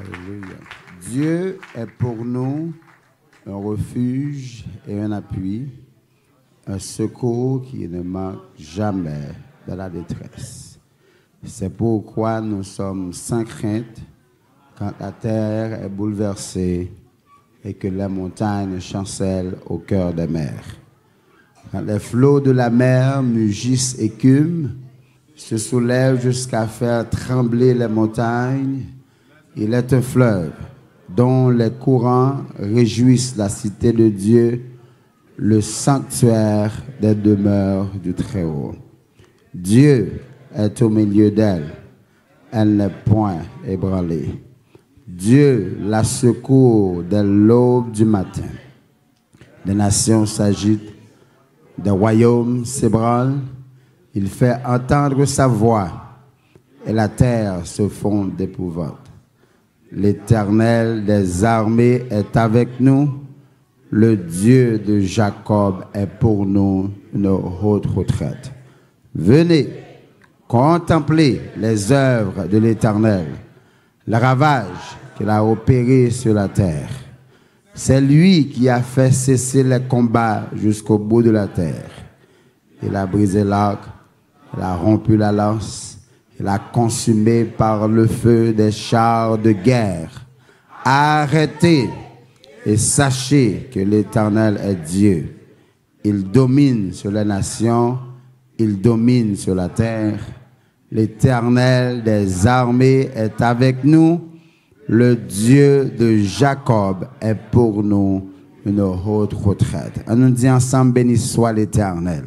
Alléluia. Dieu est pour nous un refuge et un appui, un secours qui ne manque jamais de la détresse. C'est pourquoi nous sommes sans crainte quand la terre est bouleversée et que les montagnes chancellent au cœur des mers. Quand les flots de la mer mugissent écume, se soulèvent jusqu'à faire trembler les montagnes, il est un fleuve dont les courants réjouissent la cité de Dieu, le sanctuaire des demeures du Très-Haut. Dieu est au milieu d'elle, elle n'est point ébranlée. Dieu la secourt dès l'aube du matin. Les nations s'agitent, des royaumes s'ébranlent, il fait entendre sa voix et la terre se fonde d'épouvante. L'Éternel des armées est avec nous, le Dieu de Jacob est pour nous une haute retraite. Venez, contemplez les œuvres de l'Éternel, le ravage qu'il a opéré sur la terre. C'est lui qui a fait cesser les combats jusqu'au bout de la terre. Il a brisé l'arc, il a rompu la lance, il a consumé par le feu des chars de guerre. Arrêtez et sachez que l'Éternel est Dieu. Il domine sur les nations, il domine sur la terre. L'Éternel des armées est avec nous. Le Dieu de Jacob est pour nous une haute retraite. On nous dit ensemble, béni soit l'Éternel.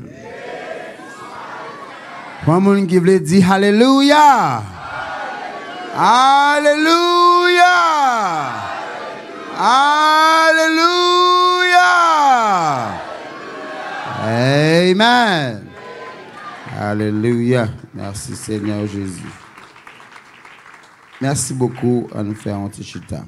Comment qui veut dire Alléluia? Alléluia! Alléluia! Amen. Alléluia. Merci Seigneur Jésus. Merci beaucoup à nous faire un petit chita.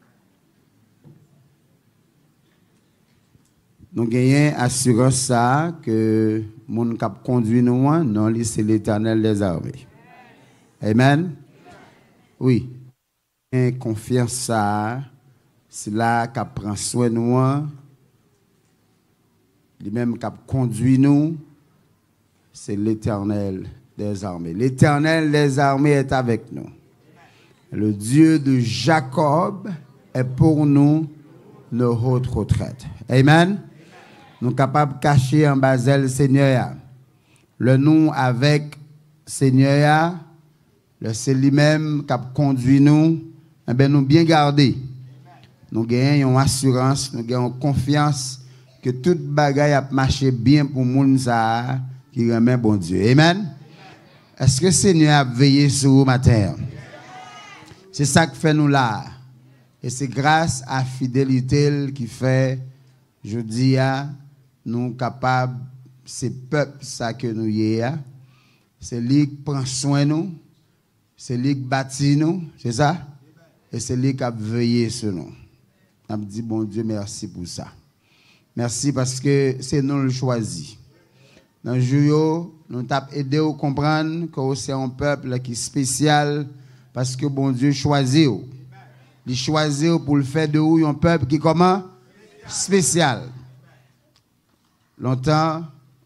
Nous gagnons assurance ça que mon cap conduit nous, non, c'est l'Éternel des armées. Amen. Oui. Et confiance ça, c'est là qui prend soin de nous, lui-même qui conduit nous, c'est l'Éternel des armées. L'Éternel des armées est avec nous. Le Dieu de Jacob est pour nous nos haute retraite. Amen. Nous sommes capables de cacher en Basel Seigneur. Le nom avec Seigneur, c'est lui-même qui a conduit nous, eh bien, nous bien garder. Nous gagnons une assurance, nous gagnons confiance que toute bagaille a marché bien pour nous qui remet bon Dieu. Amen. Est-ce que Seigneur a veillé sur vous matin? C'est ça qui fait nous là. Et c'est grâce à la fidélité qui fait, je dis, nous capables, c'est peuple ça que nous y est. C'est lui qui prend soin de nous. C'est lui qui bâtit nous. C'est ça? Et c'est lui qui a veillé sur nous. On dit, bon Dieu, merci pour ça. Merci parce que c'est nous le choisi. Dans le jour, nous t'avons aidé à comprendre que c'est un peuple qui est spécial parce que bon Dieu choisit. Il choisit pour le faire de vous un peuple qui est comment? Spécial. Longtemps,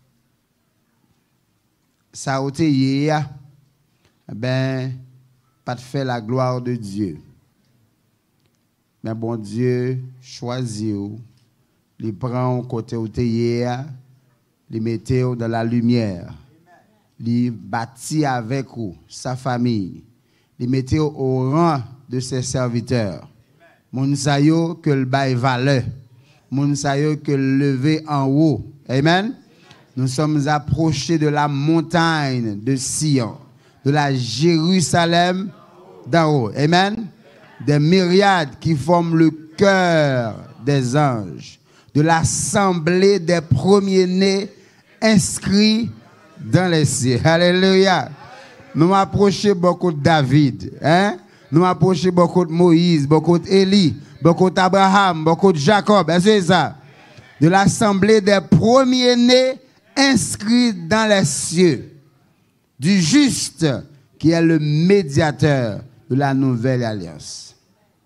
ça a été hier, ben, pas de faire la gloire de Dieu. Mais bon Dieu choisit, il prend côté où tu hier, il met dans la lumière, il bâtit avec vous, sa famille, il met au rang de ses serviteurs. Moun sayo que le bail valeur, moun sayo que le lever en haut. Amen. Nous sommes approchés de la montagne de Sion, de la Jérusalem d'en haut. Amen. Des myriades qui forment le cœur des anges, de l'assemblée des premiers-nés inscrits dans les cieux. Alléluia. Nous approchons beaucoup de David, hein? Nous approchons beaucoup de Moïse, beaucoup d'Élie, beaucoup d'Abraham, beaucoup de Jacob. Est-ce que c'est ça? De l'assemblée des premiers-nés inscrits dans les cieux, du juste qui est le médiateur de la nouvelle alliance.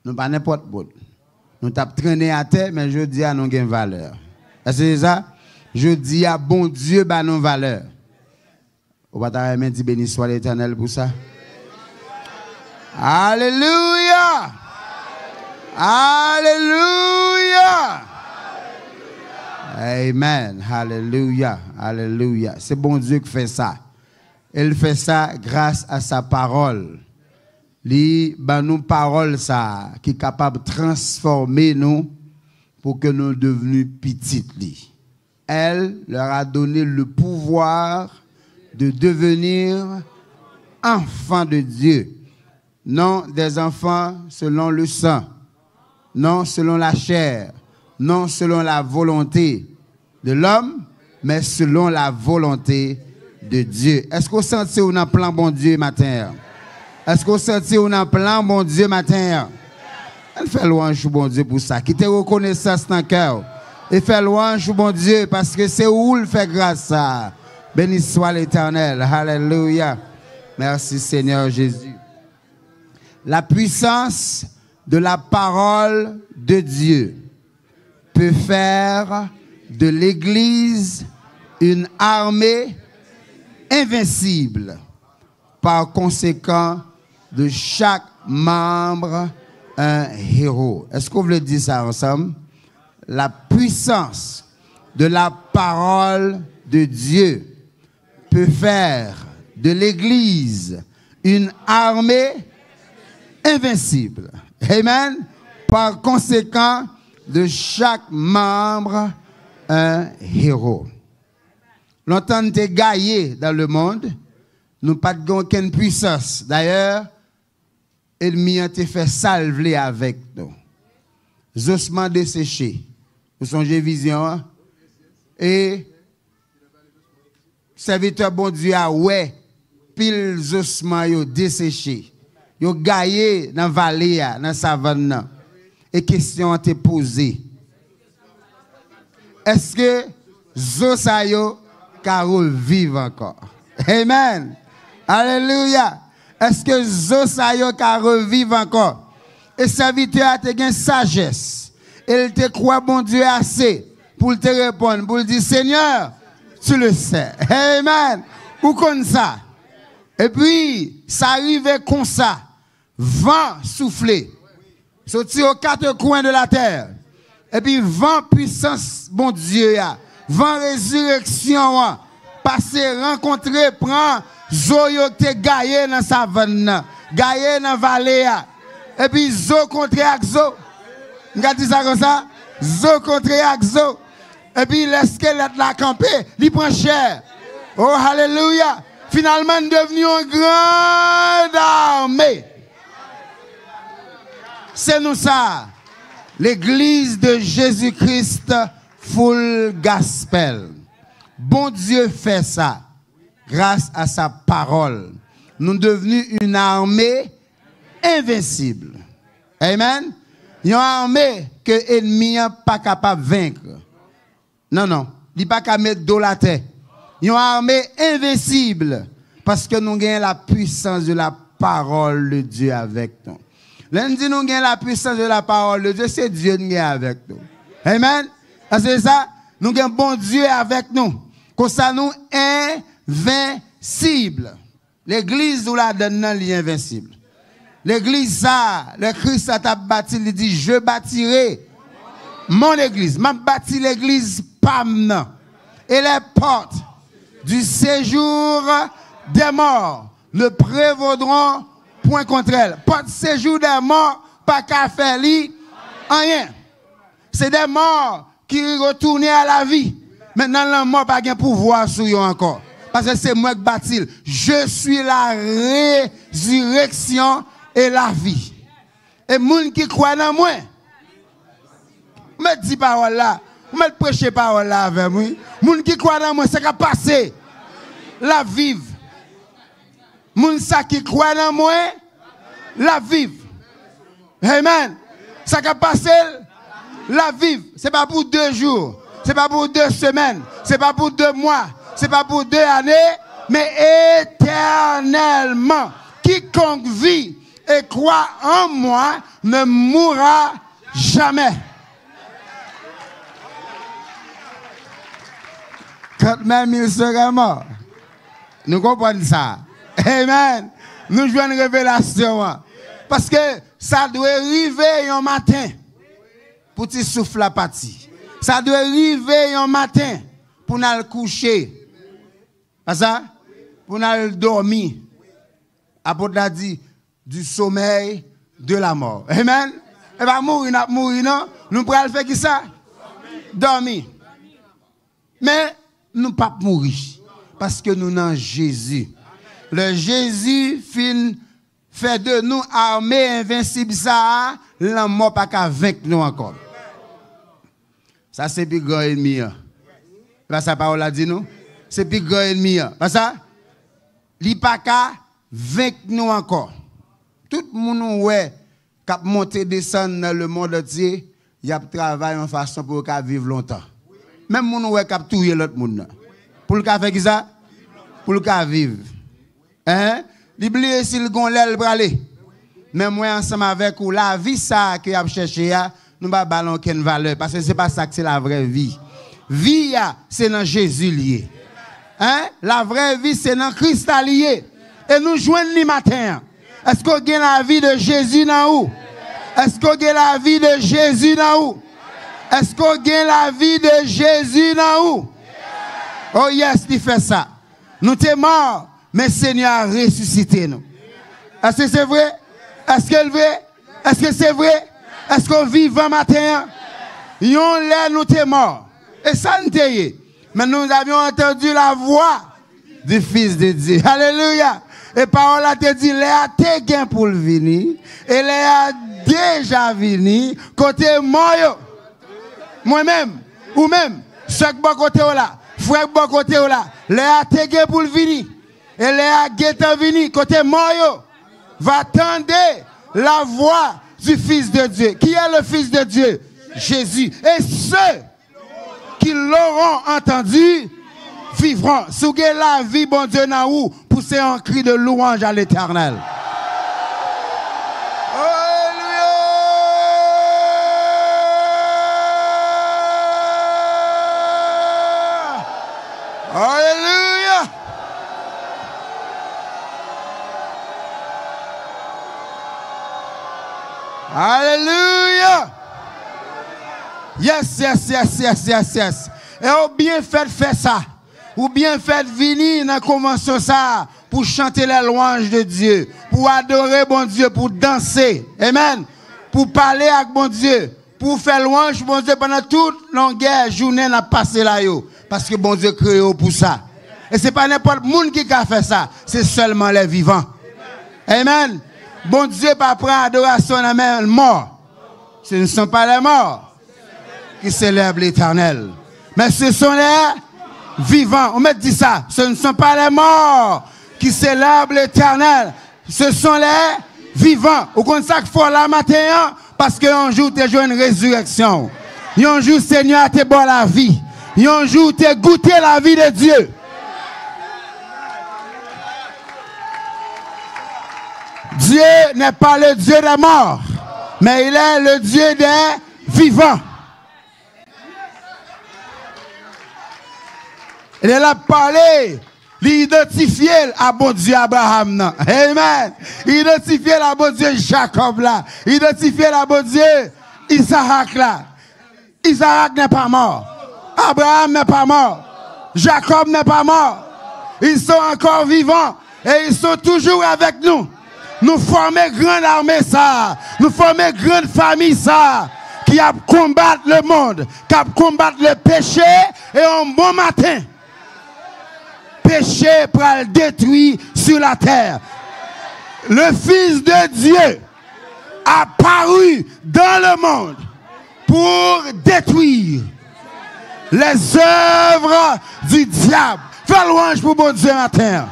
Nous pas n'importe quoi. Nous t'avons traîné à terre, mais je dis à nous avons une valeur. Est-ce que c'est ça? Je dis à bon Dieu, bah nos valeurs. On va t'arrêter dire béni soit l'Éternel pour ça. Alléluia! Alléluia! Amen. Alléluia. Alléluia. C'est bon Dieu qui fait ça. Il fait ça grâce à sa parole. Li ba nous parole ça qui est capable de transformer nous pour que nous devenions petites li. Elle leur a donné le pouvoir de devenir enfants de Dieu. Non des enfants selon le sang, non selon la chair, non selon la volonté de l'homme, mais selon la volonté de Dieu. Est-ce qu'on sent qu'on a plan bon Dieu matin? Est-ce qu'on sent qu'on a plan bon Dieu matin? Elle fait louange bon Dieu pour ça. Qui te reconnaissance dans le cœur. Et fait louange bon Dieu parce que c'est où il fait grâce ça. Béni soit l'Éternel. Alléluia. Merci Seigneur Jésus. La puissance de la parole de Dieu peut faire de l'Église une armée invincible. Par conséquent, de chaque membre, un héros. Est-ce qu'on veut dire ça ensemble? La puissance de la parole de Dieu peut faire de l'Église une armée invincible. Amen. Par conséquent, de chaque membre, un héros. Longtemps t'es gaillé dans le monde, nous pas de aucune puissance. D'ailleurs, l'ennemi a été fait salver avec nous. Ossements desséchés. Vous songez vision, hein? Et serviteur bon Dieu a ouais, pile ossements yo desséchés. Yo gaillé dans vallée, dans savane. Et question a été posée. Est-ce que zosa yo ka revivre encore? Amen. Alléluia. Est-ce que zosa yo ka revivre encore? Et serviteur a te gen sagesse. Il te croit bon Dieu assez pour te répondre, pour dire Seigneur, tu le sais. Amen. Ou comme ça. Et puis, ça arrivait comme ça. Vent soufflé. Sorti aux quatre coins de la terre. Et puis, vent puissance, bon Dieu, vent résurrection, passer, rencontrer, prend, zoyo te gaillé dans sa savane, gaillé dans la vallée. Et puis, zo contre zo. Vous dit ça comme ça? Zo contre zo. Et puis, le squelette la campé, il prend cher. Oh, alléluia. Finalement, devenu une grande armée. C'est nous ça. L'église de Jésus-Christ full gospel. Bon Dieu fait ça. Grâce à sa parole. Nous sommes devenus une armée invincible. Amen. Une armée que l'ennemi n'est pas capable de vaincre. Non, non. Il n'est pas capable de mettre dans la tête. Une armée invincible. Parce que nous avons la puissance de la parole de Dieu avec nous. Lundi, nous avons la puissance de la parole de Dieu. C'est Dieu qui est avec nous. Amen. C'est ça. Nous avons bon Dieu avec nous. Comme ça, nous invincibles. L'église nous la donne l'invincible. L'église, ça, le Christ a bâti, il dit, je bâtirai mon église. Je bâti l'église PAM. Et les portes du séjour des morts ne prévaudront point contre elle. Porte séjour des morts, pas qu'à faire rien. C'est des morts qui retournent à la vie. Maintenant, la mort n'a pas de pouvoir sur eux encore. Parce que c'est moi qui bâtis. Je suis la résurrection et la vie. Et moun qui croit dans moi, me dit parole là, me prêcher parole là avec moi. Moun qui croit dans moi, c'est qu'à passer la vive. Moun ça qui croit dans moi, la vive. Amen. Ça qu'à passer la vive. C'est pas pour 2 jours, c'est pas pour 2 semaines, c'est pas pour 2 mois, c'est pas pour 2 années, mais éternellement. Quiconque vit et croit en moi ne mourra jamais. Quand même il sera mort. Nous comprenons ça. Amen. Nous jouons une révélation. Parce que ça doit arriver un matin pour te souffler la partie. Ça doit arriver un matin pour nous coucher. Pas ça? Pour nous dormir. Apôtre a dit du sommeil de la mort. Amen. Et bien mourir, non? Nous pourrons faire qui ça? Dormir. Mais nous ne pouvons pas mourir. Parce que nous sommes Jésus. Le Jésus fait de nous armée invincible. Ça, la mort pas qu'à vaincre nous encore. Ça, c'est plus grand ennemi. Là, sa parole a dit nous. C'est plus grand ennemi. Pas ça? Il pas qu'à vaincre nous encore. Tout le monde ouais, qui a monté descendre dans le monde entier, il a travaillé en façon pour qu'il vive longtemps. Même les gens qui ont tué l'autre monde. Pour le faire qui ça? Pour le vivre. Hein? L'oublier s'il gon l'aile pour aller. Mais moi ensemble avec vous, la vie ça que a cherché nous pas ballon aucune valeur parce que c'est pas ça que c'est la vraie vie. Vie c'est dans Jésus lié. Hein? La vraie vie c'est dans Christ lié. Et nous joignons le matin. Est-ce qu'on gagne la vie de Jésus dans où? Est-ce qu'on gagne la vie de Jésus dans où? Est-ce qu'on gagne la vie de Jésus dans où? Oh yes, il fait ça. Nous sommes morts, mais le Seigneur a ressuscité nous. Est-ce que c'est vrai? Est-ce que c'est vrai? Est-ce que c'est vrai? Est-ce qu'on vit 20 matin? Yon là, nous sommes morts. Et ça nous est. Mais nous avions entendu la voix du Fils de Dieu. Alléluia. Et parole a te dit, Léa te gain pour le venir. Et Léa déjà venu. Côté moi, moi-même, ou même, chaque bon côté là, frère bon côté là, Léa te gain pour le venir. Et Léa est venu. Côté moi, va tendre la voix du Fils de Dieu. Qui est le Fils de Dieu? Jésus. Et ceux qui l'auront entendu vivront. Si vous avez la vie, bon Dieu, na ou, poussez un cri de louange à l'Éternel. Alléluia. Alléluia. Alléluia. Yes, yes, yes, yes, yes, yes. Et ou bien fait faire ça. Ou bien fait venir dans la convention ça pour chanter les louanges de Dieu, pour adorer bon Dieu, pour danser. Amen. Pour parler avec bon Dieu, pour faire louange bon Dieu pendant toute longueur journée n'a passé là yo. Parce que bon Dieu créé pour ça. Et c'est pas n'importe monde qui a fait ça, c'est seulement les vivants. Amen. Bon Dieu pas prendre adoration dans les morts. Ce ne sont pas les morts qui célèbrent l'Éternel. Mais ce sont les vivants. On me dit ça. Ce ne sont pas les morts qui célèbrent l'Éternel. Ce sont les vivants. Vous comprenez ça qu'il faut la matin parce qu'un jour tu as joué une résurrection. Un jour Seigneur te bon la vie. Un jour tu as goûté la vie de Dieu. Dieu n'est pas le Dieu des morts, mais il est le Dieu des vivants. Il a parlé, l'identifié à bon Dieu Abraham. Non. Amen. Identifié à bon Dieu Jacob là. Identifié à bon Dieu Isaac là. Isaac n'est pas mort. Abraham n'est pas mort. Jacob n'est pas mort. Ils sont encore vivants et ils sont toujours avec nous. Nous formons grande armée ça. Nous formons grande famille ça. Qui a combattre le monde. Qui a combattre le péché. Et un bon matin. Péché pour le détruire sur la terre. Le Fils de Dieu a paru dans le monde pour détruire les œuvres du diable. Fais louange pour bon Dieu matin.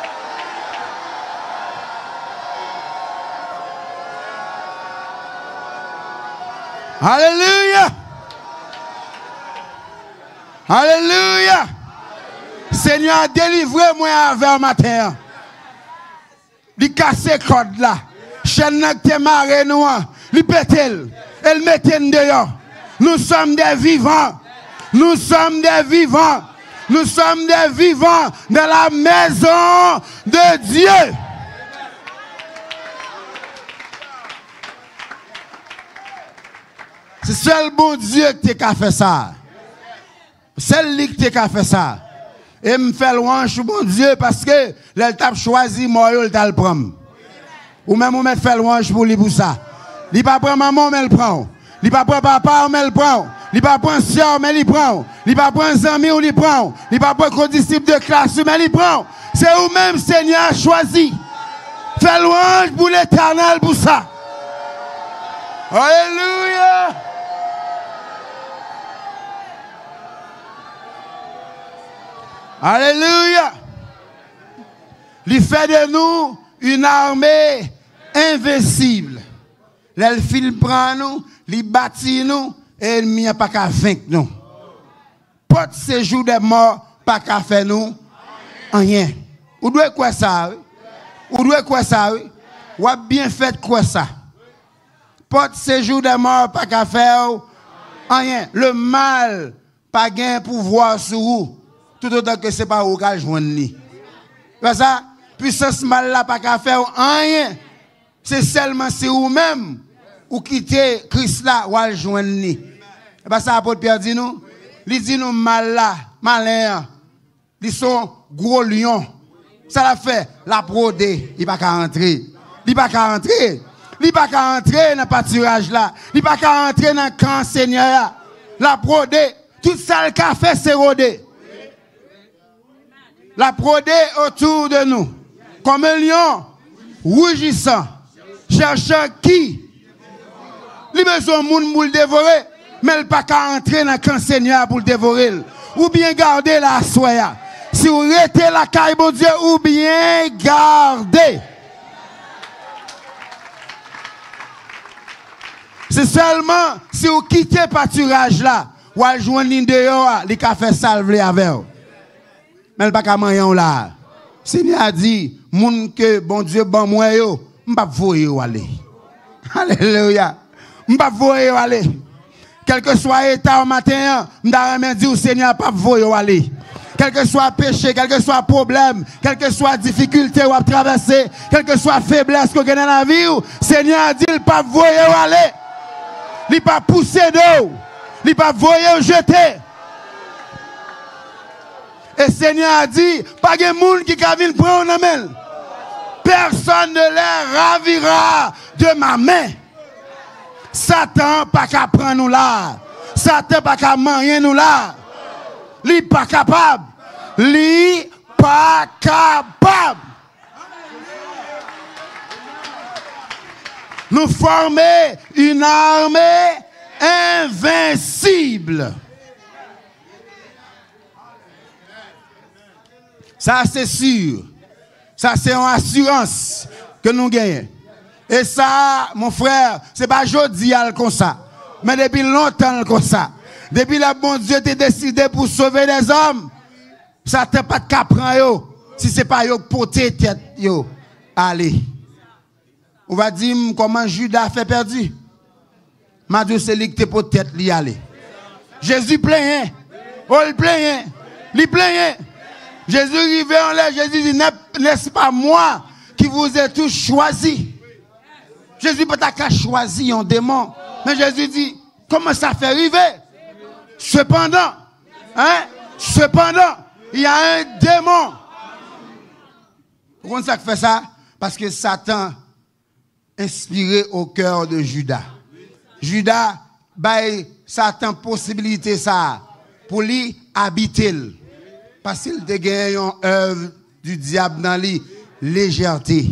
Alléluia. Alléluia. Seigneur a délivré moi avec matin. Il casse code là. Chaîne qui te marre nous, li pète elle mette dehors. Nous sommes des vivants. Nous sommes des vivants. Nous sommes des vivants dans la maison de Dieu. C'est seul bon Dieu qui t'a fait ça. C'est lui qui t'a fait ça. Et me fait louange bon Dieu parce que l'elle t'a choisi moi il t'a le prendre. Ou même on met fait louange pour lui pour ça. Il pas prendre maman mais il prend. Il pas prendre papa mais il prend. Il pas prendre sœur mais il prend. Il pas prendre ami ou il prend. Il pas prendre co-disciple de classe mais il prend. C'est vous même Seigneur choisi. Fais louange pour l'Éternel pour ça. Alléluia. Alléluia. Il fait de nous une armée invincible. L'elfil prend nous, il bâtit nous, et il n'y a pas qu'à vaincre nous. Pas de séjour des morts, pas qu'à faire nous rien. Ou doit quoi ça? Ou doit quoi ça? Ou a bien fait quoi ça? Pas de séjour des morts, pas qu'à faire rien. Le mal, pas gain pouvoir sur vous. Tout autant que ce n'est pas au cas joindre. C'est ça? Puissance mal là, pas qu'à faire rien. C'est seulement si vous-même, ou quittez Christ là, ou à joindre. C'est pas ça, l'apôtre Pierre dit nous? Il dit nous mal là, malin. Ils sont gros lions. Ça l'a fait, la prodé, il n'y a pas qu'à rentrer. Il n'y a pas qu'à rentrer. Il n'y a pas qu'à rentrer dans le pâturage là. Il n'y a pas qu'à rentrer dans le camp Seigneur. La prodé, tout ça le qu'a fait, c'est rodé. La prodé autour de nous, comme un lion rougissant, cherchant qui? Il a besoin de monde pour le dévorer, mais il n'a pas qu'à entrer dans le camp Seigneur pour le dévorer. Ou bien garder la soya. Si vous restez la caille, bon Dieu, ou bien garder. C'est seulement si vous quittez le pâturage là, ou à joindre une dehors, les cafés salvés avec vous. Mais il n'y a pas qu'à manger là. Seigneur a dit, moun que bon Dieu bon moi yo, m'pa voyer aller. Alléluia. M'pa voyer aller. Quel que soit état au matin, m'da remen dire au Seigneur pas voyer aller. Quel que soit péché, quel que soit problème, quelle que soit difficulté ou à traverser, quelle que soit faiblesse que vous avez dans la vie, Seigneur a dit, il pas voyer aller. Il pas pousser d'eau. Il pas voyer jeter. Et Seigneur a dit, pas de monde qui va venir prendre la main. Personne ne les ravira de ma main. Satan pas qu'à prendre nous là. Satan pas qu'à manger nous là. Li pas capable. Li pas capable. Nous former une armée invincible. Ça, c'est sûr. Ça, c'est une assurance que nous gagnons. Et ça, mon frère, c'est pas aujourd'hui comme ça. Mais depuis longtemps comme ça. Depuis le bon Dieu t'a décidé pour sauver les hommes. Ça t'a pas de cap prendre si c'est pas yo porter tête yo. Allez. On va dire comment Judas fait perdu. Ma Dieu c'est lui qui te porte tête li aller. Jésus plaint. Oh il plaint. Il plaint. Jésus arrivé en l'air, Jésus dit, n'est-ce pas moi qui vous ai tous choisis? Jésus peut pas choisi un démon. Mais Jésus dit, comment ça fait arriver? Cependant, il y a un démon. Pourquoi ça fait ça? Parce que Satan inspiré au cœur de Judas. Judas, Satan possibilité ça pour lui habiter. Parce qu'il a gagné une œuvre du diable dans la légèreté.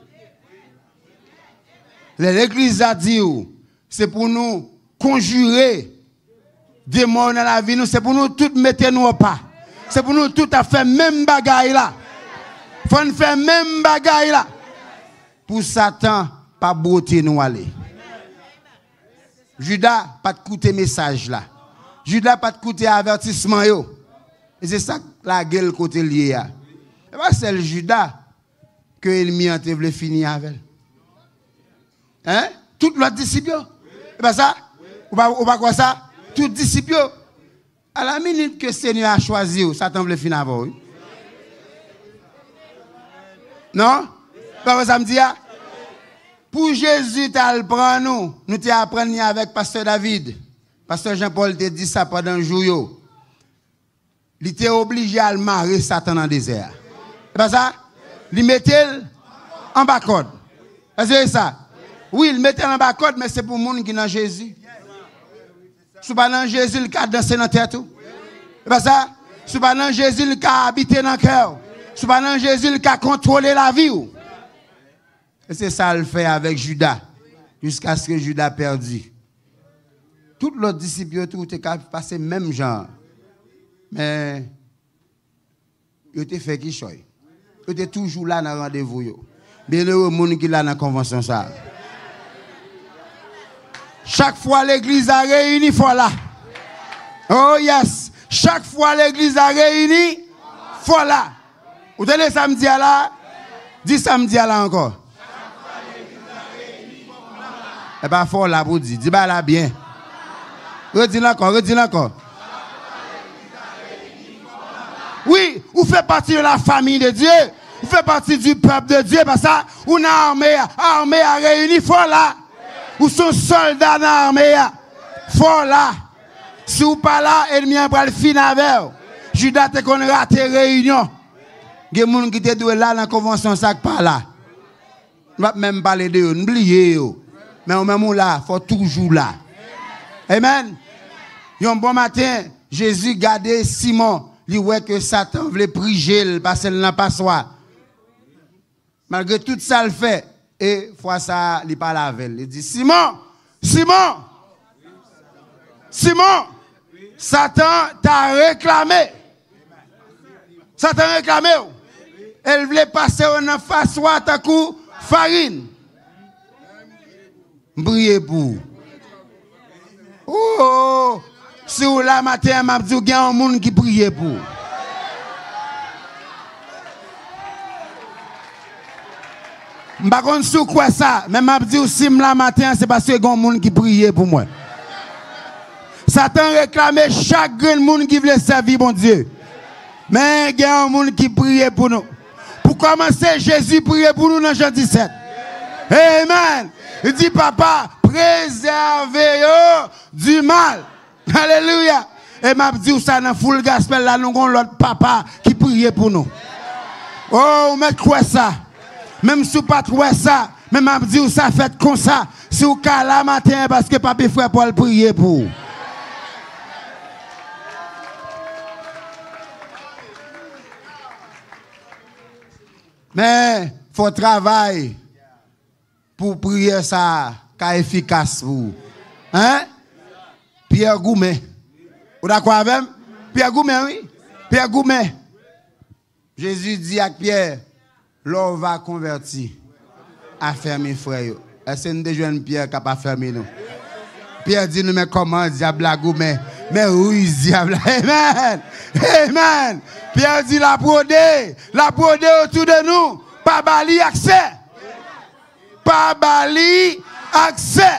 L'Église a dit, c'est pour nous conjurer des morts dans la vie, c'est pour nous tous mettre nous au pas. C'est pour nous tous à faire même bagaille là. Faut nous faire même bagaille là. Pour Satan, pas beauté nous aller. Judas, pas de coûter message là. Judas, pas de coûter avertissement yo. Et c'est ça la gueule côté lié. C'est le Judas que l'ennemi a voulu finir avec. Hein? Tout l'autre disciple. C'est pas ça? Ou pas quoi ça? Tout disciple. À la minute que le Seigneur a choisi, Satan veut finir avant. Non? Pas ça me dit? Pour Jésus, tu as le prendre nous t'y apprenons avec Pasteur David. Pasteur Jean-Paul te dit ça pendant un jour. Il était obligé à le marrer Satan dans le désert. C'est pas ça? Il mettait en bas code. C'est ça? Oui, il mettait en bas code, mais c'est pour les gens qui sont dans Jésus. Si pas dans Jésus, il a dansé dans la tête. C'est pas ça? Si pas dans Jésus, il a habité dans le cœur. Si pas dans Jésus, il a contrôlé la vie. Et c'est ça qu'il fait avec Judas. Jusqu'à ce que Judas perdu. Tous les disciples, tout est passé même genre. Mais, ils étaient fait qui choy. Ils étaient toujours là dans le rendez-vous. Bien heureux, les gens qui sont là dans la convention. Ça. Chaque fois l'église a réuni, il faut là. Oh yes. Chaque fois l'église a réuni, il faut là. Vous tenez samedi à là? Dis samedi à là encore. Eh bien, il faut là pour dire. Dis bah là bien. Redis-le encore. Oui, vous faites partie de la famille de Dieu. Vous faites partie du peuple de Dieu. Parce que vous avez armée à réunir, il faut là. Ou sont soldats dans l'armée. Faut là. Si vous pas là, ennemi va le finir avec. Judas te qu'on rate réunion. Il y a des gens qui te doué là dans la convention ça pas là. On va même parler de eux, n'oubliez eux. Mais au même là, faut toujours là. Amen. Un bon matin, Jésus gardait Simon, il voit que Satan voulait prier parce qu'il n'a pas soin. Malgré tout ça le fait. Et fois ça, il parle avec elle. Il dit, Simon, Satan t'a réclamé. Elle voulait passer en face à ta coup farine. Brillez pour. Oh, si vous la matin, m'a dit qu'il y a un monde qui prie pour. Je ne sais pas si quoi ça, mais je dis aussi la matin, c'est parce que y a un monde qui prie pour moi. Satan réclamait chaque monde qui voulait servir mon Dieu. Mais il y a un monde qui prie pour nous. Pour commencer, Jésus priait pour nous dans Jean 17. Amen. Il dit, papa, préservez-vous du mal. Alléluia. Et m'a dit ça dans full gospel là, nous avons l'autre papa qui priait pour nous. Oh, mais quoi ça? Même si vous pas trouvé ça, mais m'a dit ça fait comme ça. Si vous cas là matin parce que papa frère Paul prier pour. Mais faut travailler pour prier ça qu'à efficace vous. Hein? Pierre Goumet. Vous d'accord avec? Pierre Goumet, oui. Pierre Goumet. Jésus dit à Pierre, l'on va convertir à fermer frère. Est-ce que nous des jeunes Pierre qui pas fermer nous? Pierre dit nous mais comment diable Goumet? Mais oui diable. Amen. Amen. Pierre dit la brodée autour de nous, pas bali accès. Pas bali accès.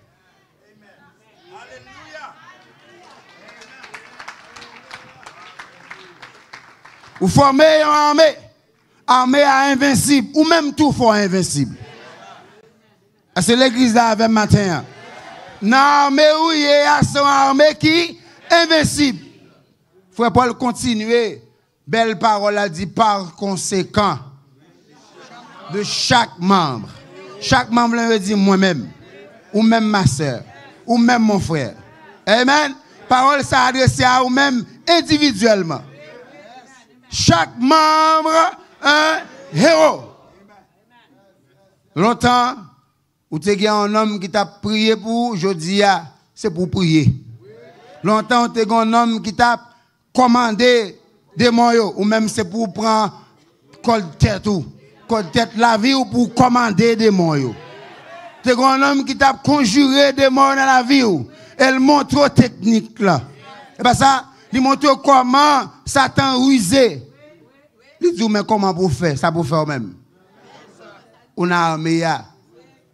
Vous formez une armée à invincible, ou même tout fort invincible. C'est l'église là avec matin. L'armée où il y a son armée qui est invincible. Frère Paul continuer. Belle parole a dit par conséquent de chaque membre. Chaque membre veut dire moi-même, ou même ma soeur, ou même mon frère. Amen. Parole ça adressée à vous-même individuellement. Chaque membre un héros. Longtemps, vous avez un homme qui t'a prié pour, je dis, c'est pour prier. Longtemps, vous avez un homme qui t'a commandé des moyens, ou même c'est pour prendre col tête la vie ou pour commander des moyens. Vous avez un homme qui t'a conjuré des moyens dans la vie. Elle montre technique là. Et bien ça, il montre comment Satan rusé. Il dit, mais comment vous faire? Ça vous faire même. On a armé.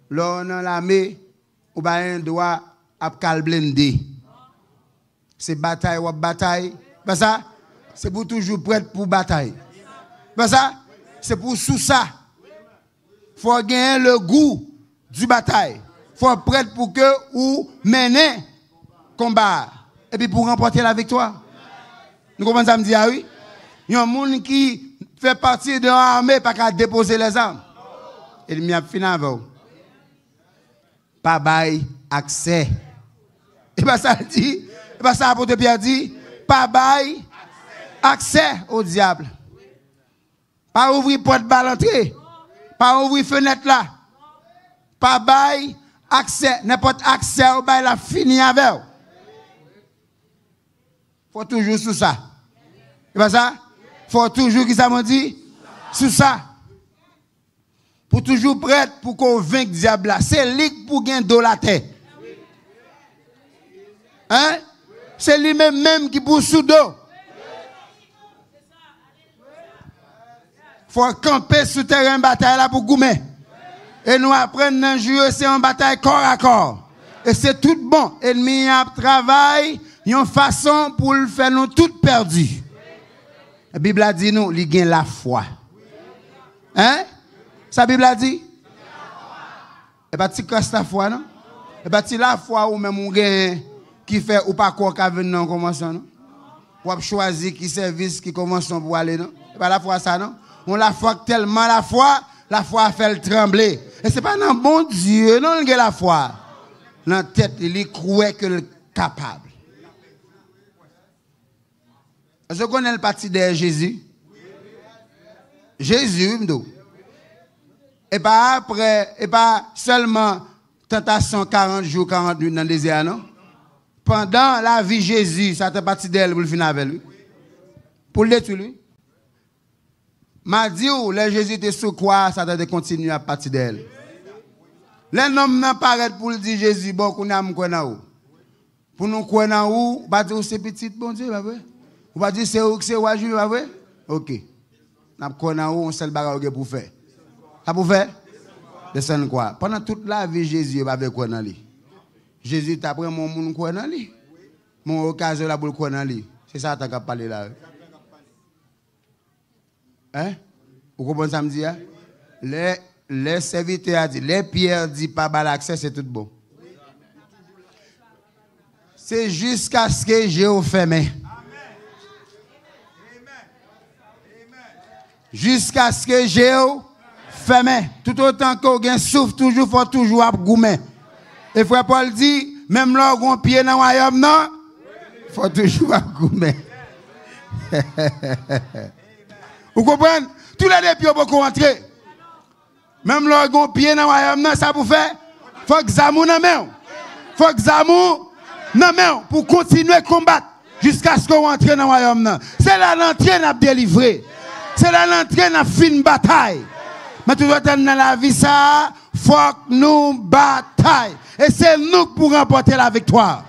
Là, dans l'armée, on a un droit à blender. C'est bataille ou bataille. Pas ça? C'est pour toujours prêt pour bataille. Pas ça? C'est pour sous ça. Il faut gagner le goût du bataille. Il faut être prêt pour que ou mener combat. Et puis pour remporter la victoire. Nous comprenons ça me dire oui? Il y a un monde qui fait partie de l'armée pas qu'à déposer les armes. Et il m'a fini avec vous. Pas bail accès. Et pas ça dit, et pas ça apôtre Pierre dit, pas bail accès au diable. Pas ouvrir porte balle l'entrée. Pas ouvrir fenêtre là. Pas bail accès, n'importe accès au bail la fini avec. Faut toujours sous ça. Et pas ça? Faut toujours qui ça m'a dit? Sous ça. Pour toujours prêt pour convaincre le diable. C'est lui pour gagner de la terre. Hein? C'est lui-même qui pour sous dos. Faut camper sur terrain de bataille là pour goumer. Et nous apprenons un jour, c'est une bataille corps à corps. Et c'est tout bon. Ennemi a travail, une façon pour le faire nous tout perdus. La Bible a dit nous, il gagne la foi. Hein? Sa Bible a dit? Et pas tu casses la foi, non? Et pas tu la foi ou même on gagne qui fait ou pas quoi qu'à venir non commençant, non? Ou a choisi qui service qui commence pour aller, non? Et pas la foi ça, non? On la foi tellement la foi fait le trembler. Et c'est pas dans bon Dieu, non, il a la foi. Dans la tête, il croit que est capable. Je connais le parti de Jésus. Jésus, et pas après, et pas seulement tentation 40 jours, 40 nuits dans le désert, non? Pendant la vie de Jésus, ça fait partie d'elle pour le finir avec lui. Pour le détruire lui. M'a dit où, le Jésus était sous quoi, ça doit continuer à partir d'elle. Les hommes n'apparaissent pour le dire Jésus, bon, qu'on a où. Pour nous connaître où, pas dire c'est petit, bon Dieu, pas vrai? Ou pas dire c'est où, c'est où, pas vrai? Ok. Nous connaissons où, on sait le bagage pour faire. Ça pour faire? Descendre quoi? Pendant toute la vie, Jésus va avec quoi dans lui? Jésus t'a pris mon monde quoi dans lui? Mon occasion là pour le quoi dans lui? C'est ça que tu as parlé là. Hein? Vous comprenez ça me dit? Les serviteurs a dit, les pierres dit pas bal accès, c'est tout bon. C'est jusqu'à ce que j'ai fermé. Jusqu'à ce que j'ai fermé. Tout autant qu'on gagne souffle toujours, faut toujours à goumer. Et frère Paul dit, même là on pied dans le royaume, non? Faut toujours à goumer. Vous comprenez? Tous les pieds pour rentrer. Même là on pied dans le royaume, non, ça pour faire? Faut que Zamou n'a main. Faut que Zamou n'a main pour continuer à combattre jusqu'à ce qu'on rentre dans le royaume. C'est là l'entrée n'a délivré. C'est là l'entrée n'a fini bataille. Mais tout le temps dans la vie, ça, faut que nous bataille. Et c'est nous pour remporter la victoire.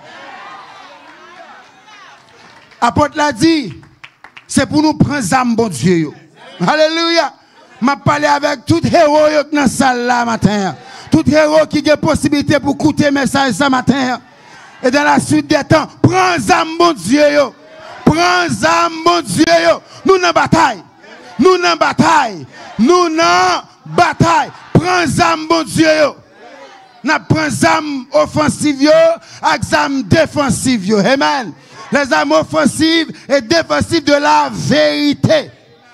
Apôtre l'a dit, c'est pour nous prendre âme, bon Dieu. Alléluia. Je parle avec tout héros dans la salle là matin. Tout héros qui a possibilité pour écouter le message ce matin. Et dans la suite des temps, prends âme, bon Dieu. Prends âme, bon Dieu. Nous dans la bataille. Nous dans la bataille. Nous dans la bataille. Prends âme, bon Dieu. Nous prenons âme offensive et âme défensive. Amen. Les âmes offensives et défensives de la vérité.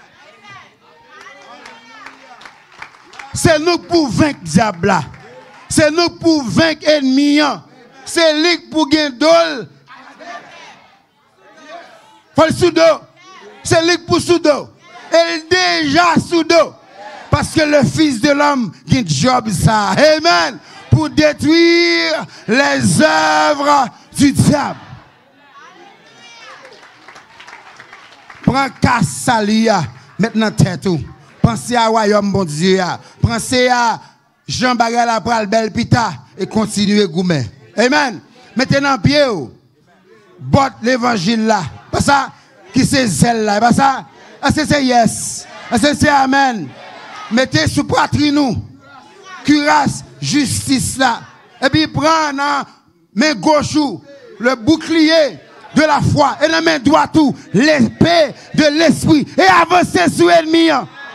C'est nous pour vaincre le diable. C'est nous pour vaincre l'ennemi. C'est lui pour gagner d'ol. Faut le sous-dos. C'est lui pour sous-dos. Elle est déjà sous-dos. Parce que le Fils de l'homme a un job ça. Amen. Pour détruire les œuvres du diable. Prends casse salia. Maintenant tête tout. Pensez à royaume bon Dieu. Pensez à Jean Bagal après le bel pita et continuez goumer. Amen. Mettez dans pied. Botte l'évangile là. Pas ça qui c'est zèle là. Pas ça. C'est yes. C'est amen. Mettez sous poitrine nous. Cuirasse justice là. Et puis prend dans main gauche le bouclier de la foi et dans main droite l'épée de l'esprit et avancer sur l'ennemi.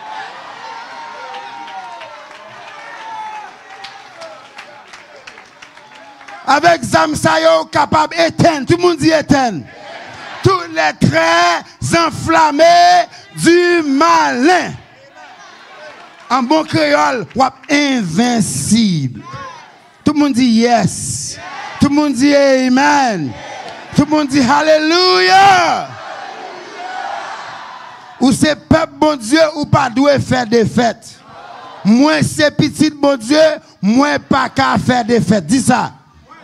Avec Zamsayo capable d'éteindre, tout le monde dit éteindre. Tous les traits enflammés du malin. En bon créole, ou invincible. Tout le monde dit yes. Tout le monde dit amen. Tout le monde dit alléluia. Ou c'est peuple bon Dieu ou pas doit faire des fêtes. Moi c'est petit bon Dieu, moi pas qu'à faire des fêtes. Dis ça.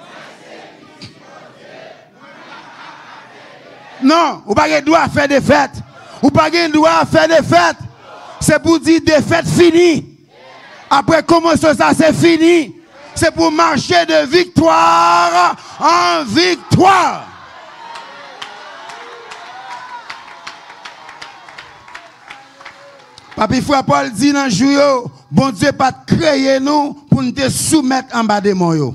Non, ou pas droit faire des fêtes. Ou pas droit faire des fêtes. C'est pour dire des fêtes finies. Après comment ça c'est fini. C'est pour marcher de victoire en victoire. Papi frère Paul dit dans le jour, bon Dieu pas créer nous pour nous te soumettre en bas de moi. Vous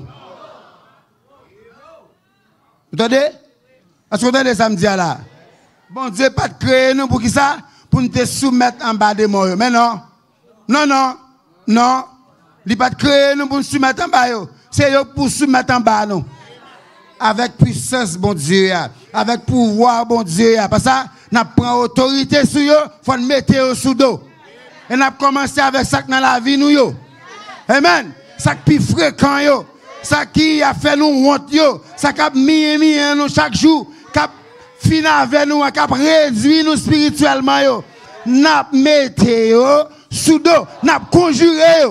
entendez? Est-ce que vous entendez ça me dit là? Bon Dieu pas créer nous pour qui ça? Pour nous te soumettre en bas de moi. Mais non. Non, non. Non. Il pas créer nous pour nous soumettre en bas. C'est pour soumettre en bas nous. Avec puissance, bon Dieu. Avec pouvoir, bon Dieu. Parce que ça, nous prenons autorité sur eux, il faut nous mettre au sous dos. Et nous avons commencé avec ça dans la vie. Nous. Amen. Ça qui est plus fréquent. Yo. Ça qui a fait nous honte. Ça qui a mis nous chaque jour. Qui a fini avec nous. Qui a réduit nous spirituellement. Nous avons mis sous dos. Nous avons conjuré.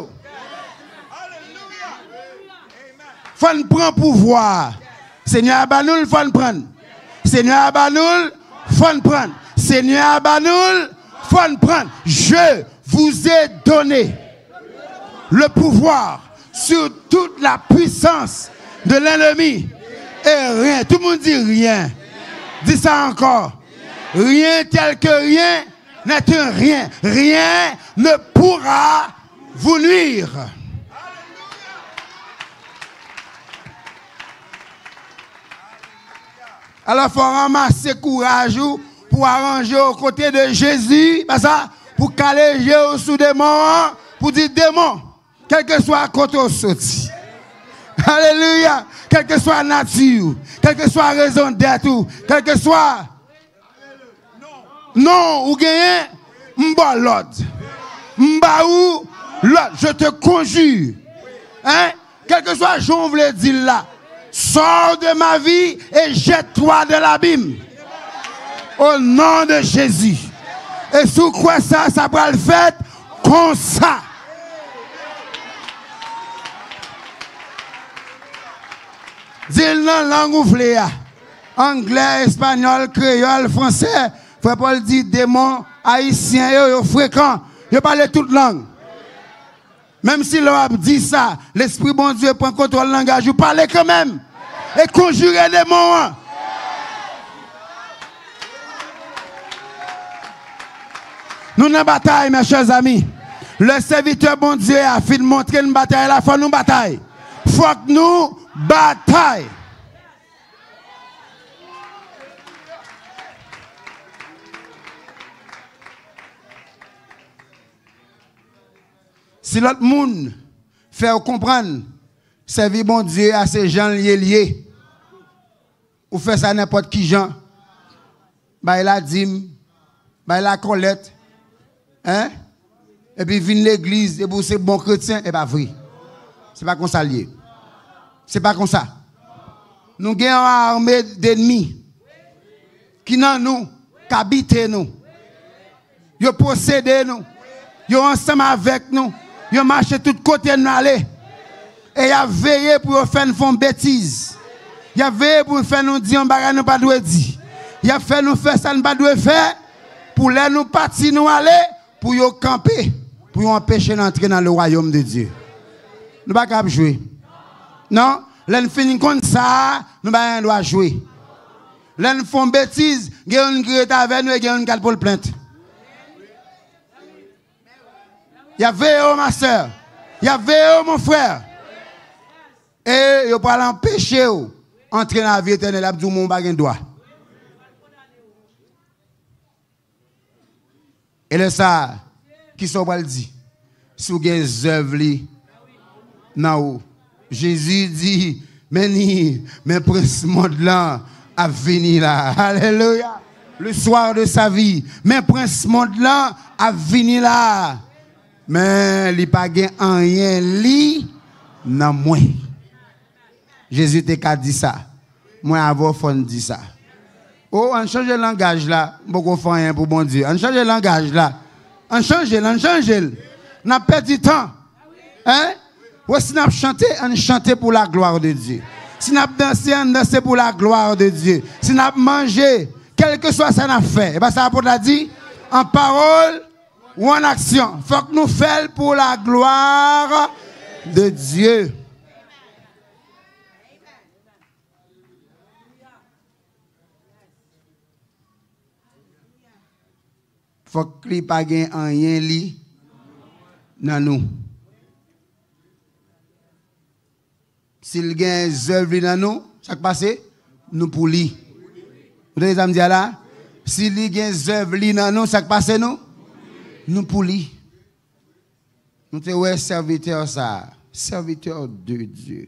Il faut nous prendre pouvoir. Seigneur Abanoul, il faut nous prendre. Seigneur Abanoul, il faut nous prendre. Seigneur Abanoul, il faut nous prendre. Je vous ai donné le pouvoir sur toute la puissance de l'ennemi. Et rien, tout le monde dit rien. Dis ça encore. Rien tel que rien n'est un rien. Rien ne pourra vous nuire. Alors, il faut ramasser courage pour arranger aux côtés de Jésus, pour caler sous démon, pour dire démon, quel que soit côté au sorti. Alléluia. Quelle que soit la nature, quelle que soit la raison d'être, quel que soit. Non, ou gagne, m'ba l'autre. M'ba ou l'autre. Je te conjure. Hein? Quel que soit, j'en voulais dire là. Sors de ma vie et jette-toi de l'abîme. Au nom de Jésus. Et sous quoi ça va le faire comme ça. Dis-le dans la langue ouvlée. Anglais, espagnol, créole, français. Frère Paul dit démon, haïtien, yo fréquent. Yo parle toute langue. Même si l'on dit ça, l'Esprit bon Dieu prend contrôle du langage, vous parlez quand même. Et conjurer des mots. Nous avons une bataille, mes chers amis. Le serviteur bon Dieu a fait montrer une bataille. Il faut nous bataille. Il faut que nous bataille. Si l'autre monde fait comprendre, servir bon Dieu à ces gens liés, ou fait ça n'importe qui gens, bah la dîme, bah la collette, hein? Et puis vient l'église, et pour ces bons chrétiens, et pas vrai. C'est pas comme ça lié. C'est pas comme ça. Nous avons une armée d'ennemis qui n'ont nous, qui habitent nous. Ils possèdent nous. Ils sont ensemble avec nous. Ils marchent de tous côtés nous aller. Et ils ont veillé pour faire une bêtise. Ils ont veillé pour faire nous dire que nous pas doit dire. Ils ont fait nous faire ça nous pas doit faire pour les nous partir nous aller pour nous camper pour nous empêcher d'entrer dans le royaume de Dieu. Nous pas capable jouer. Non, les finissons comme ça, nous pas doit jouer. Les font bêtise, ils ont une grette avec nous et ils ont une carte pour le plainte. Il y avait ma soeur, il y avait mon frère. Et il va l'empêcher d'entrer dans la vie éternelle. Abdou mon bagage droit. Et là, ça, qui sont pas le dit? Si vous avez des œuvres, non. Jésus dit, mais prince monde là a venu là. Alléluia. Le soir de sa vie, mais prince monde là a venu là. Mais il n'y a pas rien li non moi. Jésus t'a dit ça. Moi avant faut dit ça. Oh, on change le langage là, beaucoup font rien pour bon Dieu. On change le langage là. On change. On a perdu du temps. Hein? Ou si on chante pour la gloire de Dieu. Si on danse, on danse pour la gloire de Dieu. Si on mangé, quel que soit ça qu'on a fait, et bien ça a dit, en parole ou en action. Il faut que nous fassions pour la gloire de Dieu. Il faut qu'il n'y ait pas rien li dans nous. S'il y a des œuvres dans nous, ça passe, nous pour lui. Vous avez dit là? S'il y a des œuvres dans nous, ça passe, nous pour lui. Nous sommes serviteurs, ça. Serviteurs de Dieu.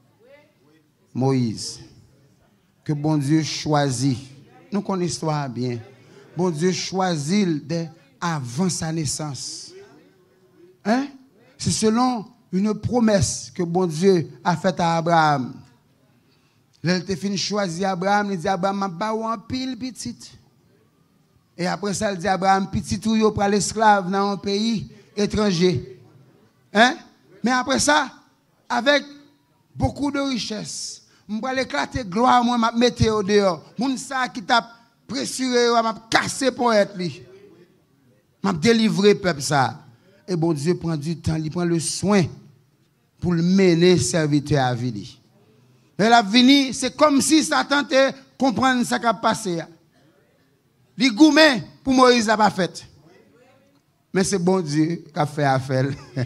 Moïse. Que bon Dieu choisit. Nous connaissons l'histoire bien. Bon Dieu choisit avant sa naissance. Hein? C'est selon une promesse que bon Dieu a faite à Abraham. Là, il a fini de choisir Abraham. Il dit Abraham, je vais en pile petite. Et après ça, il dit Abraham, petit tout pour l'esclave dans un pays étranger. Hein? Mais après ça, avec beaucoup de richesse, je vais éclater gloire, moi, je vais mettre au dehors. Moun sa qui t'a pressuré, je vais casser pour être lui. Je vais délivrer le peuple ça. Et bon Dieu prend du temps, il prend le soin pour le mener serviteur à vie. Et la vie, c'est comme si Satan te comprendre ce qui a passé. Les gourmets pour Moïse n'a pas fait. Mais c'est bon Dieu qui a fait affaire.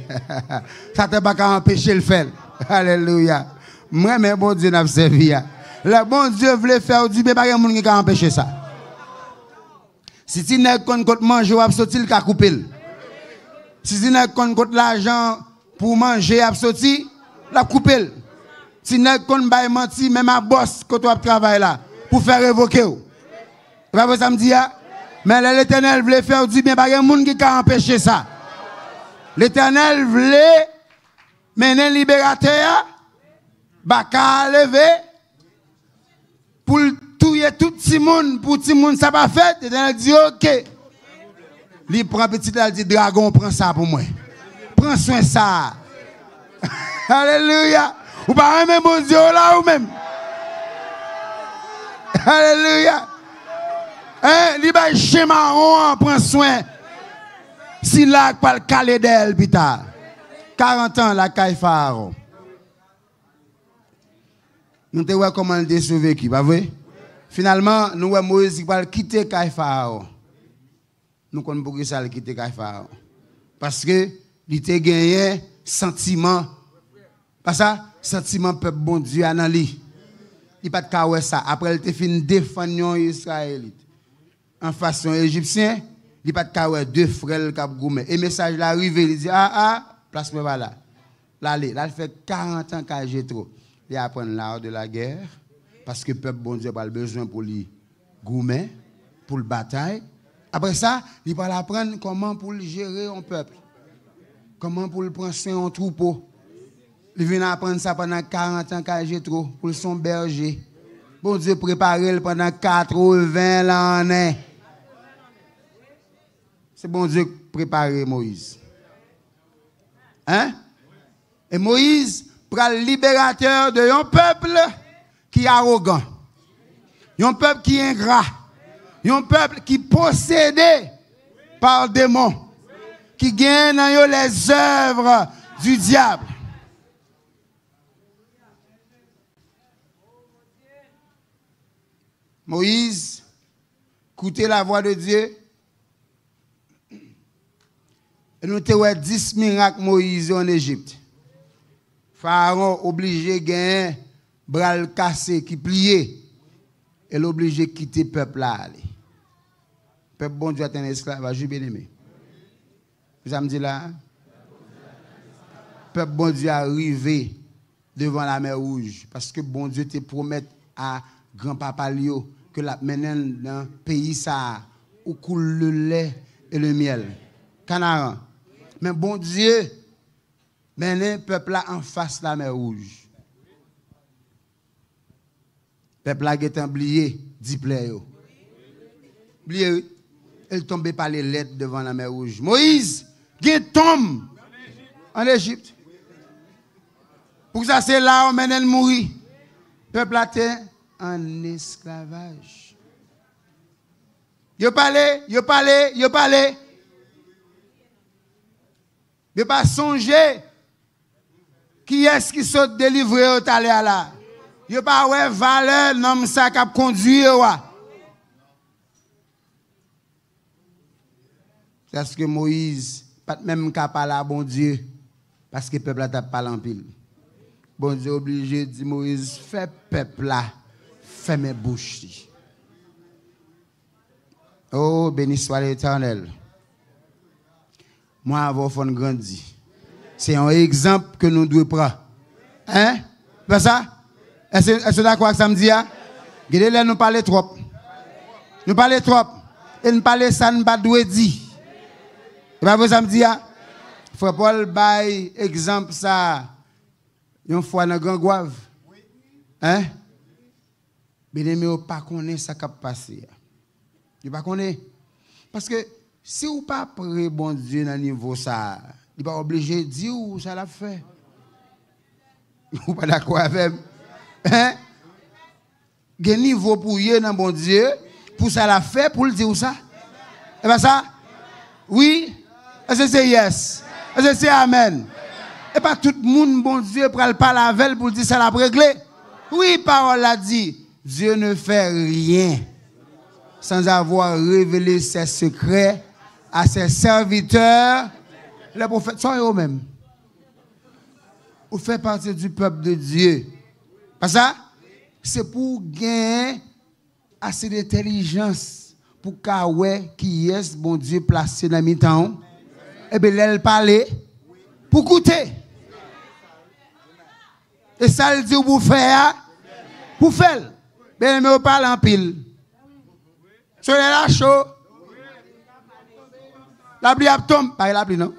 Ça ne t'a pas empêché le faire. Alléluia. Moi, mais bon Dieu n'a servi. Le bon Dieu voulait faire du bien, mais il n'y a pas qui a empêché ça. Si tu n'as pas de manger, tu vas sortir le couper. Si tu n'as pas de l'argent pour manger, tu vas sortir la couper. Si tu n'as pas de mentir, même à boss, quand tu travailles là, pour faire révoquer. Vous voyez ça me dit? Mais l'Éternel voulait faire du bien, il n'y a pas qui a empêché ça. L'Éternel voulait mener le libérateur, baka lever, pour tuer tout le monde, pour tout le monde, ça va fait. L'Éternel dit ok. Il prend petit, il dit dragon, prends ça pour moi. Prends soin de ça. Alléluia. Ou pas même bon Dieu là ou même. Alléluia. Hein, li bay schéma on prend soin. Si là pas le calé d'elle pita. 40 ans la caille pharaon. Nous te voyons comment il survécu, pas vrai? Finalement, nous voyons Moïse qui va quitter caille pharaon. Nous connaissons beaucoup ça le quitter caille pharaon. Parce que il te gagné sentiment. Pas ça, sentiment peuple bon Dieu dans lui. Il pas de cas ça. Après il te fin défendre les Israélites. En façon égyptien, il pas de cas deux frères qui goumé. Et message là arrivé, il dit place-moi là. Là il fait 40 ans qu'il j'ai trop. Il apprend l'art de la guerre parce que le peuple bon Dieu a besoin pour lui goumé, pour le bataille. Après ça, il va apprendre comment pour gérer un peuple. Comment pour le prendre soin un troupeau. Il vient apprendre ça pendant 40 ans qu'il j'ai trop pour son berger. Bon Dieu préparé pendant 80 ans. C'est bon Dieu préparé Moïse. Hein? Et Moïse prend le libérateur de un peuple qui est arrogant. Un peuple qui est ingrat. Un peuple qui est possédé par démons. Qui gagne dans les œuvres du diable. Moïse, écoutez la voix de Dieu. Et nous avons 10 miracles Moïse en Égypte. Pharaon obligé gagner bras cassé qui plié. Et l'obligé quitter le peuple là. Le peuple bon Dieu est un esclavage, bien aimé. Vous avez dit là? Le peuple bon Dieu est arrivé devant la mer Rouge parce que bon Dieu te promet à grand-papa Lio que la mène dans le pays ça où coule le lait et le miel. Canaran. Mais bon Dieu mène le peuple là en face de la mer Rouge. Le peuple là est oublié, dit Pléo. Oublié, il tombe par les lettres devant la mer Rouge. Moïse, il tombe en Égypte. Pour ça, c'est là où mène mourir. Le peuple là est en esclavage. Yo parlé. Yo pas songer qui est-ce qui saute délivré au talé là. Yo pas ouais valeur nom ça qui conduire wa. Parce que Moïse pas même capable à bon Dieu parce que peuple t'a pas en pile. Bon Dieu obligé dit Moïse fais peuple là fais mes bouches. Oh béni soit l'Éternel. Moi avant fond grandi. C'est un exemple que nous devons prendre. Hein? Pas ça? Est-ce que d'accord avec ça me dit? Regardez nous parler trop. Nous parler trop. Et nous parler ça nous pas doit dire. Et pas vous ça me dit? Frère Paul bail exemple ça. Une fois dans Grand Gouave. Hein? Bien aimé ou pas connaît ça qui a passé. Il pas connaît. Parce que si ou pas prêt bon Dieu dans niveau ça, il pas obligé de dire où ça l'a fait. Ou pas d'accord avec moi? Hein? Il y a un niveau pour y dans bon Dieu, pour ça l'a fait, pour le dire où ça? Et bien ça? Oui? Est-ce que c'est yes? Est-ce que c'est amen? Et pas tout le monde, bon Dieu, pour le parler avec pour dire ça l'a réglé. Oui, parole l'a dit. Dieu ne fait rien sans avoir révélé ses secrets à ses serviteurs, les prophètes. Sont eux-mêmes. Vous faites partie du peuple de Dieu. Pas ça? C'est pour gagner assez d'intelligence pour qu'aoué qui est bon Dieu placé dans le temps. Et bien, elle parler pour écouter. Et ça, elle dit pour faire. Pour faire. Bien, mais on parle en pile. Sur la chaud. La pluie tombe. Pas la pluie, non?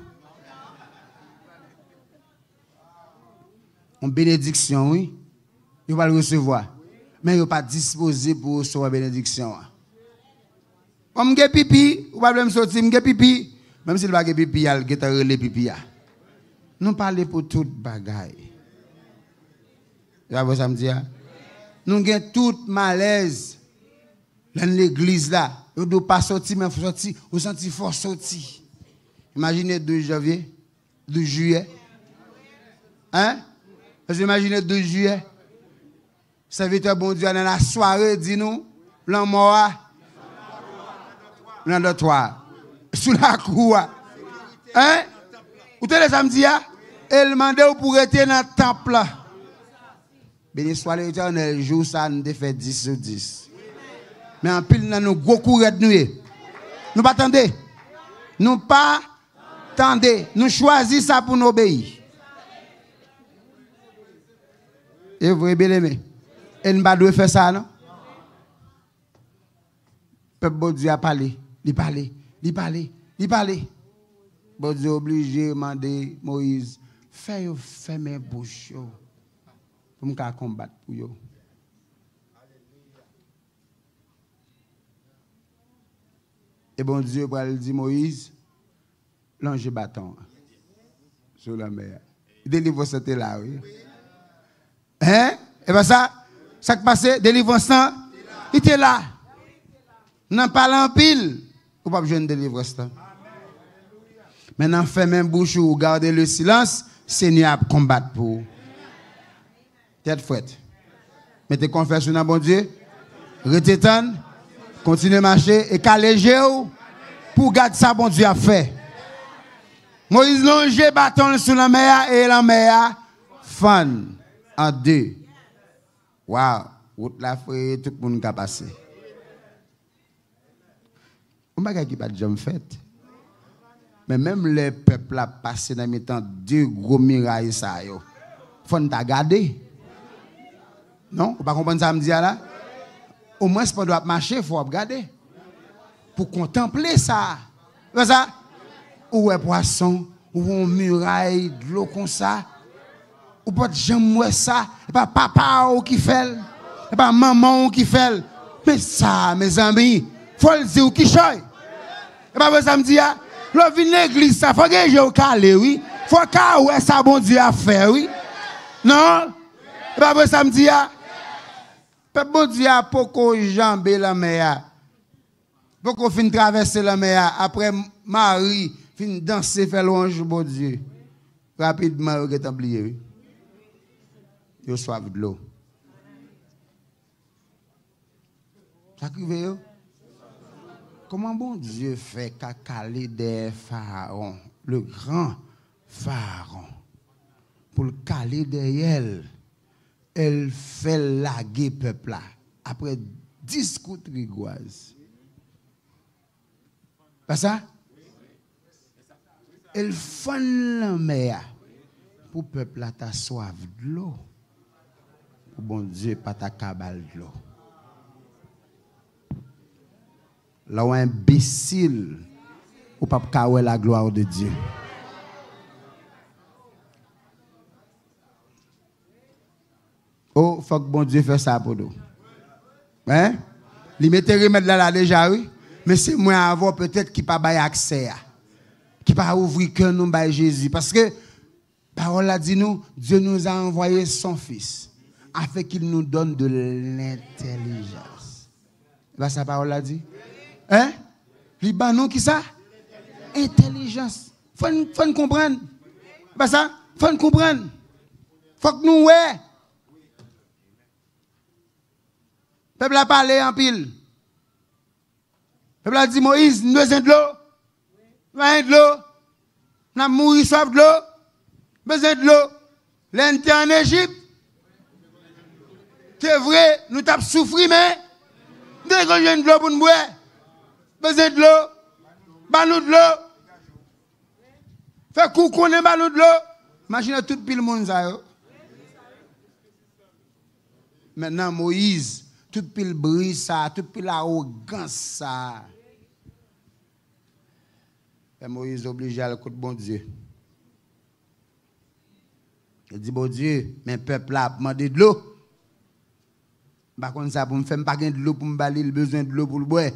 Une bénédiction, oui. Vous va le recevoir. Mais vous pas disposé pour recevoir la bénédiction. Comme vous avez pipi, vous ne pouvez pas sortir, vous avez pipi. Même si vous avez pipi, vous avez pipi. Nous parlons pour toute bagaille. Vous avez ça me dit? Nous avons tout malaise dans l'église là. Vous ne pouvez pas sortir, mais vous sortir, vous sentez fort sortir. Imaginez 2 janvier, 2 juillet. Hein? Vous imaginez 2 juillet? Serviteur bon Dieu dans la soirée, dis-nous, l'homme dans le toit, sous la cour. Hein? Vous avez les samedis, elle demandait pour être dans le temple. Béni soit l'Éternel, jour ça, nous fait 10 sur 10. Mais en pile, nous gros courants de nuit. Nous pas attendez. Nous pas attendez. Nous choisissons ça pour nous obéir. Et vous, bien aimé. Et nous ne devons pas faire ça, non? Le peuple Dieu a parlé. Il parlait. Bon Dieu obligé de demander Moïse, fais mes bouches pour me combattre pour vous. Et bon Dieu il dit Moïse, longe bâton sur la mer. Délivre c'était là, oui. Hein? Et bien ça qui passait, délivrance, il était là. N'en parlant en pile, vous pas besoin de délivrance. Maintenant, fermez bouche ou gardez le silence, Seigneur a combattre pour vous. Tête fouette. Mettez confiance dans bon Dieu. Restez tendre. Continuez à marcher et caléger pour garder ça bon Dieu a fait. Moïse longe bâton sur la mer et la mer fun en deux. Waouh, route la frère, tout le monde a passé. On ne peut pas de jambes faites. Mais même le peuple a passé dans les temps deux gros mirailles ça yo. Faut nous garder. Non, vous pas comprendre ça me dit là? Au moins on doit marcher, faut regarder. Pour contempler ça. C'est ça? Ou un poisson, ou une muraille de l'eau comme ça. Ou pas de jamais ça, et pas papa qui fait, et pas maman qui fait. Mais ça, mes amis, faut le dire qui choy. Et pas ça me dit ah, le vin l'église ça faut que je calé oui. Faut que ouais ça bon Dieu a fait oui. Non? Et pas ça me dit ah. Peuple bon Dieu a poko jambe la mer. Poko fin traverser la mer après Marie fin danser faire louange bon Dieu. Rapidement vous êtes oublié oui. Yo soif de l'eau. Ça crive yo? Comment bon Dieu fait qu'à caler des pharaons, le grand pharaon, pour le caler derrière elle fait laguer peuple là après 10 coups de rigoise. Pas ça? Elle fait la mer pour le peuple là ta soif de l'eau. Pour bon Dieu pas ta cabale de l'eau. Là où imbécile ou pas kawé la gloire de Dieu. Oh, faut que bon Dieu fasse ça pour nous. Hein? Il mette remède là déjà oui, mais c'est moi avoir peut-être qui pas bail accès qui pas ouvrir cœur nous bail Jésus parce que parole a dit nous Dieu nous a envoyé son fils afin qu'il nous donne de l'intelligence. Là sa parole a dit. Hein? Li ba non qui ça? Intelligence. Faut comprendre. Pas ça? Faut comprendre. Faut que nous ouais. Peuple a parlé en pile. Peuple a dit Moïse, nous besoin de l'eau. Besoin de l'eau. N'a mouri soif de l'eau. Besoin de l'eau. L'ente en Égypte. C'est vrai, nous t'avons souffert mais nous avons besoin de l'eau pour nous boire. Besoin de l'eau. Banou de l'eau. Fait coup qu'on est banou de l'eau. Imaginez tout le monde ça. Maintenant Moïse, tout le brise ça, tout le arrogance ça. Et Moïse obligé à l'écoute bon Dieu. Il dit bon Dieu, mais peuple a demandé de l'eau. Par contre ça pour me faire pas de l'eau pour me balayer, il besoin de l'eau pour le boire.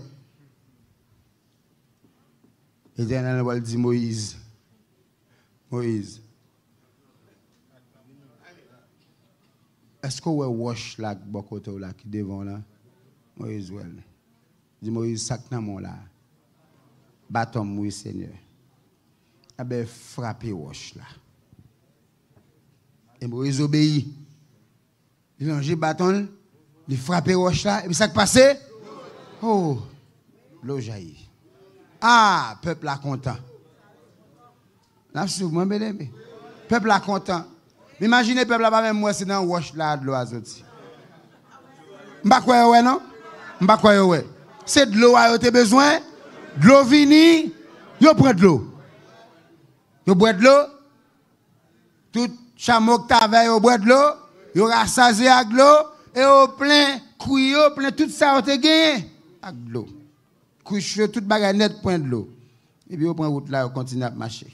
L'Éternel va dire Moïse, Moïse, est-ce que vous wash là, bokoto là, qui devant là? Moïse, ouais. Dit Moïse, sac dans mon là. Bâton, oui, Seigneur. Ah ben, frappez wash là. Et Moïse obéit. Il lance bâton, il frappe wash là, et puis ça qui passe? Oh, l'eau jaillit. Ah, peuple a content. Là, je suis moi, bien peuple a content. Imaginez, peuple a pas même moi, c'est dans le wash là de l'eau azoti. M'ba quoi ouais non? M'ba quoi ouais. C'est de l'eau à te besoin, de l'eau vini, yo prend de l'eau. Yo boit de l'eau. Tout chameau que t'avais yo boit de l'eau, yo rassasié avec l'eau et au plein couille, plein tout ça au te gagné avec de l'eau. Couche toute bagarre net point de l'eau. Et puis on prend route là, on continue à marcher.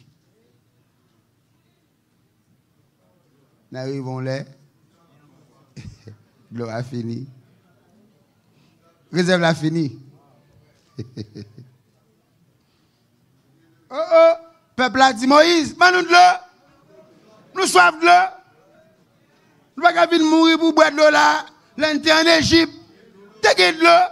Nous arrivons là. L'eau a fini. Réserve la fini. Oh, peuple a dit Moïse, nous de l'eau. Nous soif de l'eau. Nous ne pouvons pas mourir pour boire de l'eau là. L'ente en Égypte. T'es de l'eau.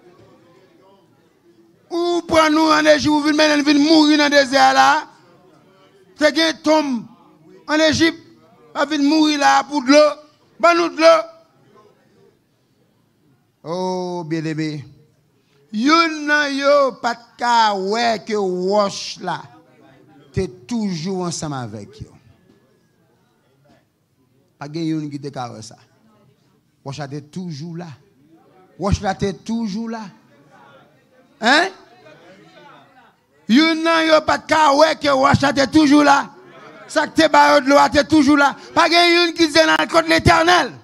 Ou prendre nous en Égypte, ou venir mourir dans le désert là. C'est qu'un tombe en Égypte, va venir mourir là pour de l'eau. Ban nous de l'eau. Oh, bien aimé. Yo pas de cas ouais que wash là. Tu es toujours ensemble avec eux. Pas de yon qui te caresse ça. Wash a toujours là. Wash la toujours là. Hein? Yon nan yo pas de caresse que wash a toujours là. Ça que te ba de l'eau a toujours là. Pas de yon qui dit dans le code de l'Éternel.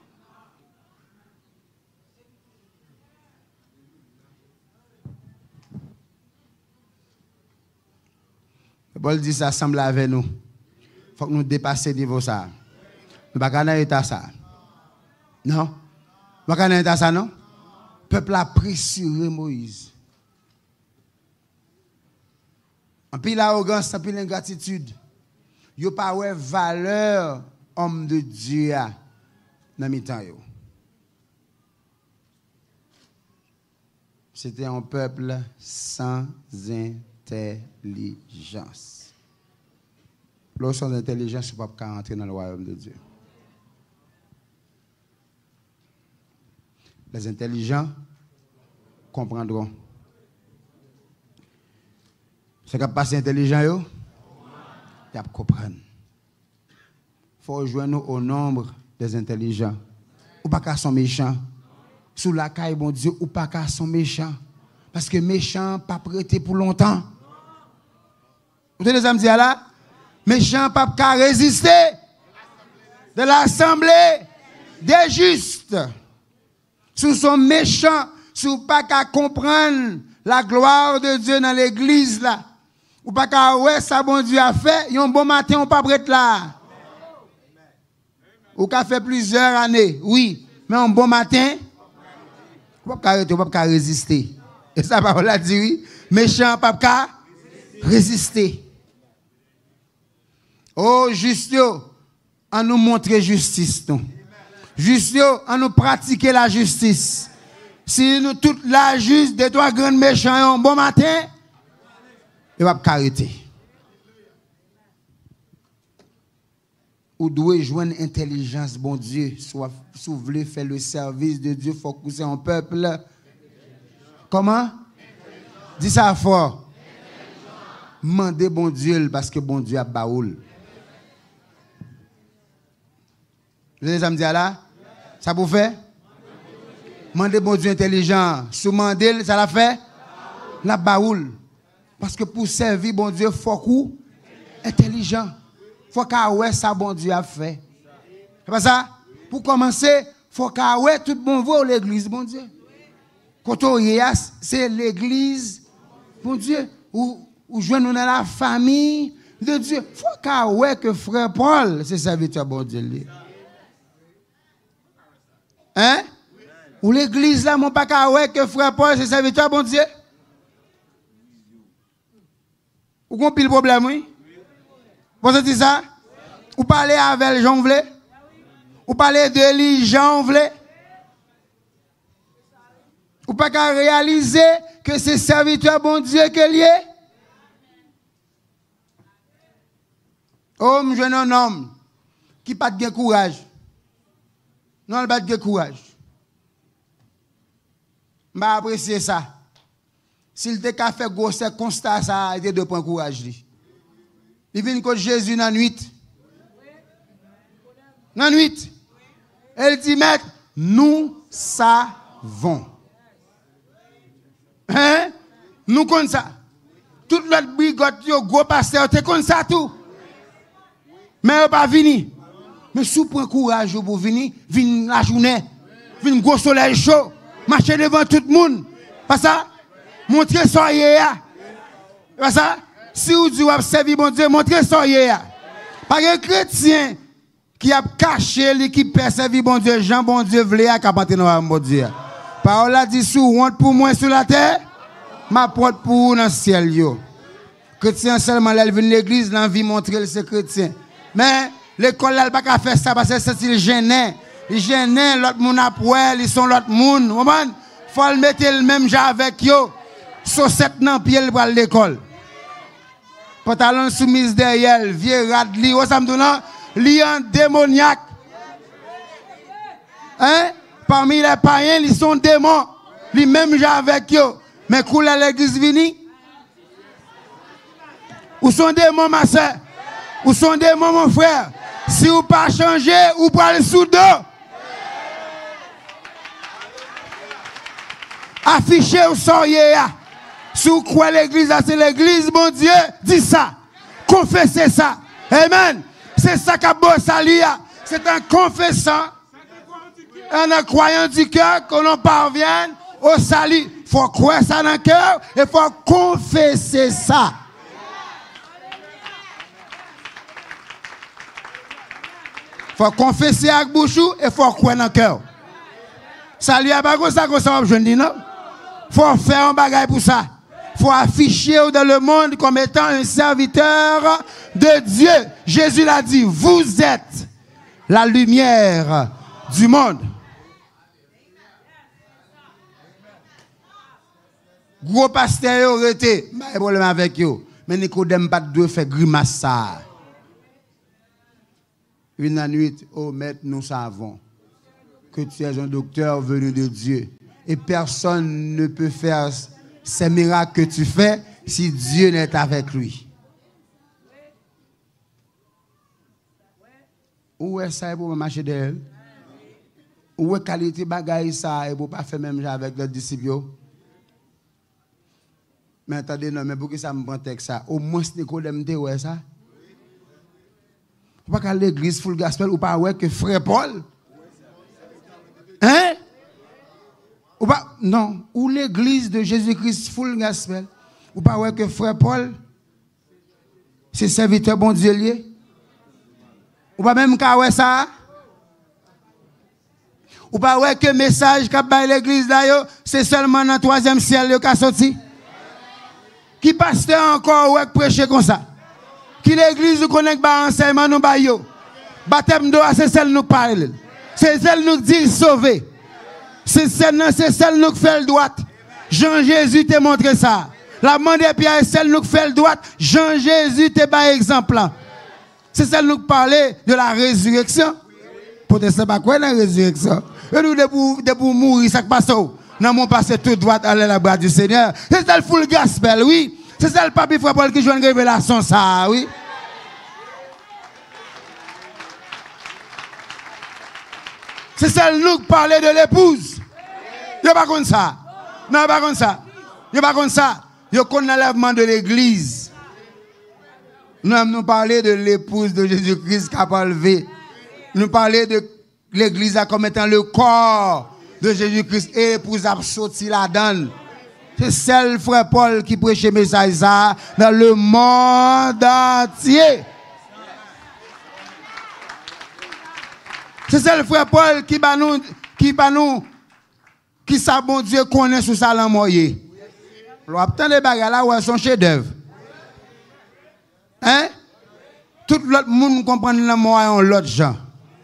Paul dit ça semble avec nous. Il faut que nous dépassions niveau ça. Nous ne pouvons pas état ça. Non? Nous ne pouvons pas état ça, non? Le peuple a pressuré Moïse. En plus l'arrogance, en plus l'ingratitude. Il n'y a pas de valeur homme de Dieu dans le temps. C'était un peuple sans intelligence. Lorsqu'on a l'intelligence, on ne peut pas entrer dans le royaume de Dieu. Les intelligents comprendront. Ce qui passe intelligent, ils comprennent. Il faut rejoindre au nombre des intelligents. Ou pas qu'à sont méchants. Sous la caille, bon Dieu, ou pas qu'à sont méchants. Parce que méchants, pas prêté pour longtemps. Vous avez des amis là? Méchants, pas qu'à résister de l'assemblée des justes. Sous son méchant, sous pas qu'à comprendre la gloire de Dieu dans l'église là. Ou pas qu'à ouais ça bon Dieu a fait, un bon matin on pas prêt là. Ou qu'a fait plusieurs années, oui, mais un bon matin on pas qu'à résister. Et ça parole a dit oui, méchant pas qu'à résister. Oh juste en nous montrer justice nous. Juste en nous pratiquer la justice. Si nous toute la juste des trois grands méchants un bon matin, il va pas arrêter. Ou doit joindre intelligence bon Dieu, soit si vous voulez faire le service de Dieu, faut que c'est un peuple. Comment? Dis ça fort. Mandez bon Dieu parce que bon Dieu a baoul. Vous avez ça me dire là? Ça vous fait? Mandez bon Dieu intelligent. Sous mandel, ça l'a fait? La baoul. Parce que pour servir bon Dieu, il faut qu'on intelligent. Il faut qu'on ouais ça bon Dieu a fait. C'est pas ça? Pour commencer, il faut qu'on ouais tout bon voit l'église bon Dieu. Quand on y a, c'est l'église bon Dieu. Ou joindre nous dans la famille de Dieu. Il faut qu'on ouais que frère Paul, c'est serviteur bon Dieu. Hein? Ou l'église là, mon pas qu'à ouais que frère Paul, c'est serviteur bon Dieu. Ou qu'on pile problème, oui? Vous avez dit ça? Ou parler avec Jean Vlé? Ou parler de lui, Jean Vlé? Ou pas qu'à réaliser que c'est serviteur bon Dieu que lié? Oh, je suis un homme qui n'a pas de courage. Non, il n'a pas de courage. Je vais apprécier ça. S'il te fait gros constat, ça a été de prendre courage. Il vient que Jésus dans la nuit. Dans la nuit. Elle dit, maître, nous savons. Hein? Nous connaissons ça. Toute l'autre brigade, gros pasteur, tu connais ça tout. Mais il n'est pas venu. Mais si vous prenez courage pour venir, venez la journée, venez gros soleil chaud, marcher devant tout le monde. Pas ça? Montrez soyez là. Pas ça? Si vous dites vous servir bon Dieu, montrez soyez là. Pas un chrétien qui a caché, qui persévère bon Dieu, Jean bon Dieu, vle à capter dans bon Dieu. Parole a dit sous honte pour moi sur la terre, ma porte pour vous dans le ciel yo. Chrétien seulement là, il vient l'église, l'envie montrer ce chrétien. Mais l'école là, pas qu'à faire ça parce que c'est gênant. Il gênant, l'autre monde a poil, ils sont l'autre monde. Il faut le mettre le même genre avec yo. Saucette dans pied pour l'école. Pantalon soumise derrière, vieux radli, ou ça me donne, liant démoniaque. Hein? Parmi les païens, ils sont démons. Les mêmes gens avec eux. Mais quand l'église vini, où sont démons, ma soeur? Où sont démons, mon frère? Si vous pas changer, vous parlez sous dos. Affichez au soyez. Si vous croyez l'église, c'est l'église, mon Dieu, dis ça. Confessez ça. Amen. C'est ça qu'a beau salut. C'est en confessant, en croyant du cœur qu'on parvienne au salut. Il faut croire ça dans le cœur et il faut confesser ça. Il faut confesser avec bouche et il faut croire dans le cœur. Salut à pas ça qu'on s'en va non? Il faut faire un bagage pour ça. Il faut afficher dans le monde comme étant un serviteur de Dieu. Jésus l'a dit, vous êtes la lumière du monde. Gros pasteur aurait été, pas de problème avec eux. Mais Nicodème pas de faire grimace ça. Une nuit, oh maître, nous savons que tu es un docteur venu de Dieu. Et personne ne peut faire ces miracles que tu fais si Dieu n'est avec lui. Où est ça pour marcher d'elle? Où est qualité bagaille ça et pour pas faire même avec les disciples? Mais attendez, non, mais pour que ça me prend texte ça? Au moins, Nicodème te ouais ça? Ou pas qu'à l'église full gospel ou pas ouais que frère Paul? Hein? Ou pas, non, ou l'église de Jésus-Christ full gospel. Ou pas ouais que frère Paul, c'est serviteur bon Dieu lié. Ou pas même qu'à ouais ça. Ou pas ouais que message qu'a bail l'église là, c'est seulement dans le 3e ciel qui a sorti. Qui pasteur encore ouais prêcher comme ça. Qui l'église nous connaît pas enseignement nous ba yo. Baptême d'eau c'est celle nous parle. C'est celle nous dit sauver. C'est celle nous fait le droit. Jean-Jésus t'a montré ça. La main de Pierre, c'est celle nous fait le droit. Jean-Jésus t'a pas exemple. C'est celle nous parler de la résurrection. Pour te savoir quoi la résurrection. Et nous de pour mourir ça passe. Nous mon passé tout droit à la bras du Seigneur. C'est celle full gospel, oui. C'est celle papi frère Paul qui joue une révélation ça, oui. C'est celle nous parler de l'épouse. Yo pas comme ça. Non, pas comme ça. Yo pas comme ça. Yo connaît l'enlèvement de l'église. Nous parler de l'épouse de Jésus-Christ qui a enlevé. Nous parler de l'église comme étant le corps de Jésus-Christ et l'épouse a sorti la donne. C'est celle frère Paul qui prêche le message ça dans le monde entier. C'est celle frère Paul qui sa bon Dieu connaît sous sa l'amoyer. L'obtenir des bagages là où son chef-d'œuvre. Hein? Tout l'autre monde comprend l'amour en l'autre gens.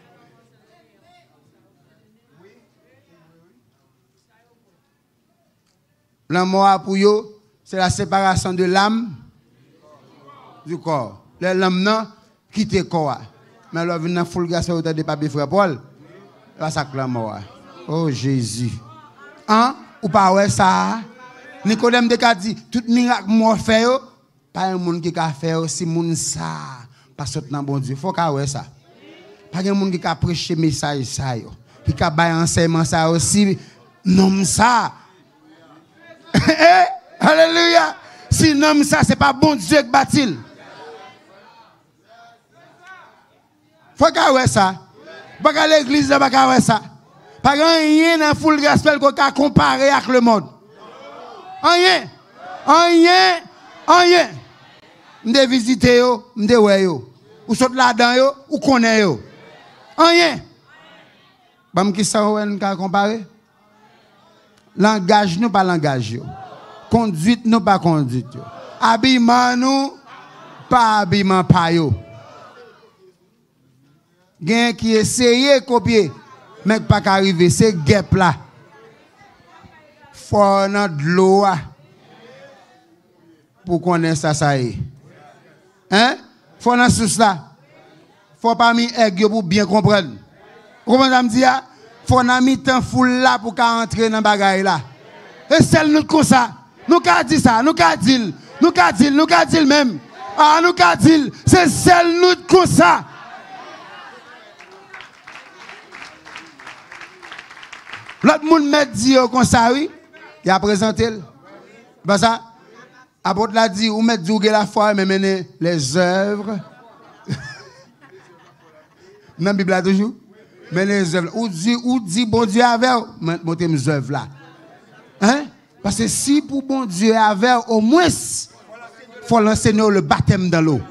L'amour pour eux, c'est la séparation de l'âme du corps. L'âme non quitte le corps. Mais là, vient full gas au de papier frère Paul. Là, ça l'amour. Oh Jésus. Hein? Ou pas ouais ça? Nicodème de dit, tout miracle moi fait pas un monde qui a fait si monde ça parce que dans bon Dieu. Faut qu'a ouais ça. Pas un monde qui a prêché message ça qui a bail enseignement ça aussi non ça. Alléluia. Si non ça c'est pas bon Dieu qui bâtit. Faut qu'a ouais ça. Pas qu'à l'église pas qu'à ouais ça. Pas rien dans full gospel qu'on a comparé avec le monde. Rien. M'de visiter yo, m'de ouais yo. Ou saute là-dedans yo, ou connaît yo. Rien. Bam qui ça on ka comparer? Langage nous pas langage yo. Conduite nous pas conduite yo. Habillement nous pas habillement pa yo. Gen qui essayer copier mais pas qu'arriver, c'est guêpe là. Faut dans de l'eau pour connaître ça y est. Hein? Faut dans sous là. Faut pas mis aigle pour bien comprendre. Comment ça me dit? Faut dans mi temps foule là pour entrer dans bagaille là. Et celle nous comme ça. Nous qu'a dit ça, nous qu'a dit même. Ah nous qu'a dit, c'est celle nous comme ça. L'autre monde met dit comme ça, oui. Il a présenté. Pas ça? Apôtre l'a dit, ou met dit la foi, mais mener les œuvres. Dans la Bible, toujours. Mais les œuvres. Ou dit, bon Dieu avait, montez mes œuvres là. Hein? Parce que si pour bon Dieu avait, au moins, il faut l'enseigner le baptême dans l'eau.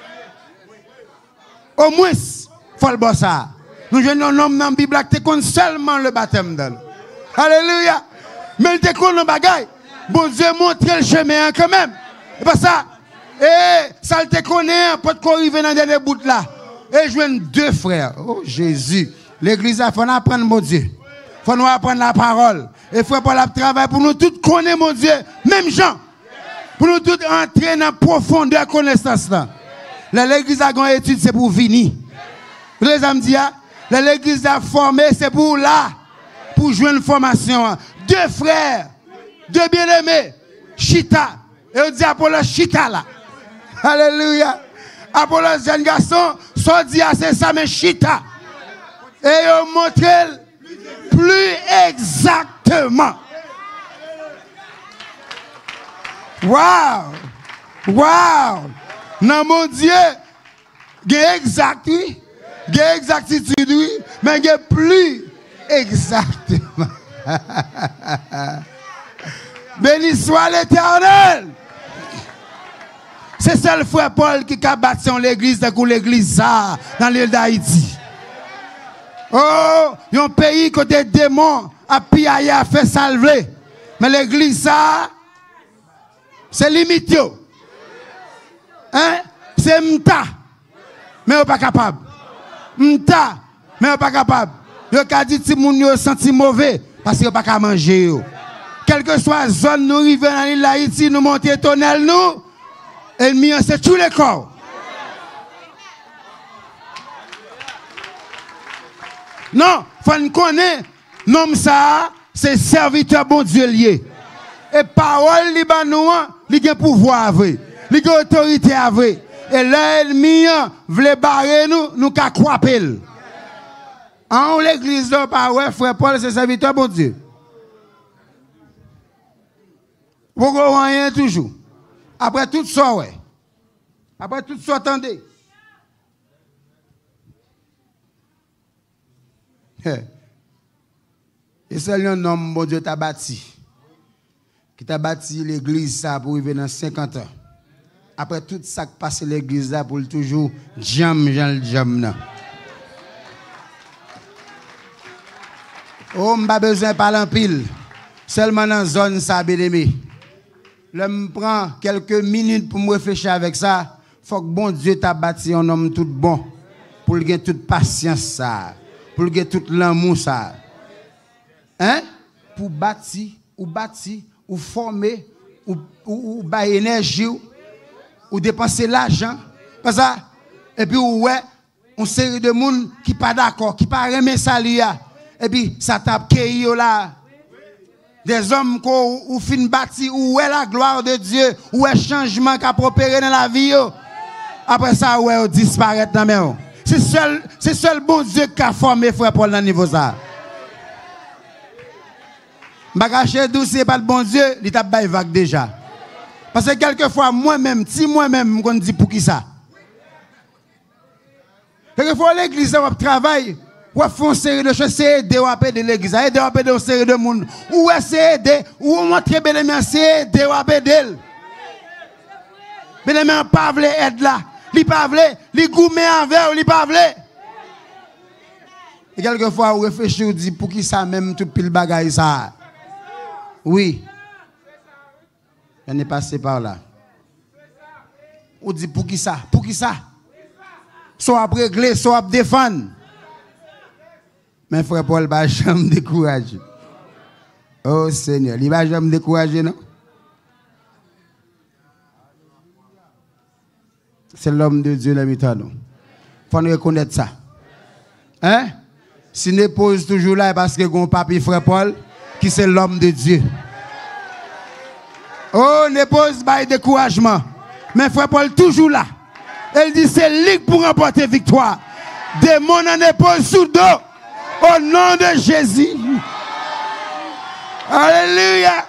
Au moins, il faut le voir ça. Nous avons un homme dans la Bible qui connaît seulement le baptême dans l'eau. Alléluia. Mais il te connaît le bagage. Bon Dieu montre le chemin quand même. Et pas ça. Et ça te connaît, peut-être qu'on arrive dans des bouts là. Et je viens deux frères. Oh Jésus. L'église a fait apprendre mon Dieu. Il faut nous apprendre la parole. Et frère Paul a travaillé pour nous tous connaître mon Dieu. Même gens. Pour nous tous entrer dans la profondeur de connaissance là. L'église a une étude, c'est pour venir. Les amis disent, l'église a formé, c'est pour là. Pour jouer une formation. Deux frères. Deux bien-aimés. Chita. Et on dit Apollo Chita là. Alléluia. Apollo jeune garçon, soit dit c'est ça, mais Chita. Et on montre plus exactement. Wow! Wow! Non, mon Dieu, il y a exact, oui. Il y a exactitude, oui. Mais il y a plus exactement. Béni soit l'Éternel. C'est seul frère Paul qui a bâti l'église de l'église dans l'île d'Haïti. Oh, il y a un pays que des démons a piaillé, a fait salver. Mais l'église ça, c'est limité. Hein? C'est m'ta. Mais on n'est pas capable. M'ta. Mais on n'est pas capable. Yo ka dit si moun yo senti mauvais parce que pas qu'à manger. Quelle que soit la zone nous arrivons dans l'île d'Haïti, nous montons tonnel nous. Ennemi c'est tous les corps. Non, faut nous connaître nom ça, c'est serviteur bon Dieu lié. Et parole li ba nou, li gen pouvoir vrai, li gen autorité vrai. Et l'ennemi vle barrer nous ka croiper. En l'église de parole frère Paul c'est serviteur bon Dieu. Vous rien toujours. Après tout ça ouais. Après tout ça attendez. Et c'est un homme, bon Dieu, t'a bâti. Qui t'a bâti l'église ça pour vivre dans 50 ans. Après tout ça qui passe l'église là pour toujours jam. Oh, m'pas besoin de parler en pile. Seulement dans la zone ça, bien-aimé. Là, je prends quelques minutes pour me réfléchir avec ça. Faut que bon Dieu t'a bâti un homme tout bon. Pour qu'il ait toute patience ça. Pour qu'il ait tout l'amour ça. Hein? Pour bâtir, ou former, ou bailler énergie, ou dépenser l'argent. Pas ça? Et puis, ouais, une série de monde qui pas d'accord, qui pas aimer ça là. Et puis, ça tape qui là. Des hommes qui ont fin bâti, ou est la gloire de Dieu, ou est changement qui a opéré dans la vie. Après ça, ouais, disparaît dans la main. C'est seul bon Dieu qui a formé frère Paul dans le niveau ça. Bagache douce, c'est pas le bon Dieu, il t'a baillé vague déjà. Parce que quelquefois, moi-même, si moi-même, on dit pour qui ça? Quelquefois, l'église, on travaille, on fait une série de choses, c'est aider à aider l'église, aider à aider une série de monde. Ou c'est aider, ou montrer bien c'est aider à aider. Bien pas voulu aide là. Li pas voulu, li goumé avec, li pas voulu. Et quelquefois, on réfléchit, on dit pour qui ça même tout pile bagaille ça. Oui. On est passé par là. On dit pour qui ça? Pour qui ça? Soit à régler, soit à défendre. Mais frère Paul va jamais décourager. Oh Seigneur, il va jamais décourager, non? C'est l'homme de Dieu, l'ami Tano. Il faut nous reconnaître ça. Hein? Si nous pose toujours là, parce que mon papi frère Paul, qui c'est l'homme de Dieu. Oh, ne pose pas de découragement. Mais frère Paul toujours là. Elle dit c'est lui pour remporter victoire. Démon en épose sous dos. Au nom de Jésus. Alléluia.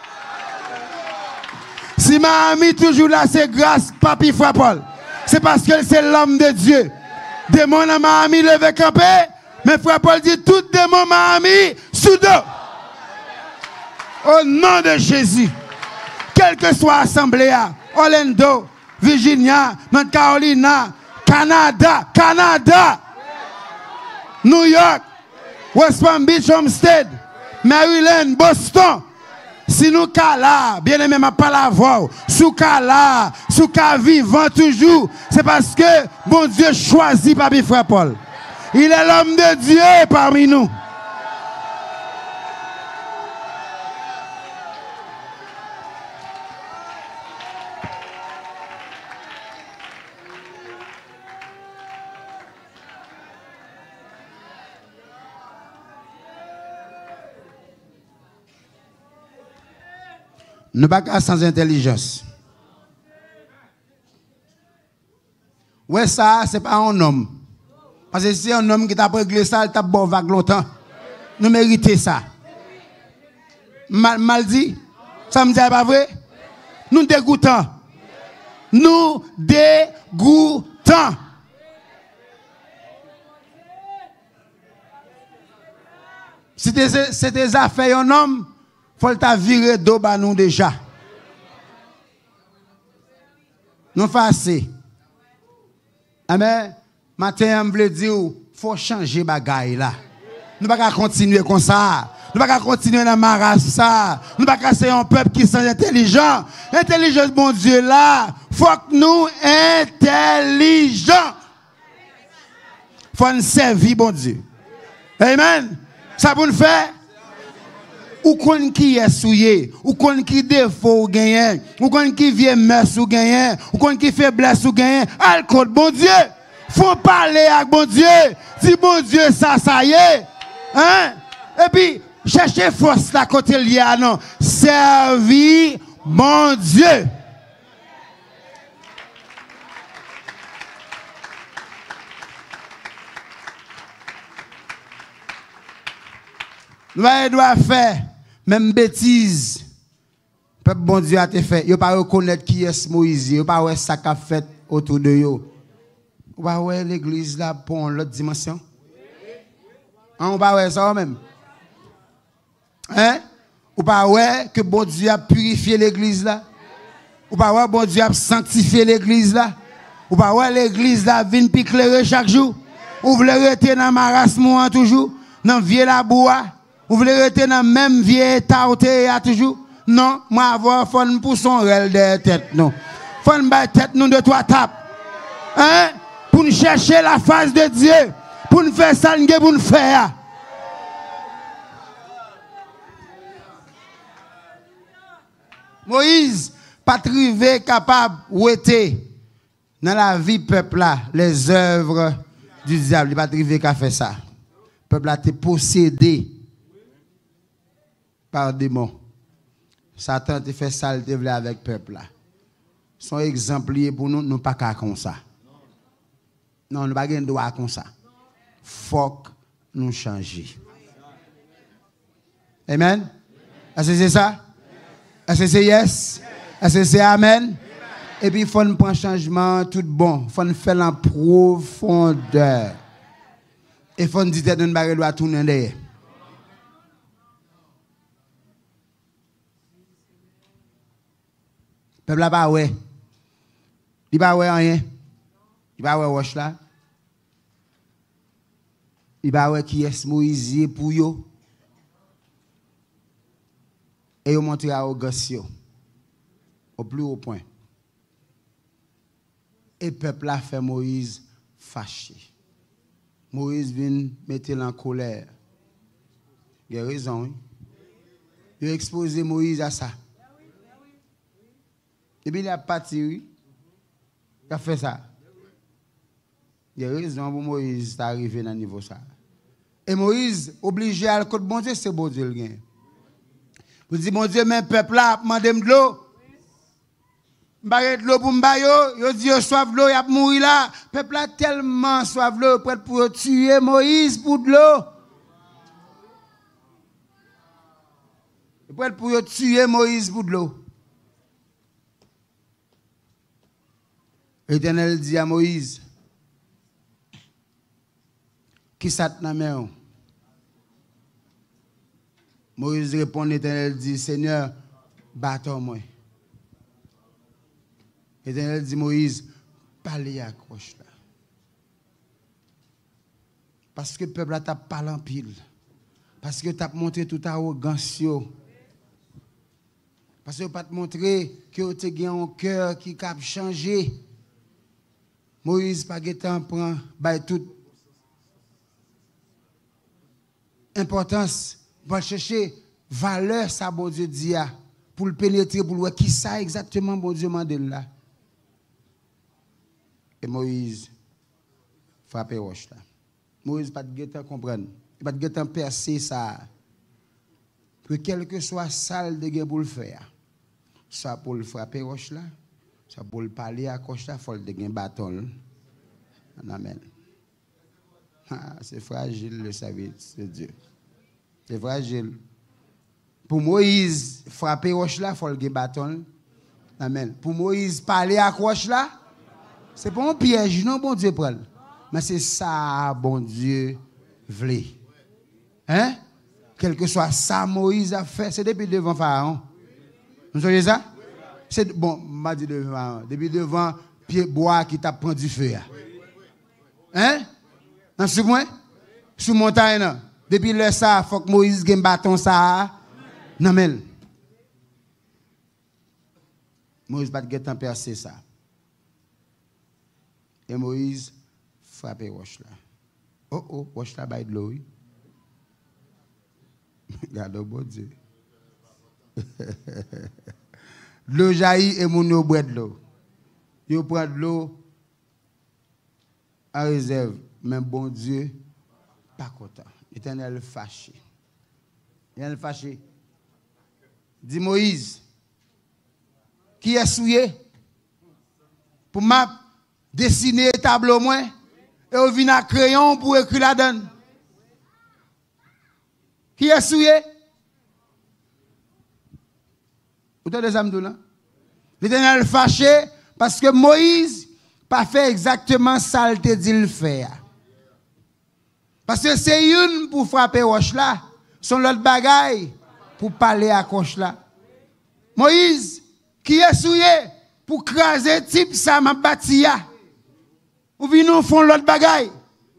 Si ma amie toujours là, c'est grâce Papi Frère Paul. C'est parce que c'est l'homme de Dieu. Démon à ma amie levé campé. Mais Frère Paul dit tout démon ma amie sous dos. Au nom de Jésus. Quelle que soit l'assemblée, Orlando, Virginia, North Carolina, Canada, New York, West Palm Beach, Homestead, Maryland, Boston. Si nous là, bien aimé, ma pas la voix, sous là, sous vivant toujours, c'est parce que bon Dieu choisit Papi Frère Paul. Il est l'homme de Dieu parmi nous. Ne pas qu'à sans intelligence. Ouais, ça, c'est pas un homme. Parce que c'est un homme qui t'a réglé ça, il t'a bon vague longtemps. Nous méritons ça. Mal dit? Ça me dit pas vrai? Nous dégoûtons. Nous dégoûtons. Si c'était affaires un homme, faut t'a virer d'eau ba nous déjà. Nous faisons. Amen. Matin, je veux dire, faut changer bagaille là. Nous ne pouvons pas continuer comme ça. Nous ne pouvons pas continuer dans ma race ça. Nous ne pouvons pas casser un peuple qui est intelligent. L'intelligence, bon Dieu là, faut que nous intelligents. Faut nous servir, bon Dieu. Amen. Ça pour nous faire. Ou qu'on qui est souillé, ou qu'on qui défaut ou gagne, ou qu'on qui vient messe ou gagne, ou qu'on qui faiblesse ou gagne, alcool, bon Dieu, faut parler avec bon Dieu, si bon Dieu ça y est, hein, et puis, cherchez force là côté lié, non, servir bon Dieu. Nous doit faire même bêtise. Peuple bon Dieu a été fait. Yo pas reconnaître qui est Moïse, yo pas ouais ça qu'a fait autour de yo. Ou pas ouais l'église là pour l'autre dimension. On pas ouais ça même. Hein? Ou pas ouais que bon Dieu a purifié l'église là. Ou pas ouais bon Dieu a sanctifié l'église là. Ou pas ouais l'église là vient éclairer chaque jour. Ou voulez rester dans marasme toujours, dans vieux la bois. Vous voulez rester dans le même vieux état où toujours? Non, moi avoir fon pour son rel de tête non. Fon ba tête nous de trois tapes. Hein? Pour nous chercher la face de Dieu, pour nous faire ça pour nous faire. Moïse pas trivé capable ouéter dans la vie peuple là les œuvres du diable, il pas trivé qu'à faire ça. Peuple a été possédé par démon. Satan te fait ça, il avec le peuple là. Son exemplaire pour nous, nous pas qu'à comme ça. Non, nous pas gain droit comme ça. Faut que nous changer. Amen. Est-ce que c'est ça? Est-ce que c'est yes? Est-ce que c'est amen? Et puis il faut nous prendre changement tout bon, il faut nous faire en profondeur. Et il faut nous dire que nous ne doit tourner derrière. Peuple là pas ouais. Il pas ouais rien. Il pas ouais roche là. Il pas ouais qui est Moïse pour yo. Et yo montre arrogance au plus haut point. Et peuple là fait Moïse fâché. Moïse vient mettre en colère. Il a raison, oui. Il a exposé Moïse à ça. Et puis il a parti, oui. Il a fait ça. Il a raison pour Moïse d'arriver dans le niveau ça. Et Moïse, obligé à le côté bon Dieu, c'est bon Dieu le gain. Vous dites, mon Dieu, mais peuple là, demandez de l'eau. M'barrête de l'eau pour m'bayo, yo dit yo soif l'eau, y a mourir là. Peuple là tellement soif l'eau, prêt pour tuer Moïse pour de l'eau. Prêt pour tuer Moïse pour de l'eau. L'Éternel dit à Moïse, qui ça te n'a? Moïse répond, l'Éternel dit, Seigneur, bâton-moi. L'Éternel dit, Moïse, parlez à croche là. Parce que le peuple t'a parlé en pile. Parce que tu as montré toute arrogance. Parce que tu pas montré que tu as un cœur qui a changé. Moïse pas temps prend toute importance pour chercher valeur ça bon Dieu dit pour le pénétrer pour voir qui ça exactement bon Dieu m'a là. Et Moïse frappé roche là. Moïse pas de temps comprendre, pas de temps percer ça. Que quel que soit ça de gain pour le faire. Ça pour le frapper roche là. Ça pour le parler à coche là, faut le de bâton. Amen. C'est fragile le service de Dieu. C'est fragile. Pour Moïse frapper roche là, faut le bâton. Amen. Pour Moïse parler à coche là, c'est pas un piège, non bon Dieu prend. Mais c'est ça bon Dieu voulait. Hein? Quel que soit ça Moïse a fait, c'est depuis devant Pharaon. Vous savez ça? C'est bon, m'a dit devant Pharaon, depuis devant pied bois qui t'a pris du feu. Hein? Dans ce point? Sous montagne. Depuis le ça, il faut que Moïse ait un bâton ça. Non, mais. Moïse n'a pas de temps percer ça. Et Moïse frappe roche là. Oh, roche là, baille de l'eau. Regarde, bon Dieu. L'eau jaillit et mon eau boit de l'eau. Yo prend de l'eau en réserve. Mais bon Dieu, pas content. L'Éternel fâché. L'Éternel fâché. Dit Moïse, qui est souillé? Pour m'a dessiner tableau moins et on vient à crayon pour écrire la donne. Qui est souillé? Vous avez des âmes de là? L'Éternel fâché parce que Moïse pas fait exactement ça qu'il te dit le faire. Parce que c'est une pour frapper roche là, son l'autre bagaille pour parler à coche là. Moïse, qui est souillé pour craser type ça m'a bâti ya. Ou bien nous font l'autre bagaille.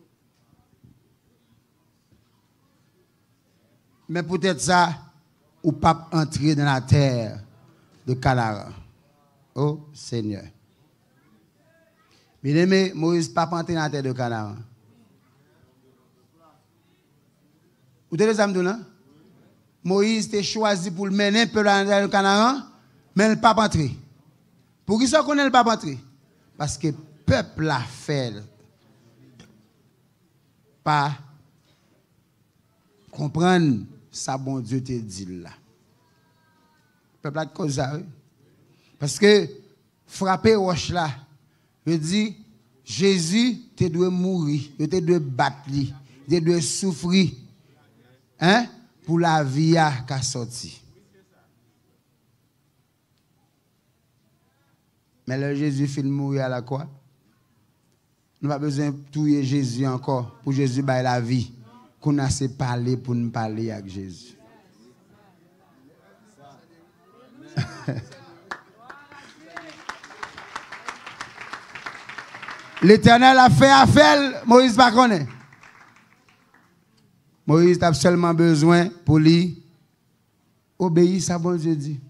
Mais peut-être ça, ou pas entrer dans la terre de Canaan. Oh Seigneur. Bien aimé, Moïse pas entrer dans la terre de Canaan. Vous avez des âmes de là? Moïse t'a choisi pour le mener pour la terre de Canaan, mais il n'a pas entré. Pour qui ça qu'on ne pas entré? Parce que le peuple a fait pas comprendre ça bon Dieu te dit là. Le peuple a de cause ça. Parce que frapper roche là, je dis Jésus te doit mourir, te doit battre, te doit souffrir. Hein? Pour la vie qui a sorti. Mais le Jésus finit mourir à la croix. Nous n'avons pas besoin de tuer Jésus encore pour Jésus bailler la vie. Qu'on a assez parlé pour nous parler avec Jésus. L'Éternel a fait affaire, Moïse ne connaît pas. Moïse a seulement besoin pour lui obéir à bon Dieu dit.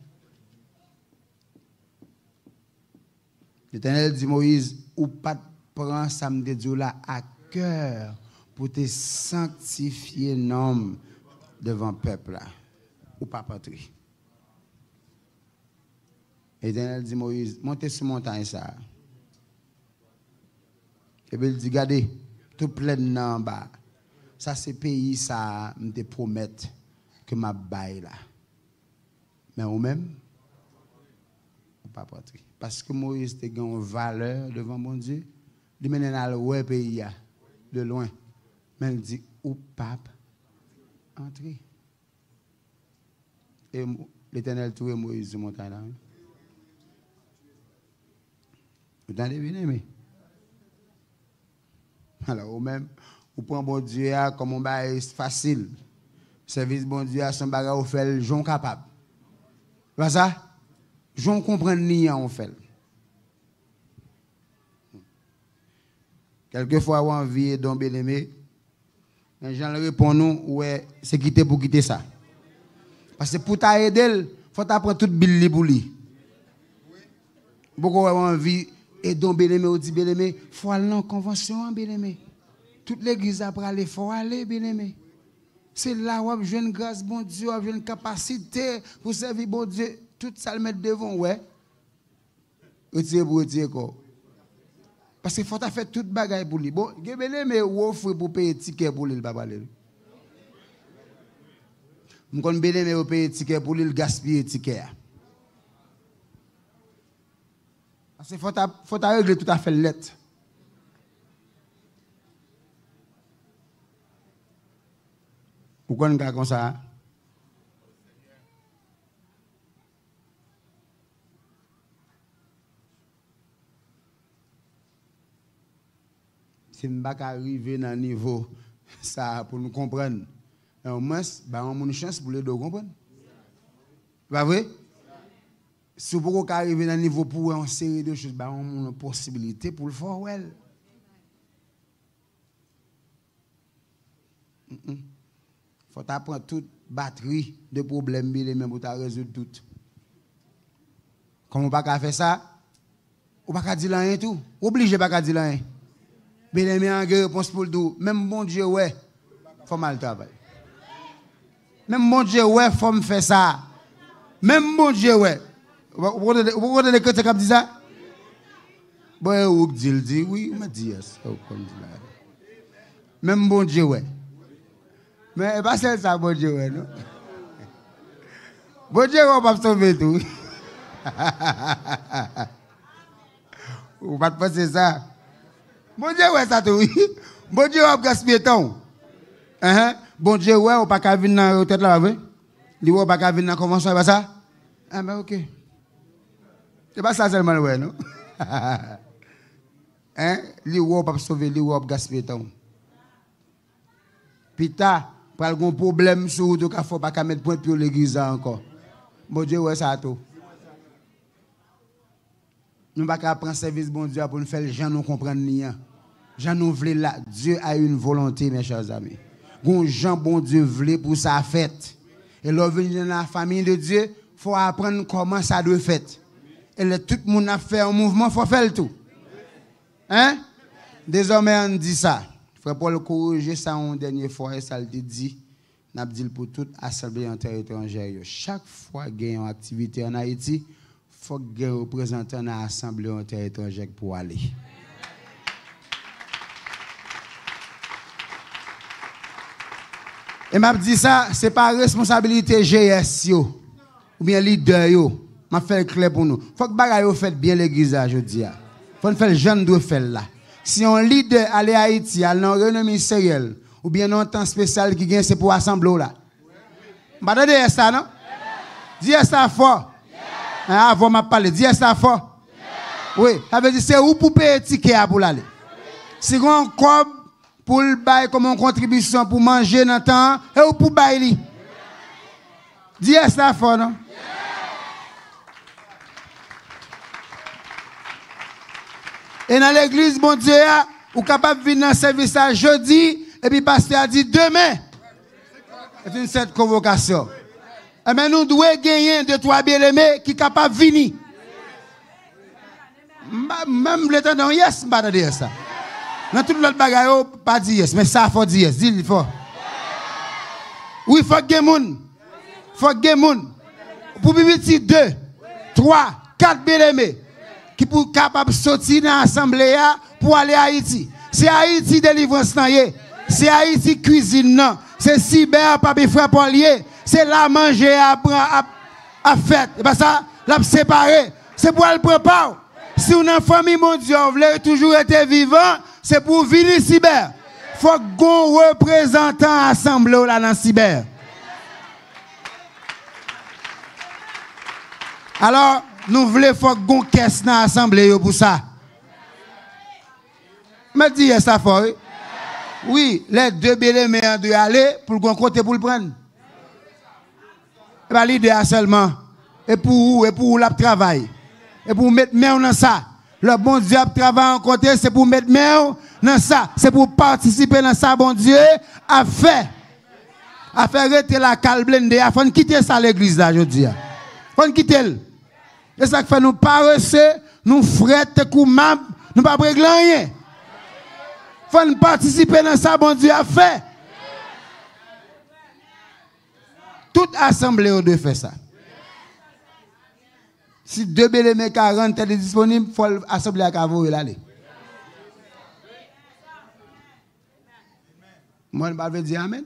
L'Éternel dit Moïse, ou pas prendre ça me Dieu là à cœur pour te sanctifier nom devant le peuple là. Ou pas patrie. L'Éternel dit Moïse, montez sur montagne ça. Et puis il dit, regardez, tout plein en bas. Ça, c'est pays, ça, me te promettre que ma baille là. Mais ou même, ou pas patrie. Parce que Moïse te gagne une valeur devant mon Dieu. Il mène dans le pays, de loin. Mais il dit, ou pas entrer. Et l'Éternel trouve Moïse sur montagne. Vous entendez bien aimé? Alors, ou même, vous prenez bon Dieu comme un bagage facile. Service bon Dieu à son bagage au fait, j'en capable. Pas ça? J'en comprends ni on fait. Quelquefois, on envie d'en bien-aimé. Les gens répondent nous, ouais, c'est quitter pour quitter ça. Parce que pour t'aider, il faut t'apprendre toute bille pour lui. Beaucoup ont envie et donc bien-aimé ou dit bien-aimé, il faut aller en convention bien-aimé. Toute l'église après aller, il faut aller bien-aimé. C'est là où on a une grâce, bon Dieu, on a une capacité pour servir bon Dieu. Tout ça le mettre devant, ouais. Retirer pour retirer quoi. Parce qu'il faut faire toute bagaille pour lui. Bon, bien-aimé ou offre pour payer ticket pour lui, le papa. Je connais bien-aimé ou payer ticket pour lui, le gaspiller ticket. Parce qu'il faut régler tout à fait lettre. Pourquoi on est comme ça? Si nous ne pouvons pas arriver dans le niveau ça pour nous comprendre, au moins, on a une chance pour les deux comprendre. Pas vrai? Si vous pouvez arriver dans le niveau pour une série de choses, on a une possibilité pour le faire. Il faut apprendre toute batterie de problèmes, même pour résoudre tout. Comment on ne peut pas faire ça? On ne peut pas dire rien tout. Obligé de ne pas dire rien. Mais les gens ont une réponse pour le tout. Même bon Dieu, ouais, il faut mal travailler. Même bon Dieu, ouais, il faut me faire ça. Même bon Dieu, ouais. Vous regardez les chrétiens qui disent ça? Bon, vous dites oui, vous dites yes. Même bon Dieu, ouais. Mais pas celle ça, bon Dieu, ouais, non? Bon Dieu, on va sauver tout. Vous ne pas penser ça? Bon Dieu, ouais, ça tout. Bon Dieu, on va gaspiller ton. Bon Dieu, ouais, on ne peut pas venir dans la retraite là, oui? Il ne peut pas venir dans la convention, c'est pas ça? Ah, ben, ok. C'est pas ça seulement, ouais, non? Il ne peut pas sauver, il ne peut pas gaspiller ton. Pita, pour un problème sur le cas, il ne faut pas mettre point pour l'église encore. Bon Dieu, ouais, ça tout. Nous ne pouvons pas prendre service, bon Dieu, pour nous faire les gens nous comprendre rien. Jean nous voulons là. Dieu a une volonté, mes chers amis. Bon Jean, bon Dieu, voulait pour sa fête. Et là, venir dans la famille de Dieu, il faut apprendre comment ça doit être fait. Et là, tout le monde a fait un mouvement, il faut faire le tout. Hein? Désormais, on dit ça. Frère Paul corriger ça une dernière fois, et ça le dit. N'a dit pour toute assemblée en territoire étranger. Chaque fois qu'il y a une activité en Haïti, il faut qu'il y ait un représentant dans l'assemblée en territoire étranger pour aller. Et m'a dit ça, ce n'est pas responsabilité GS ou bien leader yo. M'a fait clair pour nous. Faut que bagaille yo fait bien l'église aujourd'hui. Faut faire jeune doit faire là. Si un leader aller à Haïti, à une réunion ministérielle ou bien un temps spécial qui gagne c'est pour assembler là. Pas de ça non? Dis ça fort. Avant m'a parlé, dis ça fort. Oui, ça veut dire c'est où pour payer ticket pour l'aller. Si on cob pour le bail comme une contribution pour manger dans le temps, et ou pour bailler. Dis ça fort, non? Et dans l'église, bon Dieu, ou capable de venir dans le service à jeudi, et puis le pasteur a dit demain. C'est une cette convocation. Et bien nous devons gagner 2-3 bien-aimés qui sont capables de venir. Même le temps de yes, je ne vais pas dire ça. Dans tout l'autre bagaille, pas dire yes, mais ça, il faut dire yes. Dis-le fort. Oui, il faut que les gens. Il faut que les gens. Pour petit 2, 3, 4 bien-aimés qui sont capables de sortir dans l'assemblée pour aller à Haïti. C'est Haïti délivrance, c'est Haïti cuisine, c'est cyber, papi frère Paulier, c'est la manger à fête. Et pas ça, la séparer. C'est pour elle prépare. Si on a une famille mondiale, vous voulez toujours être vivant, c'est pour venir cyber. Il faut qu'on représentant assemblée là dans cyber. Alors, nous voulons faire une caisse dans l'assemblée pour ça. Me dis ça fort. Oui, les deux bébés doivent aller pour le côté pour le prendre. Et bien l'idée seulement. Et pour le travail. Et pour mettre main dans ça. Le bon Dieu travaille en côté, c'est pour mettre main dans ça. C'est pour participer dans ça, bon Dieu, à faire arrêter la calblende, à faire quitter ça l'église là, je dis. Faut quitter. Et ça fait nous paresseux, nous frettes, coumables, nous pas régler rien. Faut participer dans ça, bon Dieu, à faire. Toute assemblée doit faire ça. Si deux BLM 40 est disponible, il faut l'assembler à Cavo et l'aller. Moi, je vais dire Amen.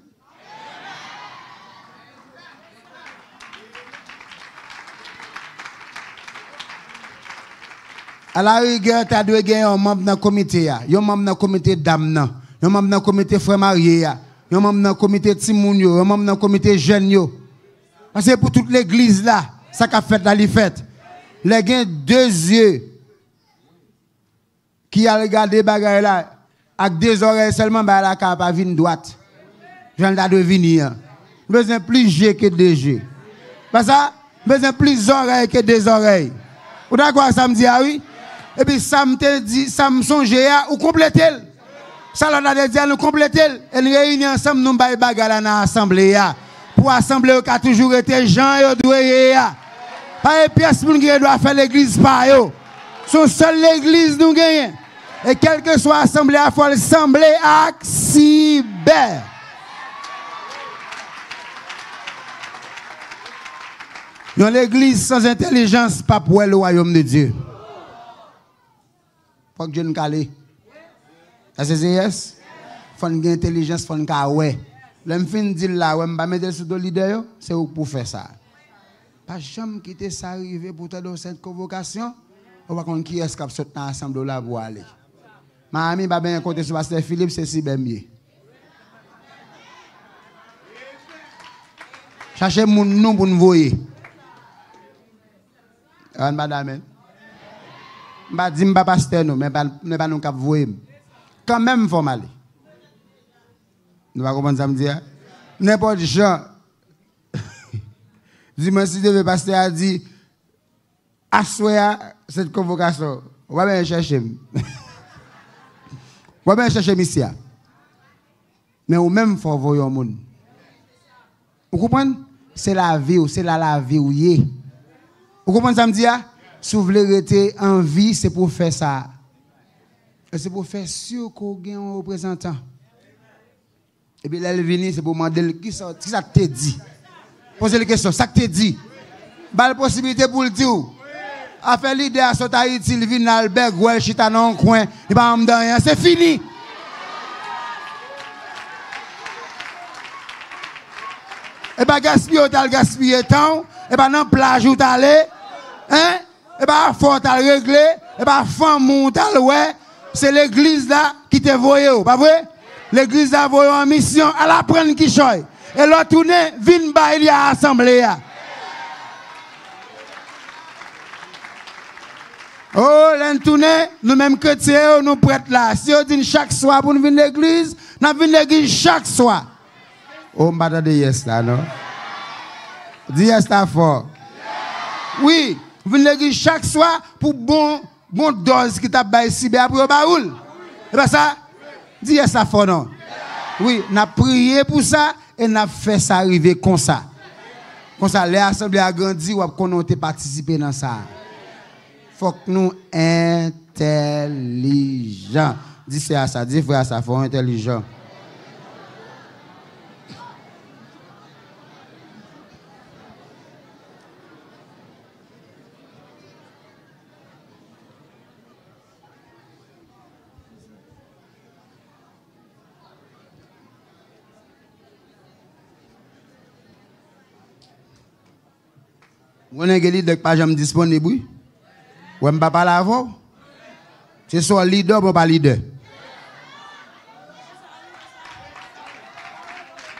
À la rigueur, tu dois gagner un membre dans le comité. Un membre dans le comité d'âme. Un membre dans le comité frère marié. Un membre dans le comité Timounio. Un membre dans le comité jeune. Parce que pour toute l'église là, ça qu'a fait la fête. Les gens deux yeux qui a regardé bagaille là, avec deux oreilles seulement, bah la carte pas venir droite. J'en ai de venir. Besoin plus G que deux G. Pas ça? Besoin plus oreilles que deux oreilles. Vous d'accord ça me dit ah oui? Et puis ça me dit, ça me songe à ou compléter. Ça l'a dit à nous compléter. Et nous réunir ensemble nous bail bagaille dans l'assemblée pour assembler qui a toujours été Jean et doué. Pas une pièce pour nous doit faire l'église par eux. Son seule l'église nous gagne. Et quelle que soit l'assemblée, il faut assembler à cyber. Dans l'église sans intelligence, pas pour le royaume de Dieu. Faut que Dieu nous cale. C'est yes? Faut une intelligence, faut une ouais. L'homme fin dit là, ouais, m'ba mettre sur le leader, c'est pour faire ça. Pas jamais quitter ça arriver pour te donner cette convocation. On va connaître qui est-ce qui a sauté dans l'assemblée là pour aller. Ma amie va bien compter sur Pasteur Philippe, c'est si bien mieux. Cherchez mon nom pour nous voir. Madame. Je ne dis pas pasteur, mais pas nous cap voir. Quand même, il faut m'aller. Nous va comprendre ça me dire. N'importe gens. Dis-moi si le pasteur a dit, assoya cette convocation. On va bien chercher. On va bien chercher Missia. Mais au même faut voir au monde. Vous comprenez? C'est la vie, c'est la vie où y est. Vous comprenez ça me dit? Si vous voulez rester en vie, c'est pour faire ça. C'est pour faire sûr qu'on gagne un représentant. Et puis là, elle vient, c'est pour demander qui ça te dit. Posez les questions, ça te dit. Bah, la possibilité pour le dire. A fait l'idée à sauter Haïti, il vient dans le berg, ou elle chita dans un coin, il va me donner, c'est fini. Et bien, gaspiller temps, et bien, dans la plage où tu allé, hein, et bien, faut t'as réglé, et bien, femme ou t'as ouais, c'est l'église là qui te voye, pas vrai? L'église a voyé en mission, elle apprend qui choy. Et l'autre tourné, vin ba il y a assemblée. Oh, l'un tourné, nous mêmes chrétiens, nous prêtres là. Si on dit chaque soir pour nous venir à l'église, nous venons à l'église chaque soir. Oh, on va dire yes là, non? Dis yes là fort. Oui, vous venez à l'église chaque soir pour bon dose qui t'a baillé si bien après au baoul. C'est pas ça? Dis yes là fort, non? Oui, on a prié pour ça et on a fait ça arriver comme ça. Comme ça, les assemblées a grandi ou qu'on a participé dans ça. Faut que nous intelligents. Dis ça, dis frère ça, faut intelligent. Vous avez un leader qui n'est pas jamais disponible. Vous ne pouvez pas l'avoir. C'est soit leader ou pas leader.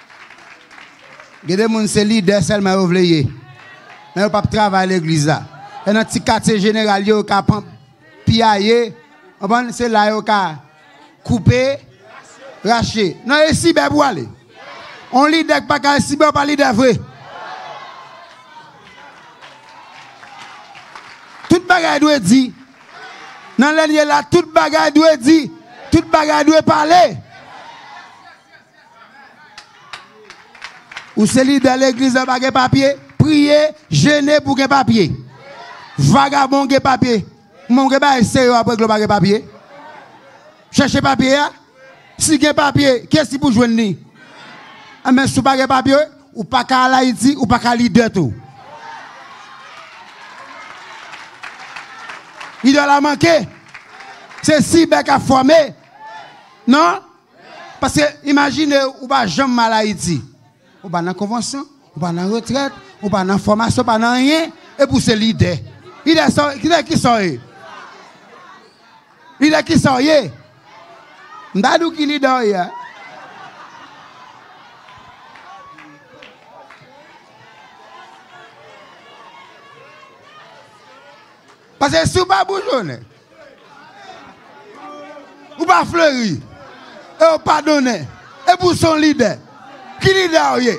Il y a des gens qui sont leaders seulement ouvriers. Mais ils ne peuvent pas travailler à l'église. Et dans petit quartier général, yo ka piailler, c'est là yo ka couper, racher. Non, et si ben pour aller. On lit dek pas ka si ben pas lit vrai. Tout bagay doit dire. Dans l'année là, tout bagay doit dire, tout bagay doit parler. Ou c'est dans l'église pas de papier, prier, jeûner pour que papier. Vagabond que papier. Mon que pas sérieux après que pas papier. Chercher papier. Si vous papier, qu'est-ce que vous joindre? Mais si vous pas papier, ou pas qu'à Haïti, ou pas qu'à leader tout. Il doit la manquer. C'est si bec à former. Non? Parce que imaginez, ou pas jamais mal Haïti. Ou pas dans la convention, ou pas dans la retraite, ou pas dans la formation, pas dans rien, et pour ce leader. Il est qui sont eux? Il est qui sont eux? M'dadou qui leader eux? Parce que si vous pas bougeonner, ou pas fleurir, et vous pardonner, et pour son leader, qui leader est?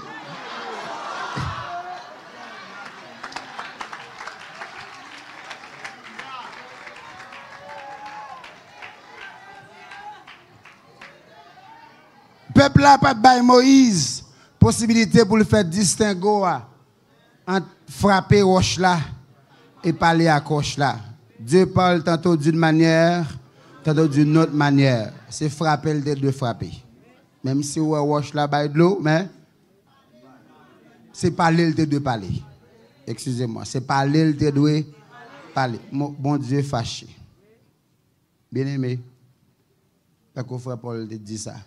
Peuple là pas de Moïse possibilité pour le faire distinguer entre frapper roche là et parler à coche là. Dieu parle tantôt d'une manière, tantôt d'une autre manière. C'est frapper le de frapper. Même si on roche là bas de l'eau, mais c'est parler le de parler. Excusez-moi, c'est parler le de parler. Bon Dieu fâché. Bien aimé. D'accord, frère Paul te dit ça.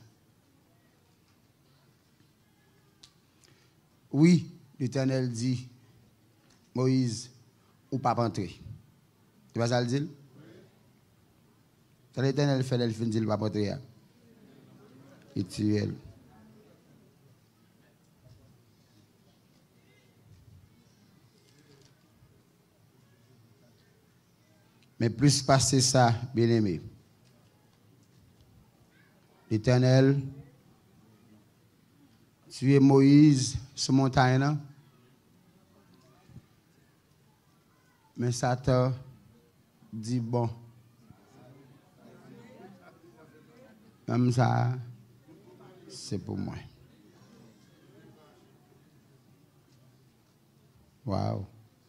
Oui, l'Éternel dit, Moïse, ou pas rentrer. Tu vas ça le dire? Quand l'Éternel fait le fin dit, il va rentrer. Et tu es. Mais plus passer ça, bien aimé. L'Éternel, tu es Moïse sur montagne. Mais Satan dit bon. Comme ça, c'est pour moi. Wow.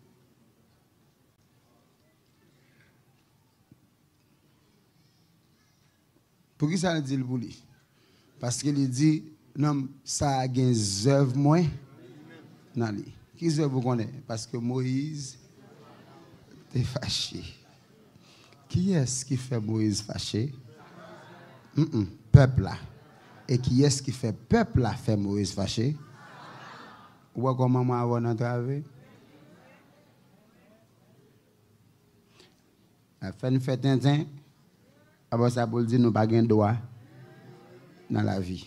Pour qui ça le dit pour lui? Parce qu'il dit, non, ça a des œuvres moins dans lui. Qui œuvre vous connaissez? Parce que Moïse est fâché. Qui est-ce qui fait Moïse fâché? Peuple là. Et qui est-ce qui fait peuple là fait Moïse fâché? Ou comment maman avant d'entrer? La fin fait tintin. Après ça pour dire nous pas gain droit dans la vie.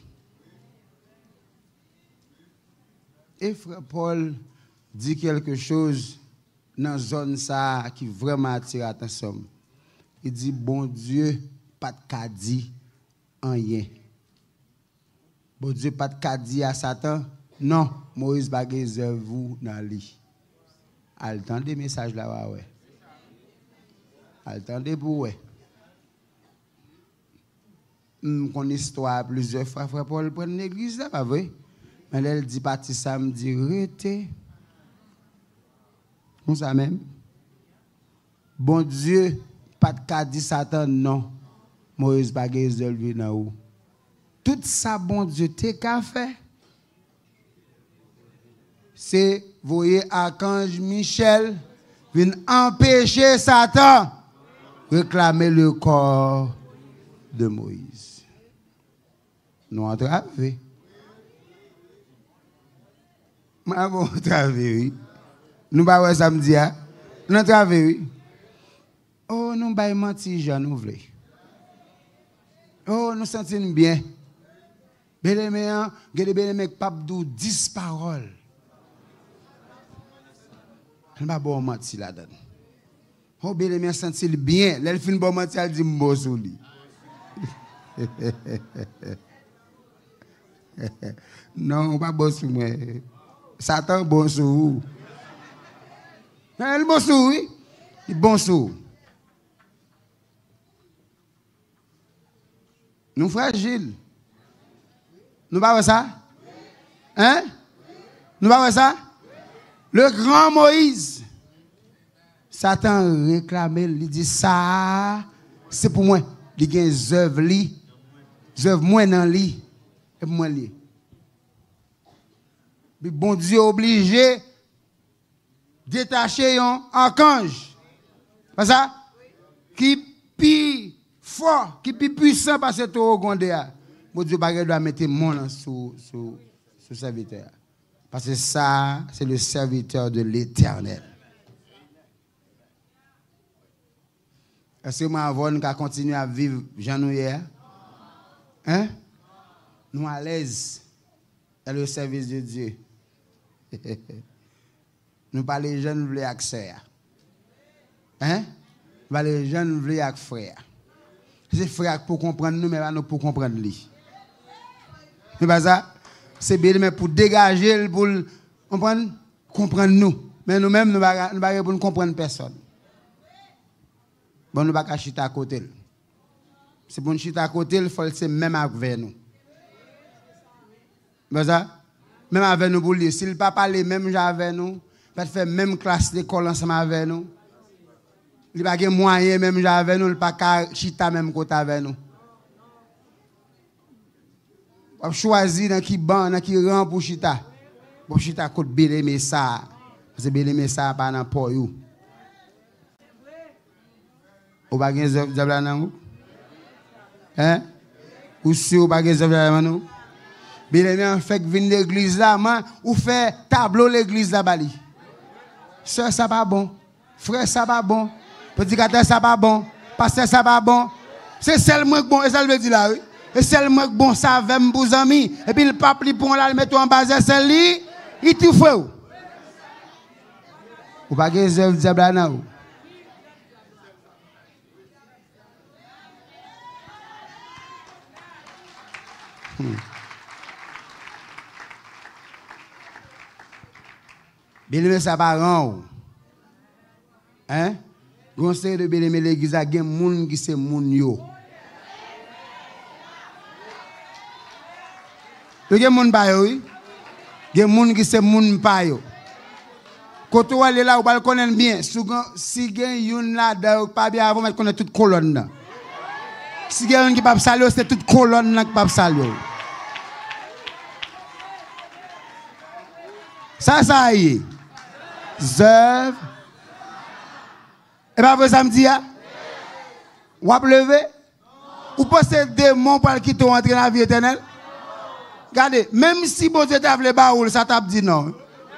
Et frère Paul dit quelque chose dans la zone ça qui vraiment attire l'attention. Il dit bon Dieu pas de cadeau rien. Bon Dieu pas de cadeau à Satan. Non, Moïse pas de vous dans lui. Attendez message là ouais. Attendez pour ouais. Qu'on histoire plusieurs fois frère Paul prend l'église là pas vrai. Mais elle dit parti samedi rete. On ça même. Bon Dieu pas de cadeau Satan non. Moïse pas de lui dans où. Tout ça bon Dieu t'es qu'a fait. C'est voyez archange Michel vient empêcher Satan réclamer le corps de Moïse. Nous entravé. Nous avons entravé, oui. Nous pas samedi, nous entravé, oui. Oh, nous pas menti, Jean, nous voulons. Oh, nous sentons bien. Bélémé, Bélémé, pape dou 10 paroles. On pas bon menti là-dedans. Oh, bien, me senti bien. L'elle fin bon mentir, elle dit m'bo sou li. Non, pas bon sou moi. Satan bon sou. Elle bon sou, oui. Il bon sou. Nous fragiles. Nous pas ça? Hein? Nous pas ça? Le grand Moïse. Satan réclamait, il dit ça, c'est pour moi. Il y a des œuvres, des œuvres moins dans lui, et moi li. Le bon Dieu obligé de détacher un archange. Pas ça? Qui plus fort, qui plus puissant parce que tout gondéa. Bon Dieu doit mettre mon sous serviteur. Parce que ça, c'est le serviteur de l'Éternel. Est-ce que moi, avant, nous continuer à vivre Jean nous hier? Hein? Nous à l'aise dans le service de Dieu. Nous pas les jeunes voulons accès. Hein? Nous pas les jeunes voulons avec frère. C'est frère pour comprendre nous, mais pas nous pour comprendre lui. C'est pas ça? C'est bien, mais pour dégager, pour comprendre nous. Mais nous-mêmes, nous ne pouvons pas comprendre personne. Bon, nous ne pouvons pas chiter à côté. C'est pour nous chiter à côté, il faut le même avec nous. C'est ça? Même avec nous pour lire. S'il ne pas parler même avec nous, il va faire même classe d'école ensemble avec nous. Il n'a pas de moyens même avec nous, il n'a pas de chita même côté avec nous. On choisit dans qui ban, dans qui rang pour chita. Pour chita côté Bélémé ça. Parce que Bélémé ça pas dans pour you. Ou pas gen zèv diable nan ou? Hein? Ou si ou pas gen zèv diable nan ou? Bélémé en fait vinn l'église là, man, ou fait tableau l'église là bali. Sœur ça pas bon. Frère ça pas bon. Prédicateur ça pas bon. Pasteur ça pas bon. C'est seulement bon et ça veut dire là oui. Et seulement bon ça avec mes amis et puis le pape li pour là le mettre en bas celle li, il tout fait ou pas gen zèv diable nan ou? Bélémé ça pas rend. Hein? Conseil de Bélémé l'église a gen moun qui c'est moun yo. Gen moun pa yo, oui. Gen moun qui c'est moun pa yo. Quand on est là, on va le connaître bien. Si gen yon là pas bien avant, on connaît toute colonne là. Si gen yon qui pas saluer, c'est toute colonne là qui pas saluer. Ça y est. Zèv. Et pas vous samedi, ou à lever? Ou pensez démon pour quitter entrer dans la vie éternelle? Regardez, même si bon Dieu t'a voulu baoul, ça t'a dit non.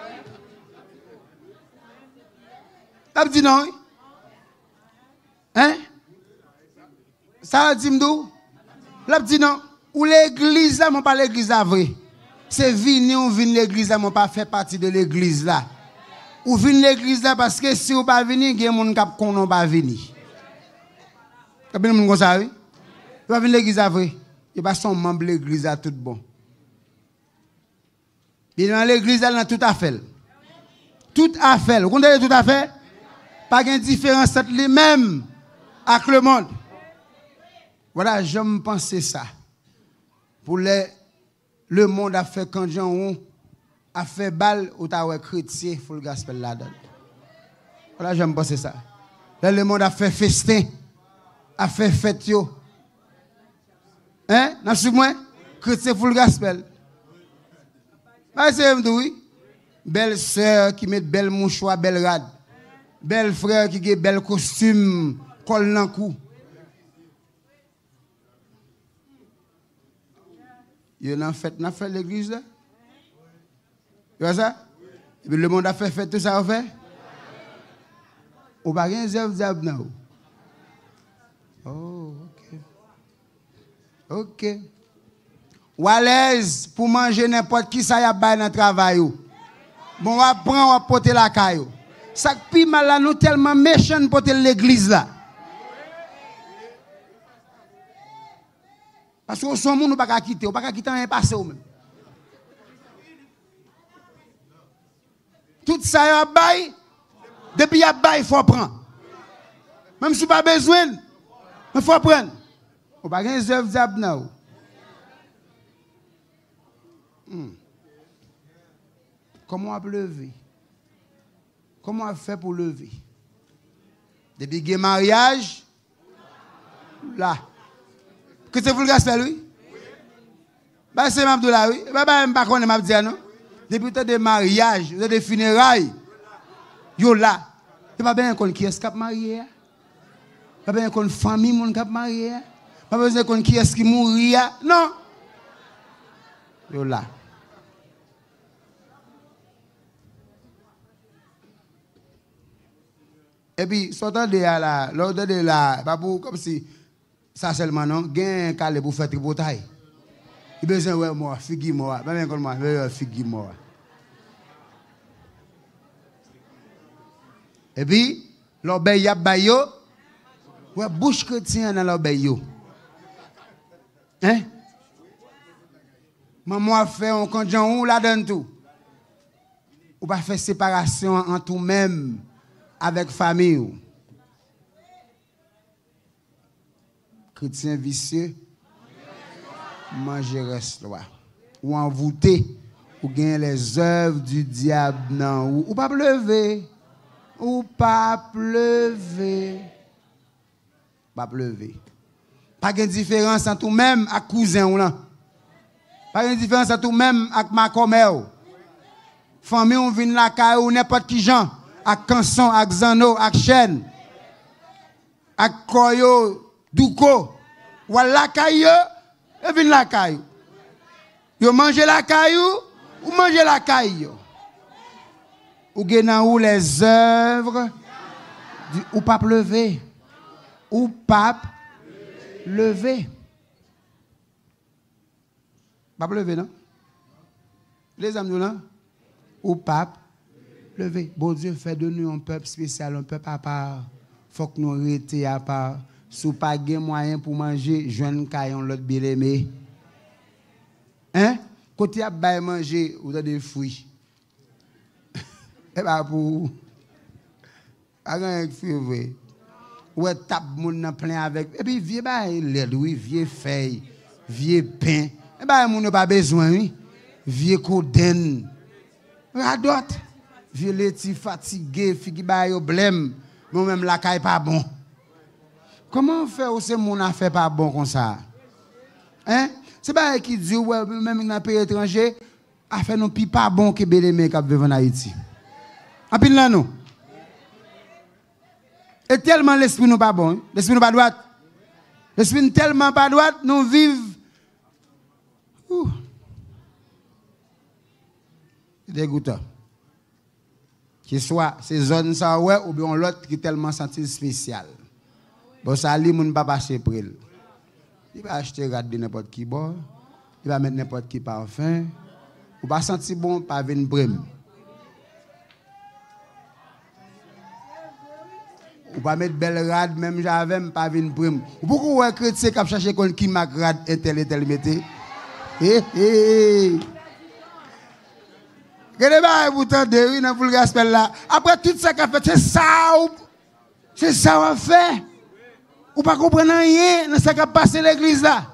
T'a dit non? Hein? Ça dit m'dou? L'a dit non. Ou l'église là, mon pas l'église là vrai. C'est venir ou venir l'église là, mon pas fait partie de l'église là. Ou venir l'église là parce que si ou pas venir, il y a des gens qui ne pas venir. Vous avez des gens ça, oui? Vous venir l'église là vrai. Il n'y a pas son membre de l'église là tout bon. Bien dans l'église là, tout à fait. Tout à fait. Vous comprenez tout à fait? Pas de différence entre lui-même avec le monde. Voilà, je me pensais ça. Pour le monde a fait quand Jean a fait balle ou ta chrétien, il faut le gospel là-dedans. Voilà, je me pensais ça. Là, le monde a fait festin, a fait fête yo. Hein? N'a-tu moi? Chrétien, il faut le gospel. C'est oui. Belle sœur qui met belle mouchoir, belle rade. Belle frère qui a bel costume, col dans cou. Il y a fait l'église là. Tu vois ça? Et puis le monde a fait tout ça, on fait? Ou pas rien zèv diable non? Oh, ok. Ok. Ou à l'aise pour manger n'importe qui ça y a bail dans le travail. Bon, on va prendre, on va porter la caillou. Ça qui mal là nous tellement méchant pour l'église là. Parce que son monde nous pas quitter, on pas quitter un passé ou même. Tout ça y a bail, depuis y a bail faut prendre. Même si pas besoin, mais faut prendre. On pas gagner œuvres diable non. Comment on peut lever? Comment on fait pour lever? Depuis qu'il y a mariage, là. Que c'est vous le gospel, oui? Bah, c'est Mabdoula, oui. Bah, je ne sais pas comment je dire, non? Depuis que des mariages, des funérailles, yo là. Il n'y a pas bien qu'on qui est qui marié. Pas bien qu'on famille mon qui marié. Pas besoin qu'on qui est qui mourit. Non. Yo là. Et puis, sortant de là, l'ordre de là, pas pour comme si ça seulement non, gain calé pour faire tripotaille. Il besoin ouais moi, figue moi, pas bien comme moi, figue moi. Et puis, l'obéi y a bayo, ouais bouche chrétien dans l'obéi yo. Hein? Maman fait un conjoint ou là-dedans tout. Ou pas faire séparation en tout même avec famille. Chrétien vicieux, manger reste là. Ou envoûté, ou gagner les œuvres du diable, non. Ou pas pleuver. Ou pas pleuver. Pas pleuver. Pas de différence entre même avec cousin ou là. Pas de différence entre même avec ma commère. Famille, on vient la caille ou n'importe qui gens. Avec canson, avec zano, avec chêne. Avec koyo, douko. Ou la caille, et vient la caille. Yo mange la caille ou mange la caille. Ou gen ou les œuvres ou pas lever. Ou pas lever. Pas lever, non? Les amis, non? Ou pas lever. Bon Dieu fait de nous un peuple spécial, un peuple à part. Faut que nous restions à part. Si vous n'avez pas de moyen pour manger, jeune caillon l'autre bien aimé. Hein? Quand vous avez manger, vous avez des fruits. Et bien pour. Rien que faire. Ou tape moun plein avec. Et puis vieux lait, oui, vieux feuille, vieux pain. Et bien moun pas besoin, oui. Vieux coden. Radot. Vieux leti fatigué, figi ba yo blême. Moi même la caille pas bon. Comment on fait ou c'est moun a fait pas bon comme ça? Hein? C'est pas qui dit ouais même dans pays étranger a fait non pi pas bon que Bélémé qui vivent en Haïti. En pile là nous. Et tellement l'esprit nous pas bon, l'esprit nous pas droite. L'esprit tellement pas droite, nous vivons dégoûtant. Qui soit ces zones ça ouais ou bien l'autre qui tellement senti spécial. Bon ça li moun pas passer près. Il va acheter garder n'importe qui bon, il va mettre n'importe qui parfum. Ou pas sentir bon pas venir près. Ou pas mettre belle rade même j'avais pas venir près. Ou pourquoi chrétien qui chercher kon qui mak rade tel mettez. Qu'est-ce que vous entendez oui dans le gospel là. Après tout ça qu'a fait c'est ça on fait. Ou pas comprendre rien dans ce qui a passé l'église là.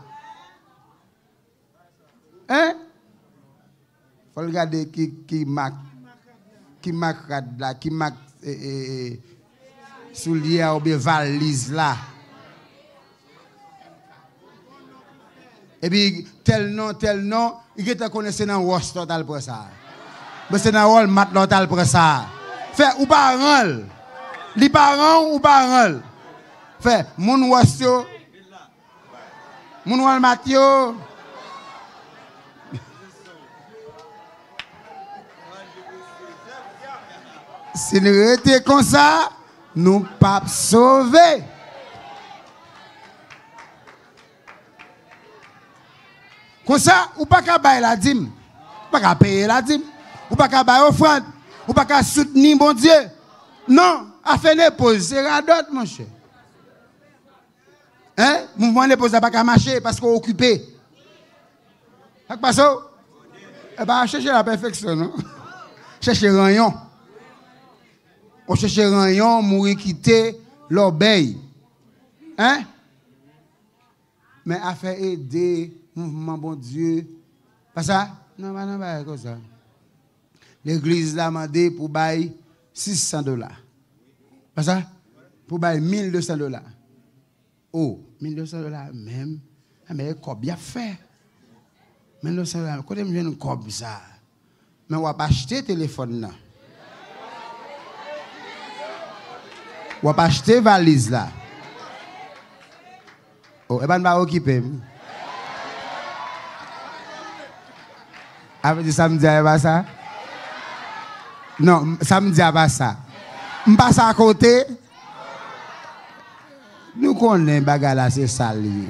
Hein? Faut regarder qui marque là, qui marque soulier ou bien valise là. Et puis tel nom, il était connaissé dans Ross total pour ça. Mais c'est dans Walmart total pour ça. Fait ou pas rôle. Li parent ou pas rôle. Fait moun Ross moun Walmart yo. Si nous étions comme ça, nous ne pouvons pas sauver. Comme ça, ou pas qu'à payer la dîme, ou pas qu'à payer la dîme, ou pas qu'à payer offrande, ou pas qu'à soutenir mon Dieu. Non, à faire une pause, c'est radot, mon cher. Hein? Mouvement de pause n'a pas qu'à marcher parce qu'on est occupé. Ça passe? Eh bien, chercher la perfection, non? Chercher rayon. On cherche rayon, mourir quitter l'obéi. Hein? Mais à faire aider mouvement bon Dieu. Pas ça? Non, pas comme ça. L'église l'a demandé pour bailler $600. Pas ça? Pour bailler $1,200. Oh, $1,200 même. Mais quoi bien fait? $1,200. Quand je viens comme ça. Mais on va pas acheter téléphone là. On va pas acheter valise là. Oh, et ben pas occupé. Avec samedi à pas ça? Non, samedi à pas ça. On passe à côté. Nous connaissons bagarre là, c'est sali.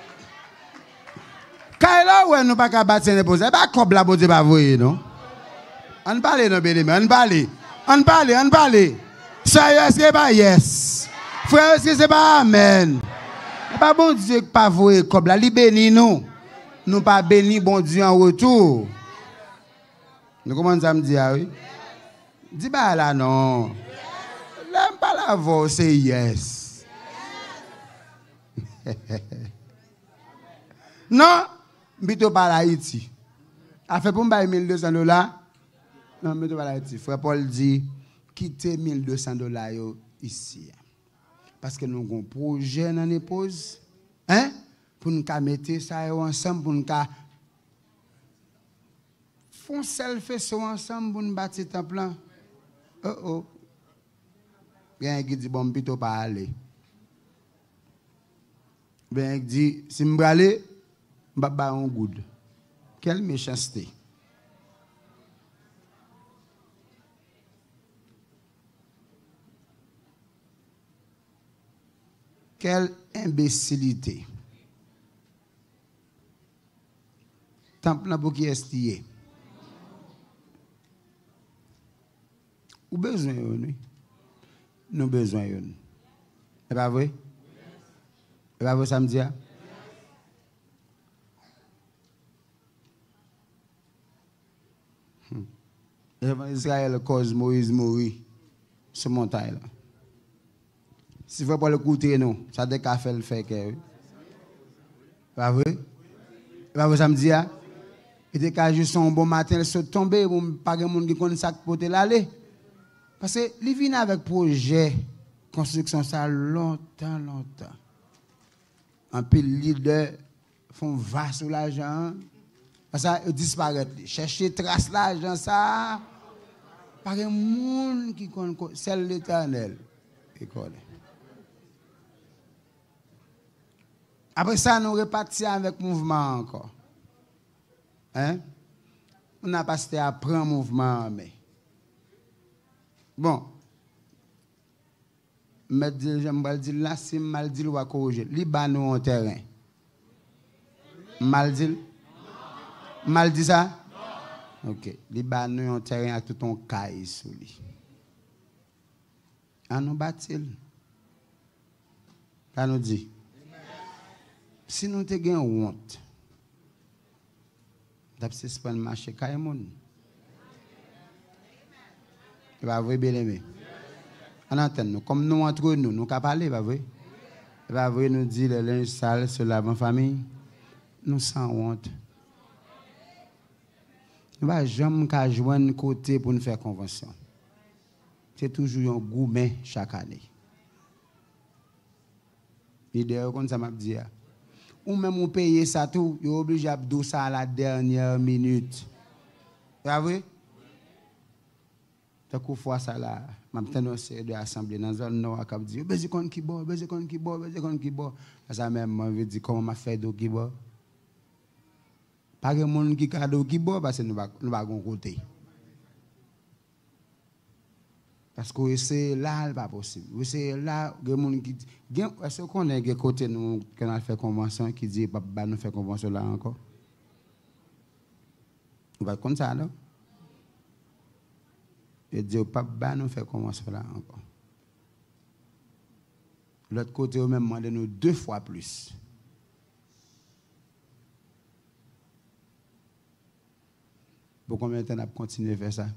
Quand là ouais nous pas qu'à battre les poses, pas comme la beauté pas voyer non. On parle non bien on parle. Ça c'est pas yes. Frère c'est pas amen. Pas bon Dieu qui pas voyer comme la li béni nous. Nous pas béni bon Dieu en retour. Nous comment ça me dit oui? Dis pas là non. Là pas la voix c'est yes. Non, mbito pas Haïti. A fait pour me $1,200. Non, mbito pas Haïti. Frère Paul dit quittez $1,200 ici. Parce que nous avons un projet dans l'épouse. Hein? Pour nous mettre ça ensemble, pour nous faire un selfie ensemble pour nous bâtir un plan. Oh. Bien qui dit bon, plutôt pas aller. Bien qui dit si je vais aller, je vais faire un good. Quelle méchanceté. Quelle imbécilité. Temple pour qui est-ce ou besoin de nous besoin de nous. C'est pas vrai? C'est pas vrai samedi? Israël cause Moïse mourir sur montagne là. Si vous pas l'écouter non, ça dès qu'a fait le fait que. Pas vrai? Pas vrai samedi? Et dès qu'a juste un bon matin, se tomber, pas de monde qui connaît ça pour l'aller. Parce que les vient avec projet construction ça longtemps. Un peu leader font va sur l'argent. Parce que ça disparaît. Chercher trace l'argent ça. Pas de monde qui connaît celle l'Éternel qui connaît. Après ça nous repartir avec mouvement encore. Hein? On n'a pas à prendre mouvement mais bon, j'aimerais dire là, c'est mal dit ou à corriger. Liban nous en terrain. Mal dit? Mal dit ça? Ok. Liban nous en terrain avec tout ton caille sous lui. À nous bâtir. Ça nous dit. Si nous te gagnons honte, d'après ce pas le marché caille moun. Il va vous bien aimer. En antenne, comme nous entre nous, nous pouvons parler, pas vrai? Pas vrai, nous dit le linge sale sur la bonne famille. Nous sans honte. Nous ne pouvons jamais joindre côté pour nous faire convention. C'est toujours un gourmet chaque année. L'idée, comme ça m'a dit, ou même on paye ça tout, vous êtes obligé de faire ça à la dernière minute. Pas vrai? Tant qu'on fait ça là, maintenant c'est de l'assemblée dans la zone nord qui dit besoin qu'on qui boit. Ça même moi veut dire comment m'a fait do qui boit. Pas de monde qui cadeau qui boit parce que nous va gon côté. Parce que c'est là pas possible. C'est là des monde qui est-ce qu'on est côté nous qu'on a fait convention qui dit pas nous faire convention là encore. On va comme ça là. Et dit, papa, nous fait comment cela encore. L'autre côté, au même demandé nous 2 fois plus. Pour combien de temps on a continué à faire ça?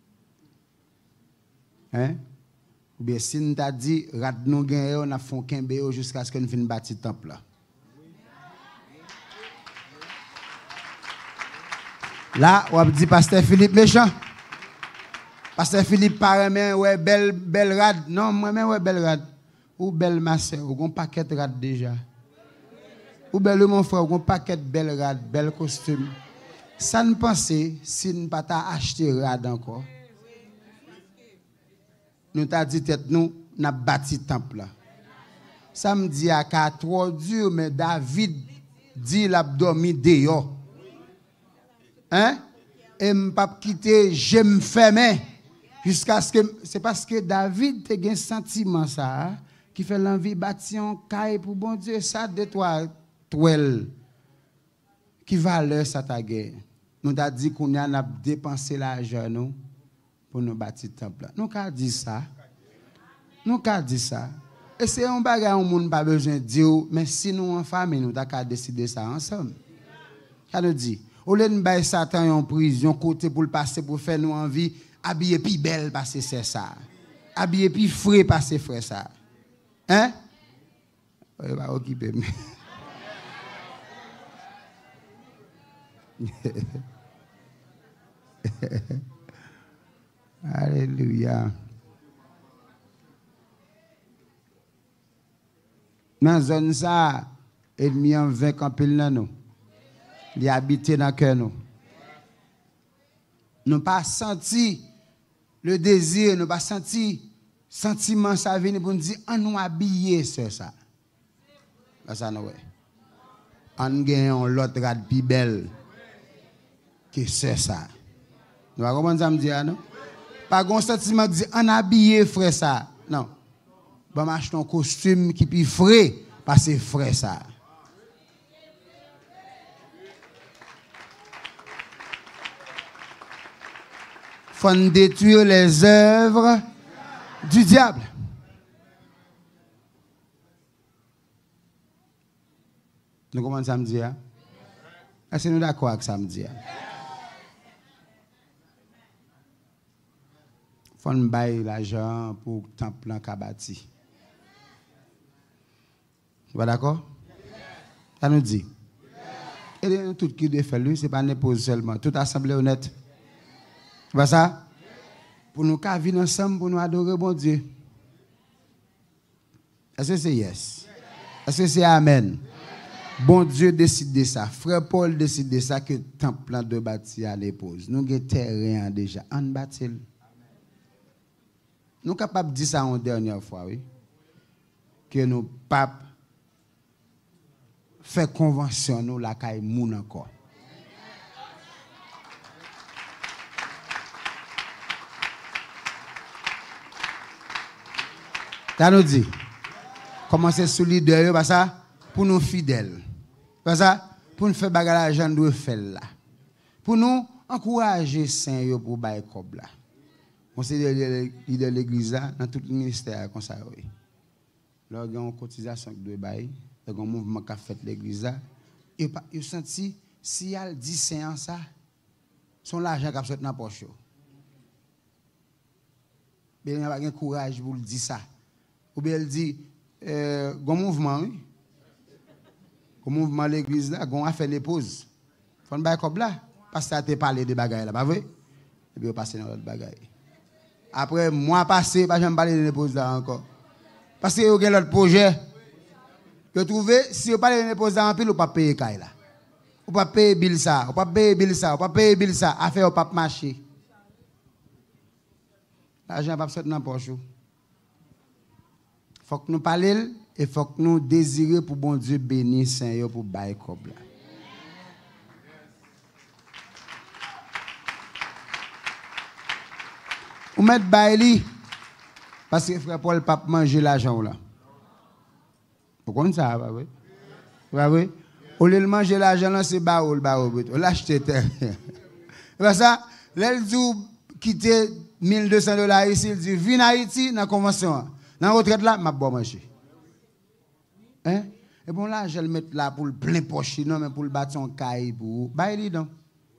Hein? Ou bien si nous t'a dit, rad nous gagner, on a fait un béo jusqu'à ce que nous finissons bâtir le temple là. Là, on a dit Pasteur Philippe méchant. Pasteur Philippe paraît ouais belle rad. Non, moi-même ouais belle rad. Ou belle ma soeur, ou un paquet de rad déjà. Ou belle mon frère, ou un paquet de belle rad, belle costume. Ça ne pensait si nous pas acheté rad encore. Nous t'a dit tête nous n'a bâti temple là. Samedi à 4 dur mais David dit l'a dormi dehors. Hein? Et m'pas quitter, je me fermais jusqu'à ce que c'est parce que David te gen sentiment ça qui fait l'envie bâtir un caille pour bon Dieu ça de toi toile qui valeur ça ta guerre. Nous t'a dit qu'on a dépensé l'argent nous pour nous bâtir temple. Nous qu'a dit ça. Nous qu'a dit ça. Et c'est un bagage où monde pas besoin de dire mais si nous en famille nous t'a décider ça ensemble. Ça nous dit au lieu de bailler Satan en prison côté pour le passer pour faire nous envie habiller plus belle parce que c'est ça. Habiller plus frais parce que frère ça. Hein? On va occuper. Alléluia. Dans la zone ça, ennemi en vainc en pile dans nous. Il habite dans le cœur nous. Nous pas senti le désir, nous pas senti sentiment ça venir pour nous dire on nous habiller sur ça. Ça nous ouais. On gagne l'autre rad plus belle que c'est ça. Nous va comment ça me dit non? Pas un sentiment de dire on habillé frère ça. Non. Bon m'acheter un costume qui plus frais parce que frère ça. Faut détruire les œuvres du diable. Nous commençons samedi. Est-ce que nous sommes d'accord avec samedi? Faut nous bailler l'argent pour le temple en Kabati. Vous êtes d'accord? Ça nous dit. Et tout qui doit faire lui, ce n'est pas une épouse seulement. Toute assemblée honnête. C'est pas ça? Pour nous vivre ensemble, pour nous adorer bon Dieu. Est-ce que c'est yes? Est-ce que c'est amen? Bon Dieu décide de ça. Frère Paul décide de ça que le temple de bâti à l'épouse. Nous avons terrain déjà. On bâtit. Nous sommes capables de dire ça une dernière fois, oui. Que nos papes fait convention nous la caille moun encore. Ça nous dit, commencer sous leader, pas ça, pour nous fidèles. Pas ça, pour nous faire bagarre l'argent de faire là. Pour nous encourager Saint pour bailler cob là. On sait leader de l'église là, dans tout le ministère comme ça. Là, il y a une cotisation de bail, il y a un mouvement qui a fait l'église là. Et il senti, si elle dit Saint ça, son l'argent qui a sorti dans la poche. Mais il n'y a pas de courage pour le dire ça. Ou bien elle dit, un mouvement, oui. Un mouvement de l'église là, on a fait l'épouse. Il faut un bail comme là. Parce que ça a parlé de bagaille là, pas vrai? Et puis on passe dans l'autre bagaille. Après, moi passé, je ne parler de l'épouse là encore. Parce que vous avez l'autre projet. Vous trouvez, si vous parlez de l'épouse là, vous ne pouvez pas payer là. Vous ne pouvez pas payer bill ça, vous ne pouvez pas payer bill ça, vous ne pouvez pas payer bill ça. Affaire, vous ne pouvez pas marcher. L'argent ne va pas sortir dans la poche. Il faut que nous parlions et il faut que nous désirions pour bon Dieu bénir Seigneur pour bailler comme là. Ou mettre baili parce que frère Paul pas manger l'argent là. Vous comprenez ça, pas vrai? Pas vrai? Au lieu de manger l'argent là, c'est baoul. On l'achète terre. C'est ça? L'elle dit quitter $1200 ici, il dit, viens à Haïti, dans la convention. Dans la retraite là, je vais manger. Hein? Et bon là, je vais le mettre là pour le plein poche, non, mais pour le battre son caille, pour bailler donc.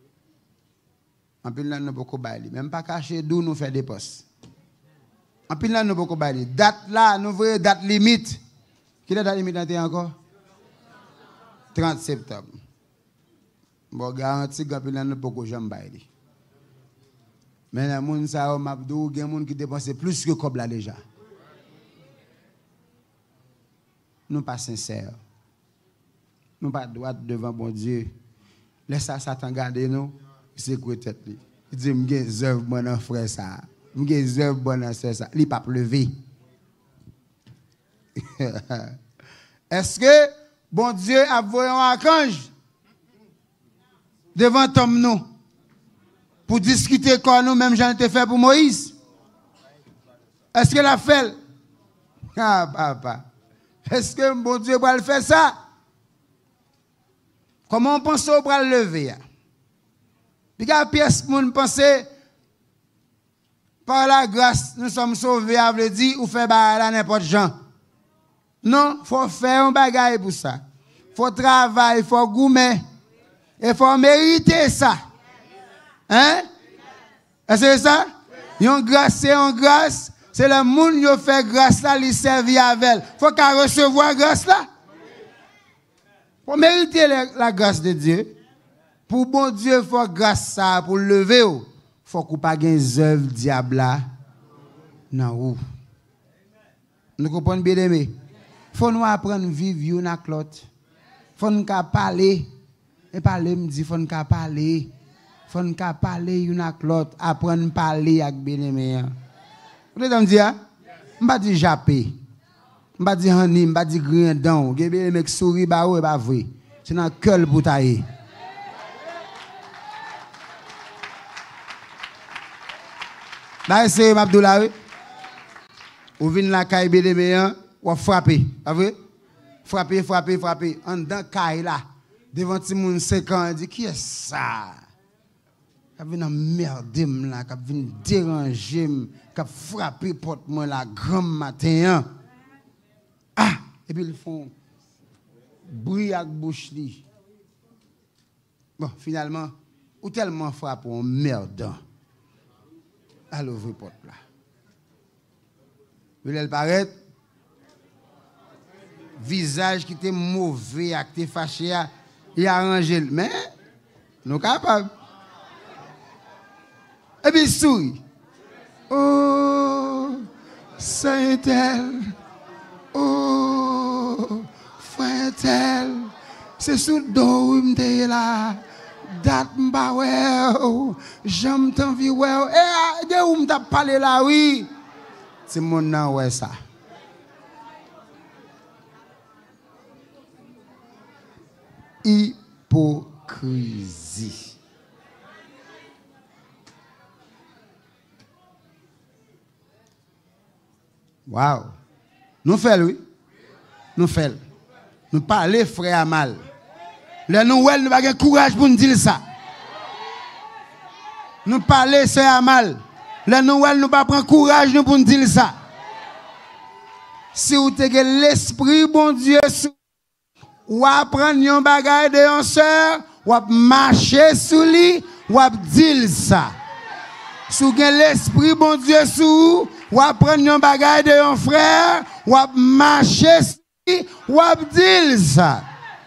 En plus, là, nous ne pouvons pas bailler. Même pas cacher d'où nous faire des postes. En plus, là, nous ne pouvons pas bailler. Date là, nous voyons date limite. Quelle est la date limite encore? 30 septembre. Bon, garanti que nous ne pouvons jamais bailler. Mais les gens, ça, il y a des gens qui dépensent plus que comme là déjà. Nous ne sommes pas sincères. Nous ne sommes pas droits devant bon Dieu. Laissez Satan garder nous. C'est quoi tête li? Il dit, je suis œuvre bon frère ça. Je suis œuvre bon sœur ça. Il pas lever. Est-ce que bon Dieu a envoyé un archange devant Tom nous pour discuter comme nous, même j'en ai fait pour Moïse? Est-ce qu'il a fait? Ah, papa. Est-ce que bon Dieu va le faire ça? Comment on pense qu'on va le lever? Puis quand pièce moun pense par la grâce nous sommes sauvés, a veut dire ou fait bagarre n'importe gens. Non, faut faire un bagage pour ça. Faut travailler, faut goumer et faut mériter ça. Hein? Est-ce que c'est ça? Yon grâce, c'est une grâce. C'est le monde qui fait grâce là, il servir avec. Faut qu'à recevoir grâce là. Faut mériter la grâce de Dieu. Pour bon Dieu, il faut grâce ça pour lever. Il faut qu'on pas des œuvres diable là. Non. Nous comprenons bien aimé. Il faut nous apprendre à vivre une avec l'autre. Il faut nous parler. Et parler me dit, il faut nous parler. Il faut nous parler une avec l'autre. Apprendre à parler avec bien aimé. Vous voulez me dire? Je ne vais pas dire jappé. Je ne vais pas dire honey, je ne vais pas dire grindon. Je vais pas dire souris, c'est pas vrai. C'est dans le cœur pour tailler. Là, c'est Abdoulaye. Ou vient la caille de meilleur, ou frapper. Pas vrai? Frapper. En dedans caille là. Devant tout le monde 5 ans, il dit qui est ça? Qui vient emmerder là, qui vient déranger, qui frapper porte moi la grand matin. Ah, et puis ils font bruit avec bouche li. Bon, finalement, ou tellement frappe on merde. À l'ouvrir porte là. Vous voulez le paraître? Visage qui était mauvais, qui était fâché, il a arrangé. Mais, nous sommes capables. Et puis, il sourit. Oh, Saint-Tel. Oh, Frère-Tel. C'est sous le dos où il est là. Dat mba ouais, j'aime t'envie ouais, eh, de où m't'a parlé là, oui. C'est mon nom, ouais, ça. Hypocrisie. Wow. Nous faisons, oui. Nous faisons. Nous parlons frère à mal. Le nous n'avons pas de courage pour nous dire ça. Nous parlons c'est à mal. Le nous n'avons pas prendre courage pour nous dire ça. Si vous avez l'esprit, bon Dieu, ou apprendre un bagage de un soeur, ou marcher sous lui, ou dire ça. Si vous avez l'esprit, bon Dieu, ou apprendre un bagage de un frère, ou marcher sous lui, ou dire ça.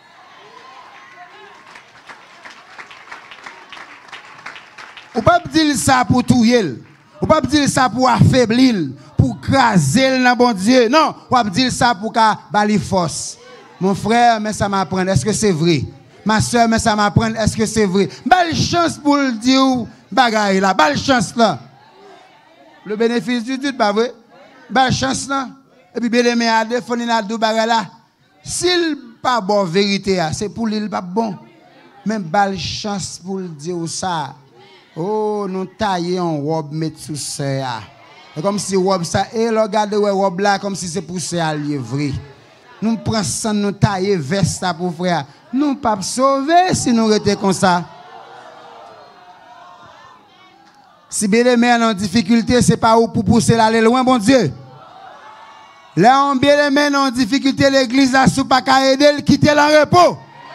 Ou pas dire ça pour tuer, ou pas dire ça pour affaiblir, pour craser le bon Dieu. Non, ou pas dire ça pour bali force. Mon frère, mais ça m'apprend, est-ce que c'est vrai? Ma soeur, mais ça m'apprend, est-ce que c'est vrai? Belle chance pour le dire, bagaille là, belle chance là. Le bénéfice du doute, pas vrai? Belle chance là. Et puis, bien aimé, à défendre la dou bagaille là. S'il pas bon vérité, c'est pour lui pas bon. Même belle chance pour le dire ça. Oh, nous taillons en robe, mettre sous ça. Comme si robe ça, et regardez robe là, comme si c'est pour ça, vrai. Nous prenons ça, nous tailler veste pour frère. Nous pas sauver si nous étions comme ça. Si bien-aimé en difficulté, c'est pas où pour pousser l'aller loin, bon Dieu. Là, on bien-aimé en difficulté, l'église a sous pas qu'à aider, quitter le repos.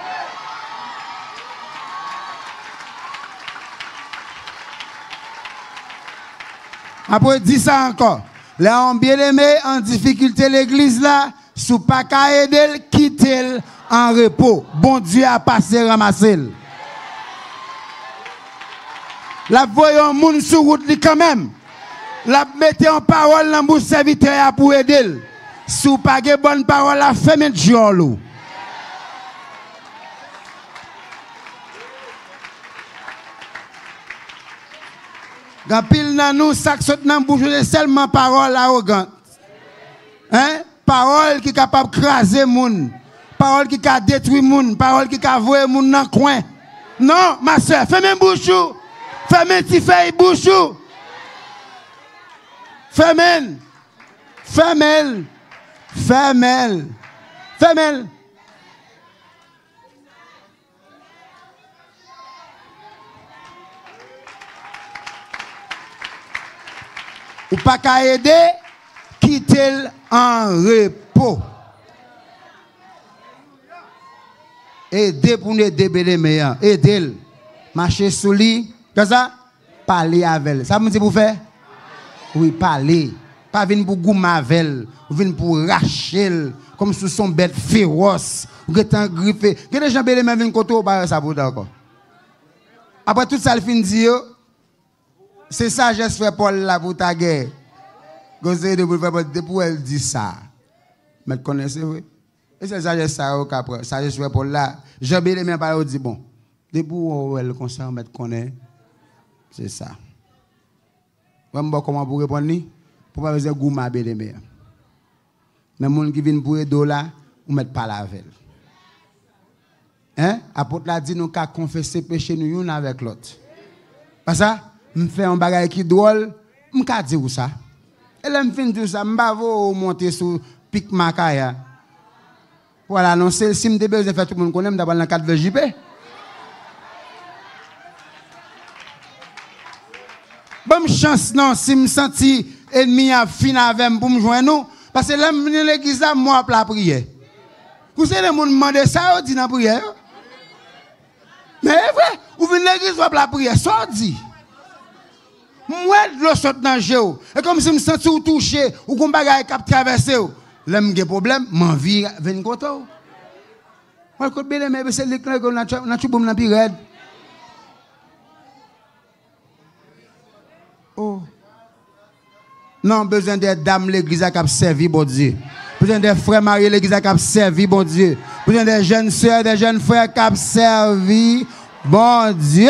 Après, dis ça encore. Là, on bien-aimé en difficulté, l'église là, sous pas qu'à aider, quitter en repos. Bon Dieu a passé, ramasser. La voyons moun sur route quand même. La mettez en parole dans bouche serviteur pour aider. Si pas de bonne parole, la fait mettre jolo. Quand pile dans nous, ça saute dans bouche seulement parole arrogante. Hein? Parole qui est capable de craser moun. Parole qui a détruit moun, parole qui a voué moun dans le coin. Non, ma soeur, fais même bouche. Fais-moi un petit feuille bouchou. Fais-moi. Fais-moi. Fais-moi. Fais-moi. Ou pas qu'à aider, quittez-le en repos. Aidez pour nous aider les meilleurs. Aidez-le. Marchez sous lui. Qu'est-ce ça? Parler avec elle. Ça me dit pour faire? Oui, parler. Pas venir pour goumer avec elle. Venir pour racher comme si son bête féroce. Ou êtes en griffé. Que les gens belé même viennent côté au bar ça pour d'accord. Après tout ça le fin dit c'est ça sagesse fait Paul là pour ta guerre. Conseil de pour faire pour elle dit ça. Mais connaissez vous? Et c'est sagesse ça au capre. Sagesse fait Paul là. Jean belé même pas dit bon. Debout elle conseil mettre connaît. C'est ça. Comment pour répondre? Pour pas faire goût ma belle mère. Mais les gens qui viennent pour aider là, on ne met pas la veille. Hein? Apôtre l'a dit, nous qu'à confesser péché nous l'un avec l'autre. Parce que je fais un bagage qui est drôle, je ne dire ça. Et là, je finis tout ça, je ne vais pas monter sur pic Makaya. Voilà, non, c'est si je besoin de faire tout le monde connaît, je vais dans le cadre de JP. Bonne chance, non, si je me sens ennemi à fin avec moi pour me joindre nous, parce que là, je viens à l'église, moi, pour la prière. Vous savez, les gens demandent ça, on dit dans la prière. Mais vrai, vous venez à l'église, pour la prière, ça dit. Moi, je saute dans le jeu. Et comme si je me sens touché, ou qu'on bagaille cap traverser, là, j'ai un problème, mon vie vient contre vous. Moi, je suis mais c'est l'éclat que je suis bon dans la oh. Non, besoin des dames l'église qui a servi, bon Dieu. Besoin des frères mariés l'église qui a servi, bon Dieu. Besoin des jeunes sœurs, des jeunes frères qui a servi, bon Dieu.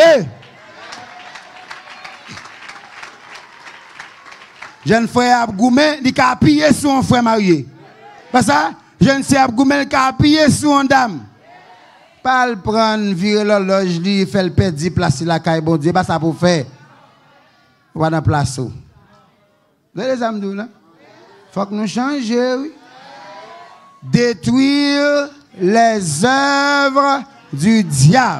Jeune frère Abgoumé, il a appuyé sur un frère marié. Pas ça? Jeune sœur Abgoumé, il a appuyé sur une dame. Pas le prendre, virer l'horloge, lui, faire le perdre, placer la caille, bon Dieu. Pas ça pour faire. On va dans la place. Les amis, il faut que nous changions. Oui. Détruire les œuvres du diable.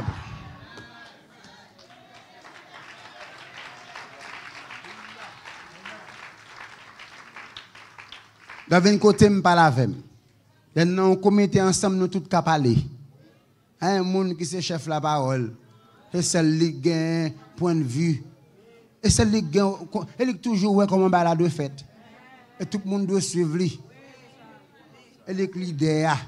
Dans un côté, je parle avec moi. Dans un comité ensemble, nous tous parler. Un monde qui est chef de la parole. C'est celle qui a un point de vue. Et celle qui est toujours comment balade de fête. Et tout le monde doit suivre lui. Elle est leader.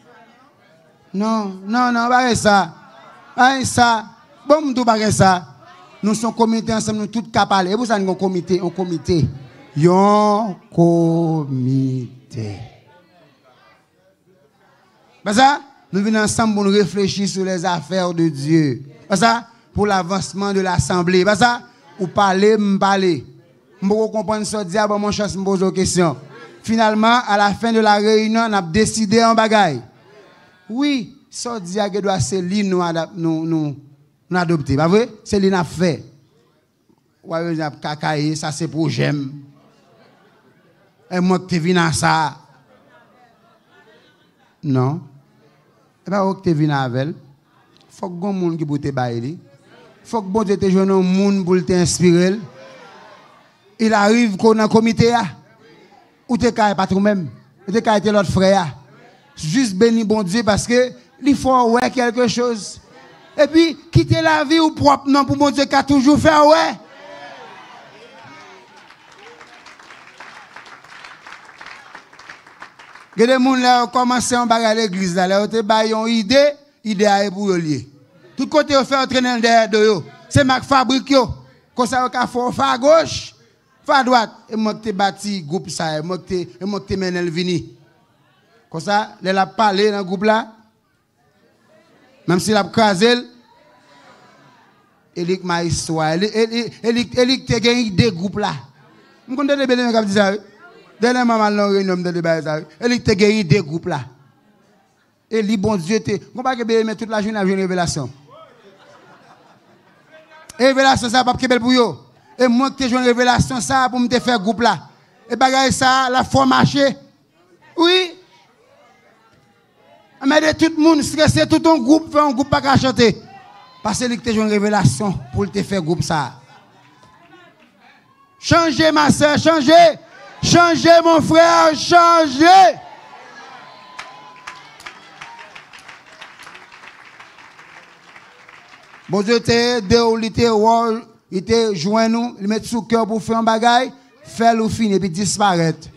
Non, pas ça. Pas ça. Bon, nous pas ça. Nous sommes comité ensemble, nous tous parler. Et vous avez un comité, un comité. Un comité. Pas ça? Nous venons ensemble pour nous réfléchir sur les affaires de Dieu. Pas ça? Pour l'avancement de l'assemblée. Pas ça? Ou parler, m'parler. M'po comprendre ce diable, mon chance me pose une question. Finalement, à la fin de la réunion, on a décidé en bagaille. Oui, ce diable doit c'est lui nous adopter, pas vrai? C'est lui n'a fait. Ouais, n'a cacaille, ça c'est pour j'aime. Et moi que tu viens à ça. Non. Et pas que tu viens avec. Faut que bon monde qui pour te bailler. Faut que bon Dieu te joue un monde pour t'inspirer. il arrive qu'on a un comité, ou t'es pas toi-même, ou t'es été l'autre frère. Juste béni bon Dieu parce que il faut ouais quelque chose. Et puis, quitter la vie ou propre, non, pour mon Dieu, qu'a toujours fait, ouais. Il y a des gens qui ont commencé à faire l'église, là, ils ont une idée pour lier. Tout côté, on fait entraîner derrière de eux. C'est Mac Fabrique, comme ça, on fait à gauche, fait à droite. Et moi, je bâti groupe ça, et moi, je mené le vini. Comme ça, il a parlé dans le groupe là. Même s'il a crasé, il a ma histoire. Il a gagné des groupes là. Je connais des belles qui disent ça. Dernièrement, je suis réunion de débat. Il a gagné des groupes là. Et lui, bon Dieu, je ne peux pas que toute la journée à une révélation. Et révélation, ça, pas belle pour vous. Et moi, que j'ai une révélation, ça, pour me faire groupe là. Et bagaille ça, la foi marcher. Oui. Mais de tout le monde, stressé, tout ton groupe, fait un groupe pas qu'à chanter. Parce que tu as une révélation pour te faire groupe ça. Changez ma soeur, changez. Changez mon frère, changez. Bon Dieu, il te joint nous, il met sous cœur pour faire un bagaille, faire le fin et puis disparaître.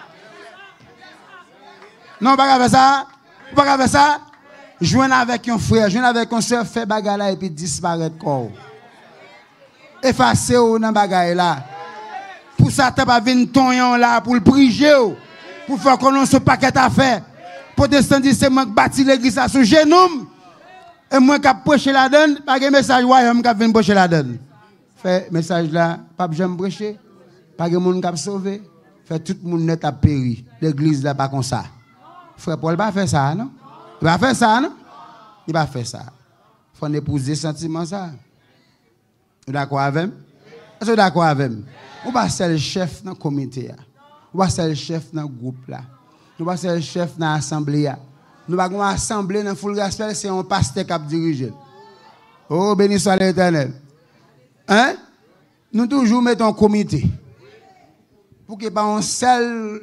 Non, pas faire ça. Pas faire ça. Joindre avec un frère, joindre avec un soeur, faire bagaille là et puis disparaître corps. Effacer dans bagaille là. Pour ça, tu pas venir ton là pour le priger, pour faire qu'on ce paquet à faire. Protestant dit c'est moi qui bâti l'église à sous genou. Et moi qui prêcher la donne, pas de message royaume qui vient prêcher la donne. Fait message là, pas jamais prêcher, pas de monde qui sauver. Fait tout le monde net à péri. L'église là pas comme ça. Frère Paul va faire ça, non? Il va faire ça, non? Il va faire ça. Il faut épouser sentiment ça. Vous d'accord avec moi? Est-ce que vous d'accord avec moi? Ou pas seul chef dans le comité, ou pas seul chef dans le groupe là, ou pas seul chef dans l'assemblée. Nous pas une assemblée dans full gospel, c'est un pasteur qui dirige. Oh béni soit l'Éternel. Hein? Nous toujours mettons un comité pour que pas un seul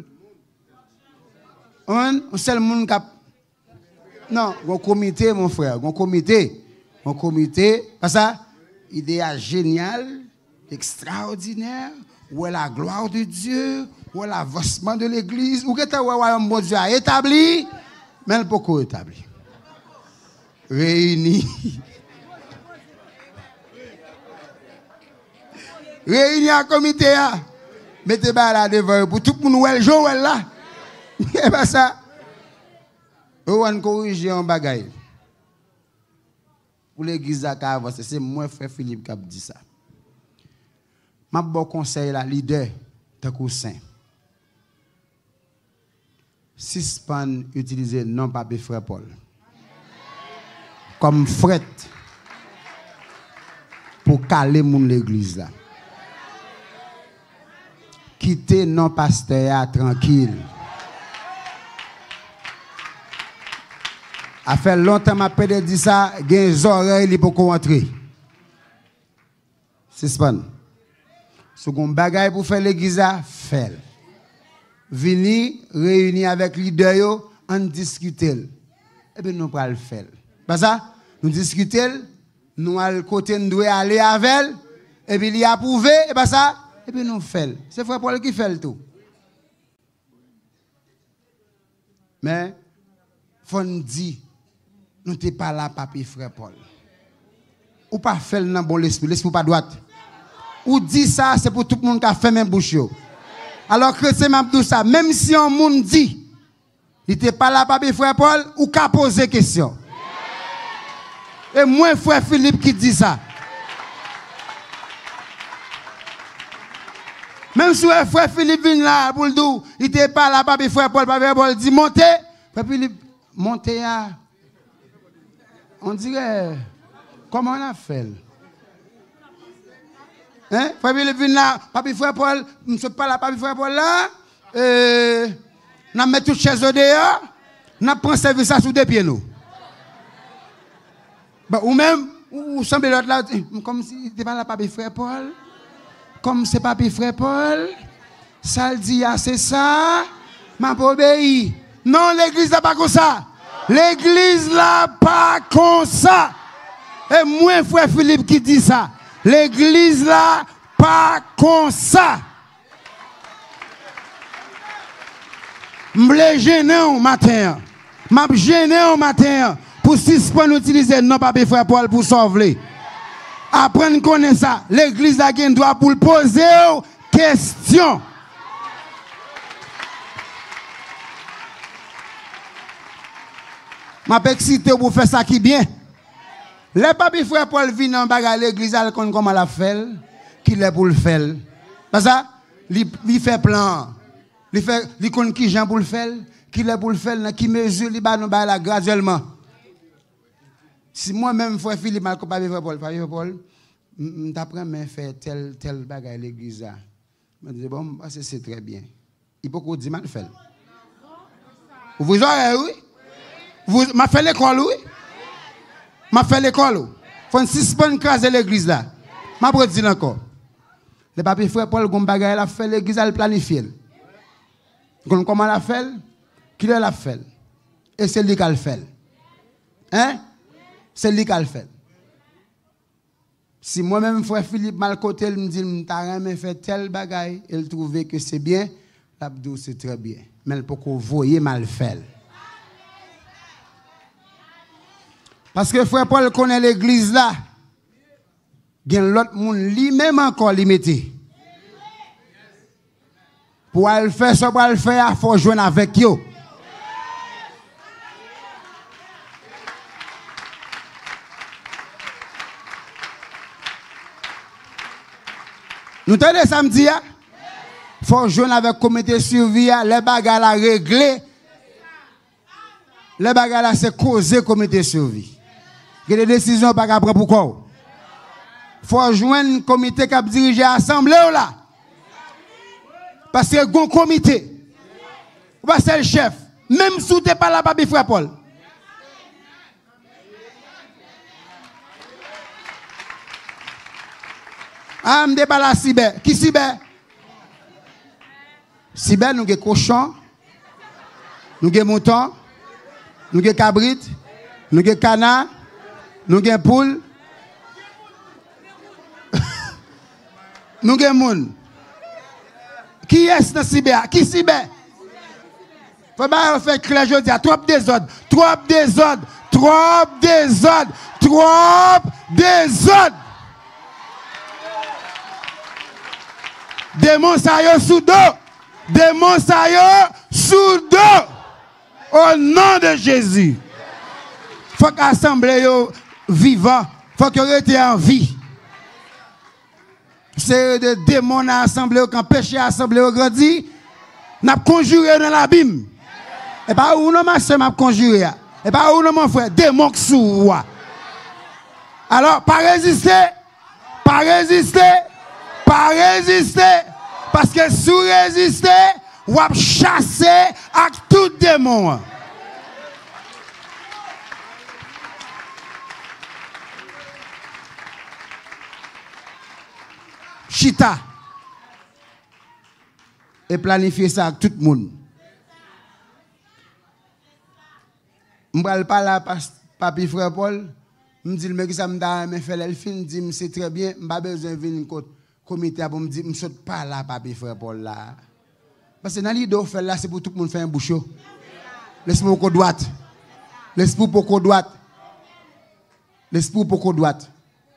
monde qui non, un comité mon frère, un comité parce que idée géniale, extraordinaire. Où est la gloire de Dieu, où est l'avancement de l'église, où est le royaume de Dieu établi, mais il peut pas établi. Réunis. Réunis en comité, mettez là devant pour tout le monde, ouais, Joël là. Et pas ça. On va corriger un bagaille. Pour l'église à avancer, c'est moi, frère Philippe, qui a dit ça. Ma bon conseil la leader de coussin. Suspend utiliser non papier frère Paul. Comme fret pour caler mon l'église là. Quitter non pasteur tranquille. A fait longtemps m'a pédé dit ça, gen les oreilles pour rentrer. Suspend. Second bagaille pour faire l'église, fait. Venir, réunir avec les leaders, en discuter. Et bien, nous allons le faire. Pas ça? Nous discuter, nous allons côté, nous devons aller avec elle, et puis il y a approuvé, et pas ça? Et puis nous faisons. C'est frère Paul qui fait le tout. Mais, il faut nous dire, nous ne sommes pas là, papi, frère Paul. Ou pas faire dans bon l'esprit pas droite. Ou dit ça, c'est pour tout le monde qui a fait même bouche. Alors que c'est même tout ça, même si un monde dit, il n'était pas là, papi, frère Paul, ou qu'a posé question. Et moi, frère Philippe qui dit ça. Même si frère Philippe vient là pour le dire, il n'était pas là, papi, frère Paul dit montez. Frère Philippe, montez à. On dirait, comment on a fait? Hein? Frère Philippe vient là, papi, frère Paul, je ne suis pas là, papi, frère Paul là. Nous mettons toutes chaises dehors, nous prenons service sous des pieds nous. Ou même, ou semble l'autre là, comme si il n'était pas là, papi, frère Paul. comme c'est papi frère Paul, ça le dit, c'est ça, m'a pas obéi. Non, l'église là pas comme ça. L'église là pas comme ça. Et moi, frère Philippe qui dit ça. L'église là pas comme ça. M'ble gêner au matin. M'a gêné au matin pour suspendre utiliser non papi frère Paul pour sauver. Apprendre connaître ça. L'église là qui doit pour poser question. M'a excité pour faire ça qui bien. Les papi frère Paul vient en bagarre l'église elle connaît comment la fait, qui est pour le faire. Parce ça, il fait plan. Il connaît qui Jean pour le faire, qui est pour le faire, qui mesure il va nous bailler graduellement. Si moi-même frère Philippe mal papi frère Paul, t'apprends mais faire tel bagarre l'église là. Je dis bon, c'est très bien. Il peut qu'on dit mal faire. Vous aurez oui? Vous m'a fait l'école oui? M'a fait l'école. Faut suspendre craser l'église là. M'a pas dire encore. Le papi frère Paul Gombagaï a fait l'église à le planifier. Comment l'a fait? Qui l'a fait? Et c'est lui qui l'a fait. Hein? C'est lui qui l'a fait. Si moi-même frère Philippe mal côté me dit t'as rien fait tel bagaille, il trouvait que c'est bien, l'abdou c'est très bien. Mais il faut qu'on voyait mal fait. Parce que frère Paul connaît l'église là. Il y a l'autre monde lui-même encore limité. Pour le faire, ça pour le faire, il faut jouer avec eux. Nous tenons samedi, il faut jouer avec le comité de survie, les bagages à régler. Les bagages c'est causer le comité de survie. Il y a des décisions pas prendre pour quoi. Il faut joindre un comité qui a dirigé l'assemblée là. Parce que bon comité. C'est le chef. Même si tu n'es pas là, papi frère Paul. Ah, je pas là, Sibé. Qui Sibé? Sibé, nous avons cochon, nous avons mouton, nous avons cabrit, nous avons canard, nous avons poule, nous avons moun. Qui est ce Sibé? Qui Sibé? Faut pas faire clair, je dis, trop désordre, trop désordre, trop désordre, trop désordre. Démon sa yo sous dos. Démon sa yo sous dos. Au nom de Jésus. Faut qu'assemblée yo vivant. Faut que rete en vie. C'est de démons à assemblée quand péché à assemblée au grandi. N'a conjuré dans l'abîme. Et pas où non ma soeur m'a conjuré. Et pas où non mon frère démon sous roi. Alors pas résister. Pas résister. Pas résister, parce que sous résister, ou à chasser à tout démon. Chita. Et planifier ça avec tout le monde. Je ne parle pas là, papi frère Paul. Je me dis, le mec qui ça me fait l'elfine, dit, c'est très bien, je n'ai pas besoin de venir comité pour me dire, je ne saute pas là, papi frère Paul là. Parce que dans l'idée de faire là, c'est pour tout le monde faire un bouchon. L'esprit pour droite. L'esprit pour droite. L'esprit pour droite.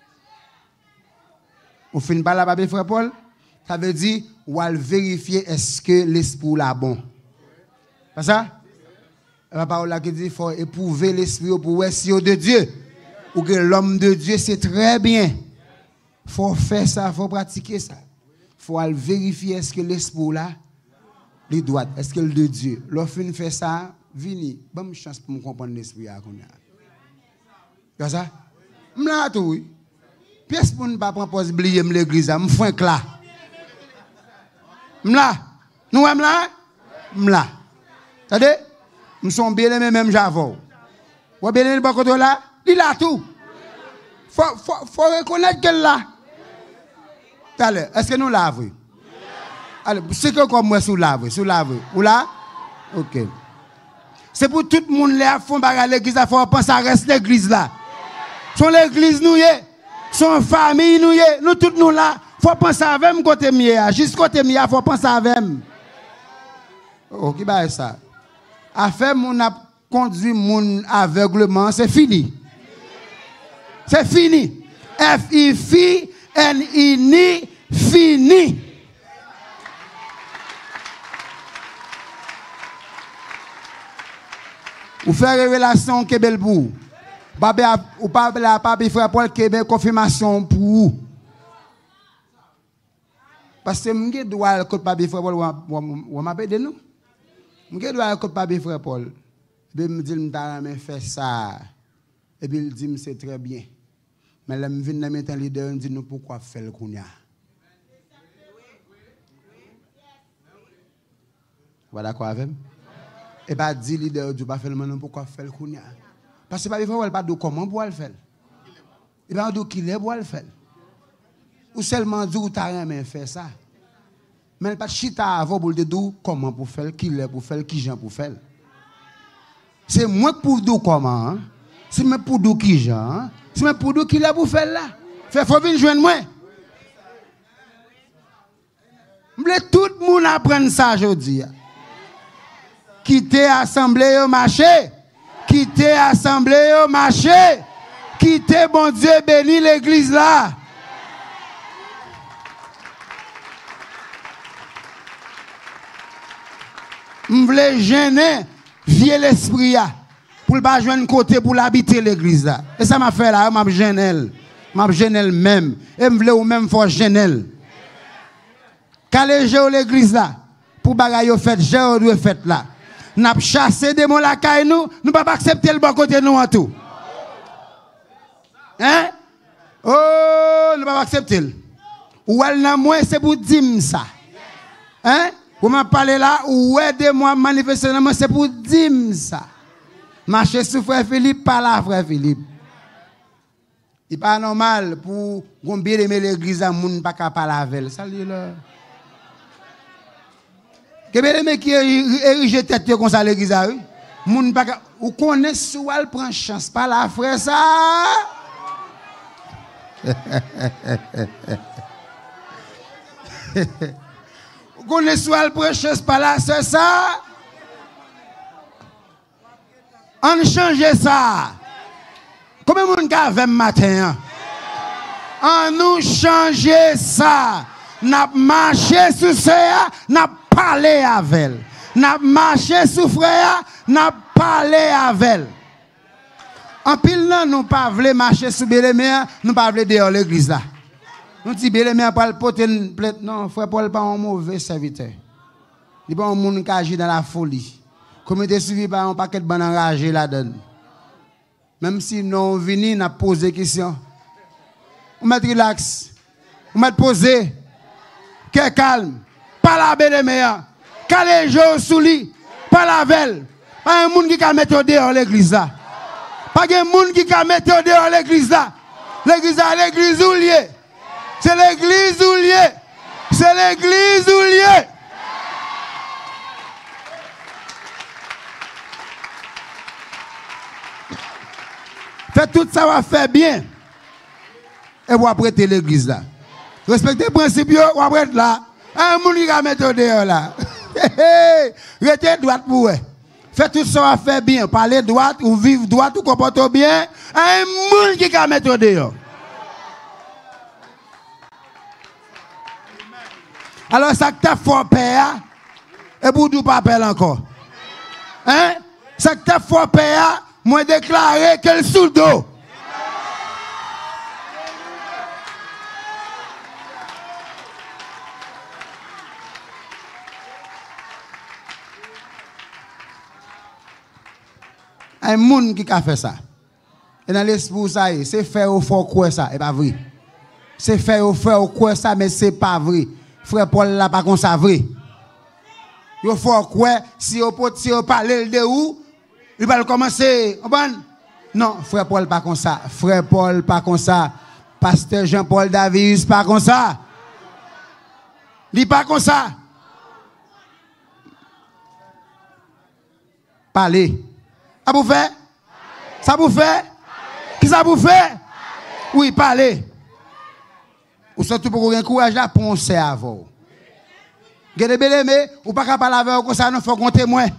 On finit pas là, papi frère Paul. Ça veut dire, on va vérifier est-ce que l'esprit là bon. Pas ça? La parole là qui dit, il faut éprouver l'esprit pour voir si de Dieu. Ou que l'homme de Dieu, c'est très bien. Il faut faire ça, il faut pratiquer ça. Il faut vérifier est-ce que l'esprit là, les droits, est-ce que le de Dieu. Lorsqu'on fait ça, vini, bonne chance pour me comprendre l'esprit là. C'est ça? Je suis là tout, oui. Pièce pour ne pas prendre pause, oublier l'église, je suis là. Je suis là. Nous sommes là? Je suis là. C'est-à-dire, nous sommes bien les mêmes j'avoue. Vous bien les côté là? Il a tout. Faut reconnaître qu'elle là. Allez, est-ce que nous l'avons? Allez, c'est que comme moi, sous l'avons. Ou là? Ok. C'est pour tout le monde là, font bagarre l'église, il faut penser à rester l'église là. Son l'église nous y est, son famille nous y est, nous tous nous là, faut penser à même côté mien, juste côté mien, faut penser à même. Oh, qui va ça? Affaire mon a conduit mon aveuglement, c'est fini. C'est fini. F-I-F-N-I-N-I, fini. Ou faire révélation Québec pour ou pas frère Paul Québec confirmation pour vous. Parce que m'ge doit le code pas frère Paul ou m'appelle de nous. M'ge doit le code pas frère Paul. Il me dit m'ta faire ça. Et puis il dit c'est très bien. Mais là me vinn dans mettre leader dit nous pourquoi faire le kounya. Voilà quoi avec? Et pas dit leader du pas faire le maintenant pourquoi faire le kounya. Parce que pas frère pas de comment pour le faire. Il pas de qui est pour le faire. Ou seulement dire ou t'as rien faire ça. Mais pas chita avant pour dire comment pour faire, qui est pour faire, qui gens pour faire. C'est moi pour dire comment, hein? C'est moi pour dire qui gens, hein? C'est moi pour dire qui est pour faire là. Faut venir joindre moi. M'ble tout le monde apprendre ça aujourd'hui. Quitter assemblée au marché. Quitter assemblée au marché. Quitter bon Dieu béni l'église là. M'vle gêner vieux l'esprit pour pas joindre côté pour l'habiter l'église là. Et ça m'a fait là, m'a gêner même et m'vle ou même faut gêner. Calé j'ai l'église là pour bagaille fait j'ai doit fait là. N'a chassé des mots la caille nous pas accepter le bon côté nous en tout. Hein? Oh, nous pas accepter. Ou elle n'a moins c'est pour dire ça. Hein? Vous m'en parlez là, ou aidez-moi manifestement, c'est pour dire ça. Marcher sur frère Philippe, pas là, frère Philippe. Il n'est pas normal pour bien aimer l'église, à moun pas qu'à parler avec elle. Salut là. Que bien aimer qui érige tête comme ça l'église, oui. Moun pas qu'à. Ou connaît sous elle prend chance, pas là, frère, ça. Qu'on ne soit le prêcheuse par là, c'est ça. On change ça. Comment on gagne matin? On nous change ça. N'a marché sur ça, n'a parlé avec elle. N'a marché sur frère, n'a parlé avec elle. En pile là, nous pas voulons marcher sur Bélémé, nous pas voulons dehors l'église là. Nous disons, Bélémé pas le poter non, frère Paul pas un mauvais serviteur. Il pas un monde qui agit dans la folie. Comme il est suivi par un paquet de bandes enragées là-dedans. Même si nous venons, nous posons des questions. On met relax. On met poser. Que calme. Pas la Bélémé. Calé jour sous lit. Pas la velle. Pas un monde qui a mettre dehors l'église là. Pas un monde qui a mettre dehors l'église là. L'église là, l'église où lié. C'est l'église où lié. C'est l'église où lié. Faites tout ça, va faire bien. Et vous apprêtez l'église là. Respectez les principes, vous apprêtez là. Un monde qui va mettre dehors là. Restez droite pour vous. Faites tout ça, va faire bien. Parlez droite, ou vivre droite, ou comportez bien. Un monde qui va mettre dehors. Alors, ça que tu as fort père, et pour nous pas peur encore. Hein? Ça que tu as fort père, moi déclaré qu'elle sous le dos. Un monde qui a fait ça. Et dans l'esprit, ça c'est faire au fort quoi ça, et pas vrai. C'est faire au quoi ça, mais c'est pas vrai. Frère Paul là pas comme ça vrai. Il faut quoi si on parle de où, il va commencer. Non, frère Paul pas comme ça. Frère Paul pas comme ça. Pasteur Jean-Paul Davis pas comme ça. Dis pas comme ça. Parlez. Ça vous fait? Ça vous fait? Qui ça vous fait? Oui, parlez. Ou surtout pour avoir courage là, pensez à vous. Vous avez bien aimé, ou pas qu'à parler avec vous comme ça, nous faut qu'on témoin.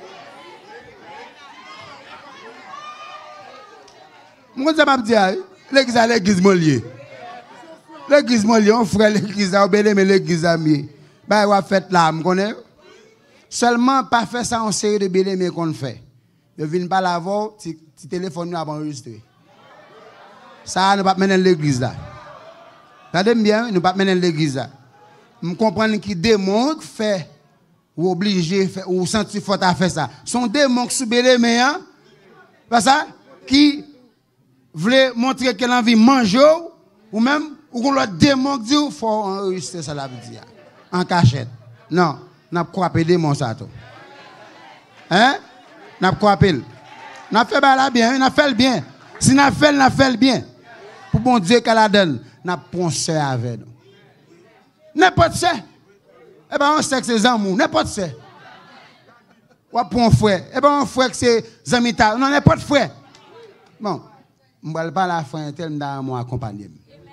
Moi, je vais dire, l'église Molier. L'église Molier, on frère l'église, on bien aimé l'église ami. Ben, on va faire là, on connaît. Seulement, pas faire ça en série de bien aimé qu'on fait. Je ne viens pas l'avoir, si téléphone nous a enregistré. Ça, nous ne pas mener l'église là. Regardez bien, nous ne pas mener l'église là. Je comprends qui démon fait, ou obligé, ou senti faute à faire ça. Son démon qui sous bien hein? Pas ça? Qui voulait montrer qu'elle a envie de manger, ou même, ou l'autre démon qui dit, il faut enregistrer ça la vie. En cachette. Non, n'a pas croisé démon ça tout. Hein? N'a pas croisé. N'a fait la bien, n'a fait le bien. Si n'a fait le bien. Pour bon Dieu qu'elle la donne, n'a pensé avec nous. N'importe quoi. Eh ben on sait que c'est amour, n'importe quoi. Ou pour un frère, eh ben on frère que c'est amis ta, non n'importe frère. Bon, on va pas la fin tel dans mon accompagner.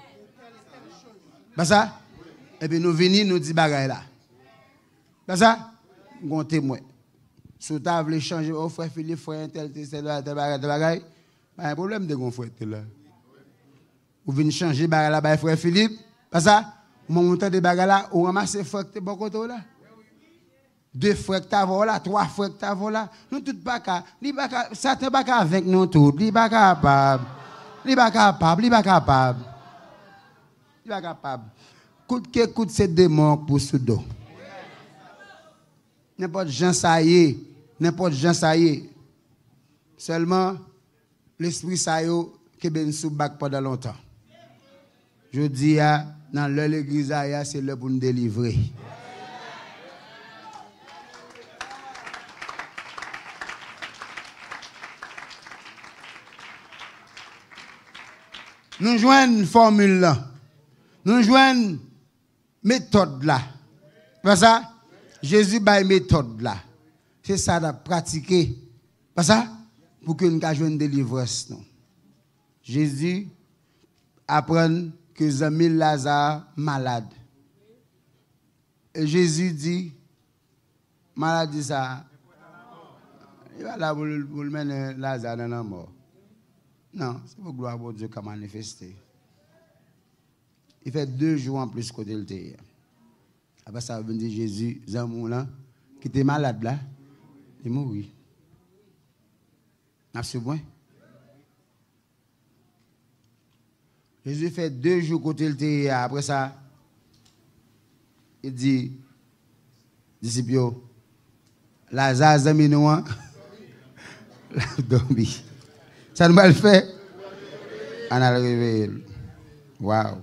Pas ça? Et puis nous venons nous dit bagaille là. Pas ça? On témoin. Si tu veux changer au frère Philippe, frère tel bagaille, pas un problème de gon frère là. Ou venez changer bagaille là frère Philippe, pas ça? Ou monter des bagages là, ou ramasser frère que bon côté là. 2 frères que t'as là, 3 frères que t'as là. Nous tout pas qu'à, ça te pas qu'à avec nous tout, li pas capable. Li pas capable. Coûte ces démons pour sous dos. N'importe gens ça y est. Seulement l'esprit ça y est qui ben sous bac pendant longtemps. Je dis à dans l'église, c'est là pour nous délivrer. Nous joignons une formule là. Nous joignons une méthode là. Pas ça? Jésus a une méthode là. C'est ça à pratiquer. Pas ça? Pour que nous ayons une délivrance. Jésus apprend que Zami Lazare malade. Et Jésus dit, maladie ça, il va là pour le mener Lazare dans la mort. Non, c'est pour gloire à Dieu qui a manifesté. Il fait 2 jours en plus côté le terre. Après ça, il dit Jésus, Zamou là, qui était malade là, il mourit. N'a-ce point? Jésus fait 2 jours côté le terre. Après ça, il dit, disciples, Lazare, Zami Noah, dormi. Ça nous va le faire. On a le réveil. Waouh.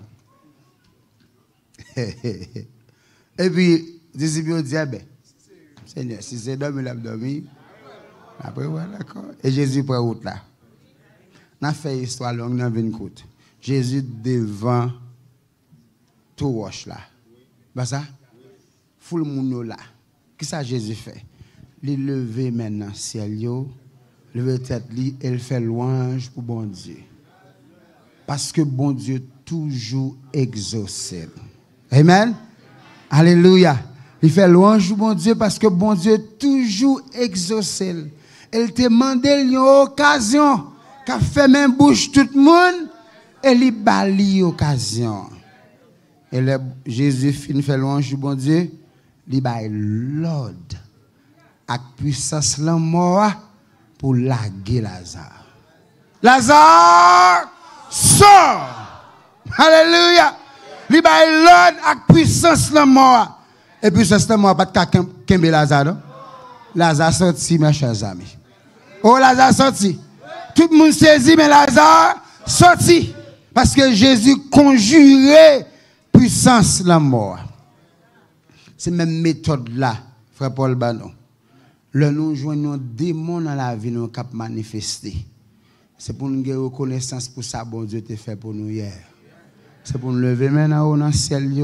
Et puis, les disciples disent, ben, Seigneur, si c'est dormi, il a dormi. Après, voilà, d'accord. Et Jésus prend route là. On a fait histoire longue dans 20 côtes. Jésus devant tout roche là. Bah ça? Fou le monde là. Qu'est-ce que Jésus fait? Il lever maintenant ciel yo. Le tête li, elle fait louange pour bon Dieu. Parce que bon Dieu toujours exaucé. Amen. Alléluia. Il fait louange pour bon Dieu parce que bon Dieu toujours exaucé. Elle te demande une occasion qu'a fait même bouche tout le monde et il bali occasion. Et Jésus fait louange pour bon Dieu, il bail l'ordre avec puissance la mort pour laguer Lazare. Lazare sort. Alléluia. Il va l'ordre avec puissance la mort. Et puissance la mort pas de kembe Lazare. Non? Lazare sorti mes chers amis. Oh Lazare sorti. Tout le monde saisit mais Lazare sorti parce que Jésus conjurait puissance la mort. C'est même méthode là, frère Paul Banon. Le nous joignons démon dans la vie nous cap manifester. C'est pour nous gagner reconnaissance pour ça bon Dieu t'a fait pour nous hier. C'est pour nous lever maintenant dans le ciel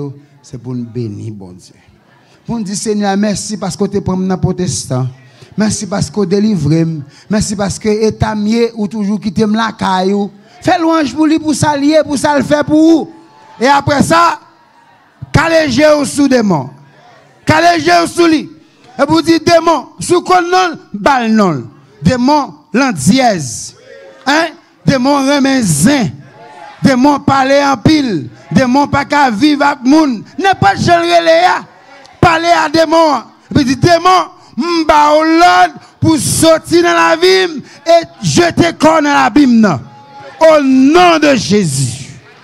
c'est pour nous bénir, bon Dieu. Pour nous dire, Seigneur, merci parce que tu es pour protestant. Merci parce que tu délivré. Merci parce que état mieux ou toujours qui t'aime la caillou. Fais louange pour lui, pour s'allier, pour ça le faire pour vous. Et après ça, calégez sous démon. Calégez sous lui. Et vous dites démon, sous quoi non, bal non. Démon, l'an dièse. Hein? Démon remezin. Démon parler en pile. Démon pas qu'à vivre avec moun. N'est pas de genre parler à démon. Et puis dit démon, m'ba ou l'ordre pour sortir dans la vie et jeter corps dans la bim. Au nom de Jésus.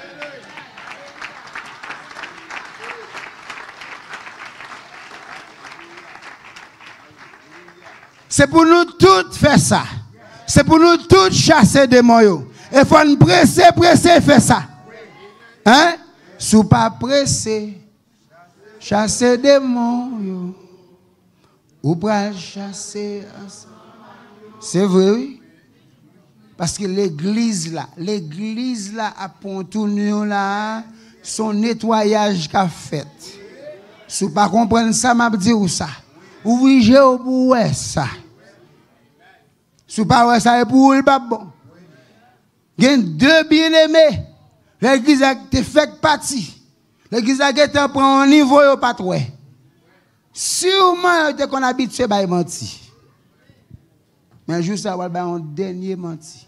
C'est pour nous tous faire ça. C'est pour nous tous chasser des moyens. Il faut nous presser, faire ça. Hein? Si vous pas pressé, chasser des moyens. Ou pas chasser. C'est vrai, oui. Parce que l'église là a pour tout nous là, son nettoyage qu'a fait. Si vous pas comprendre ça, m'a dit où ça. Ou oui, j'ai au bout ça. Si vous pas ça est pour le pas bon. Il y a deux bien-aimés. L'église a été fait partie. L'église a été prend un niveau au pas trop. Sûrement qu'on habitué à mentir. Mais juste ça va un dernier menti.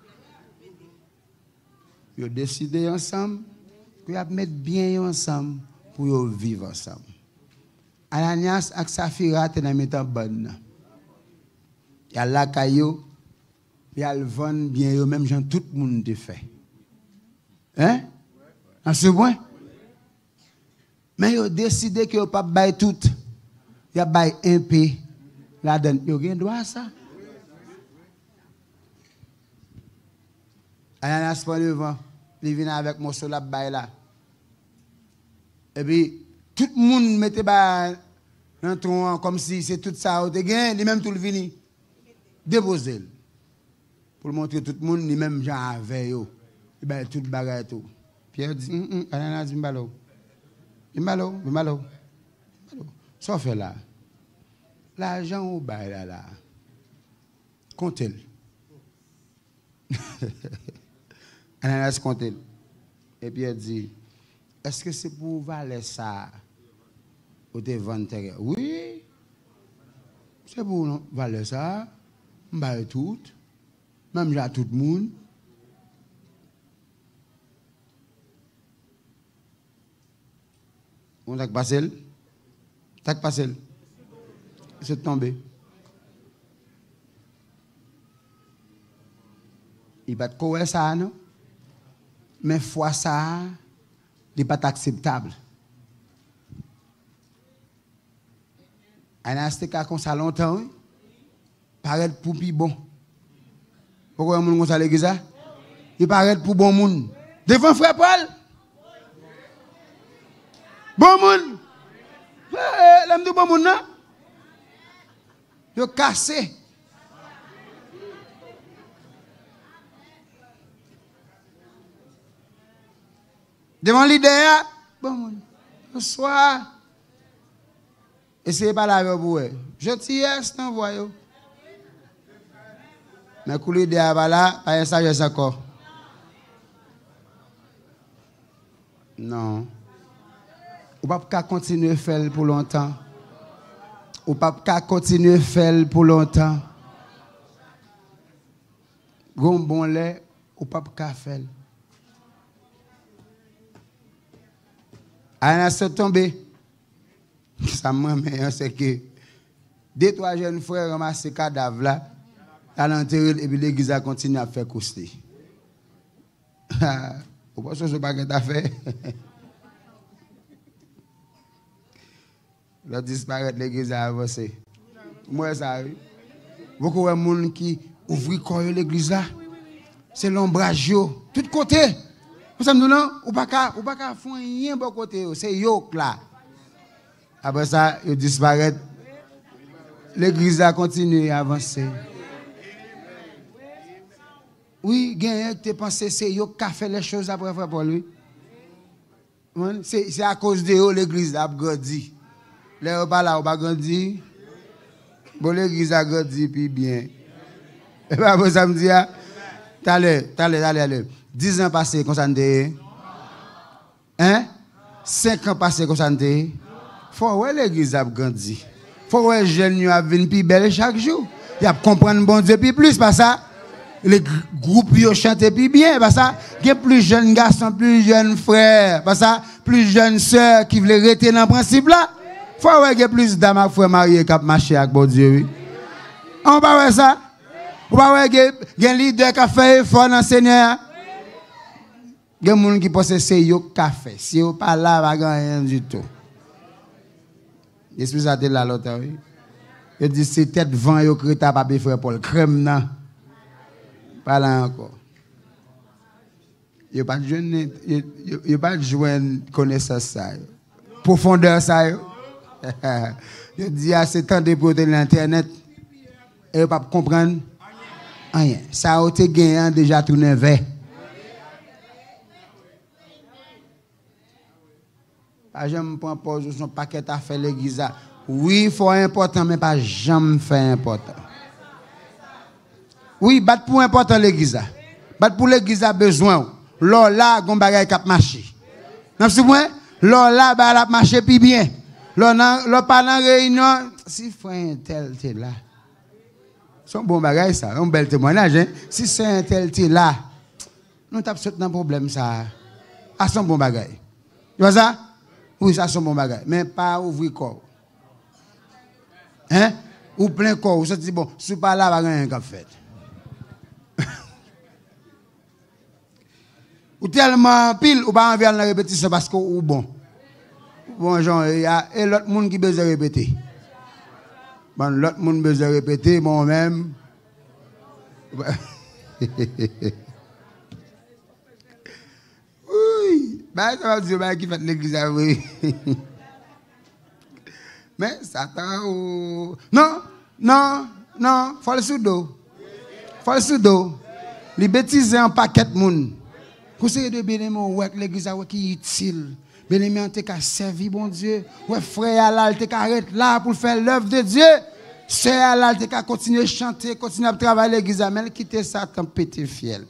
Ils ont décidé ensemble qu'ils vont mettre bien ensemble pour vivre ensemble. Ananias et Saphira étaient dans le temps bonne. Il y a la caillou, il y a le vent bien, même gens tout le monde te fait. Hein? En ce point? Mais ils ont décidé qu'ils ne pas bailler tout. Il y a bailler un peu là-dedans. Ils ont droit à ça. Ananias prend le vent, il vient avec mon sol là. Et puis, tout le monde mettait un tronc comme si c'est tout ça. Il même tout le vini. Déposer. Pour montrer tout le monde, ni même gens avec eux. Il y tout le bagage tout. Pierre dit, Ananas dit, Mbalo. Ça fait là. L'argent au bail là. Comptez-le. Ananas comptez-le. Et Pierre dit, est-ce que c'est pour valer ça ou te vendre? Oui. C'est pour valer ça. M'baye tout. Même j'ai tout le monde. On t'a passé. T'as passé. C'est tombé. Il va te courir ça, non? Mais fois ça, il n'est pas acceptable. Un instant comme ça longtemps, paraît pour plus bon. Pourquoi on a l'église? Il paraît pour bon monde. Devant frère Paul? Bon monde? L'homme de bon monde, non? Il a cassé. Devant l'idée, bon monde. Bonsoir. Essayez pas la avec vous. Je tire, c'est un voyou. Mais pour l'idée, là, pas un sagesse encore. Non. On ne peut pas continuer à faire pour longtemps. On ne peut pas continuer à faire pour longtemps. Bon lait, on ne peut pas faire. Anna s'est tombé. Ça m'a dit, c'est que 2-3 jeunes frères ramassent ces cadavres là, à l'enterrer, et puis l'église a continué à faire couster. Vous pensez que ce n'est pas ce fait? Là, disparaître, l'église a avancé. Moi, ça arrive. Beaucoup de gens qui ouvrent l'église là, c'est l'ombrage, tout côté. Vous savez, nous, non, ou pas qu'à faire rien de côté, c'est yoke là. Après ça, il disparaît. L'église a continué à avancer. Oui, tu penses que c'est yoke qui a fait les choses après frère pour lui. C'est à cause de eux l'église a grandi. Là, on pas là, on pas grandi. Bon, l'église a grandi, puis bien. Et pas pour ça me dit, allez. 10 ans passés, comme ça, hein? 5 ans passés, comme ça, faut que l'église a grandi. Faut que les jeunes viennent plus belle chaque jour. Il y a comprendre bon Dieu plus plus, pas ça. Les groupes yo chantent plus bien, pas ça. Il y a plus jeunes garçons, plus jeunes frères, pas ça. Plus jeunes sœurs qui veulent rester dans le principe là. Faut qu'il y ait plus d'âmes à frères mariés qui marcher avec bon Dieu. Oui. On va voir ça. On va voir qu'il y a un leader qui a fait effort dans le Seigneur. Il y a des gens qui pensent que c'est eux qui a fait. Si vous pas là, vous n'avez rien du tout. L'esprit ça là l'autre, oui. Il dit c'est tête vent yo créta pas frère Paul crème nan. Pas là encore. Il pas joindre il pas joindre connaissance ça. Profondeur ça yo. Il dit c'est temps de pour l'internet et pas comprendre rien. Ça a été gagné déjà tourné vers. J'aime prendre pause son paquet à faire l'église. Oui, il faut important, mais pas jamais faire important. Oui, bat pour important l'église. Bat pour l'église a besoin. Là, là, gon bagay k'ap marcher. Non, c'est vrai? Là, là, ba la marcher puis bien. Là, pas dans réunion, si frère tel t'es là. C'est un bon bagay ça, un bel témoignage. Hein? Si c'est un tel t'es là, nous t'as sauté dans problème ça. Ah, c'est un bon bagay. Tu vois ça? Oui, ça c'est un bon bagay. Mais pas ouvrir corps. Hein? Ou plein corps. Ou se dit, bon, si pas là, va rien qu'à faire. Ou tellement pile, ou pas envie de la répétition parce que ou bon. Bon, genre, il y a l'autre monde qui besoin répéter. Bon, l'autre monde besoin répéter, moi-même. Oui, bah, ça va dire, bah, qui fait l'église à vous. Mais Satan, non, faut le sous-dos. Faut le sous-dos. Les bêtises en paquet de monde. Conseiller de bien-aimé, ouais, l'église qui est utile. Bien-aimé, on t'a servi, bon Dieu. Ouais, frère, là, il t'a arrêté là pour faire l'œuvre de Dieu. Sœur, là, il t'a continuer à chanter, continuer à travailler l'église. Mais elle quitte Satan, pété fiel.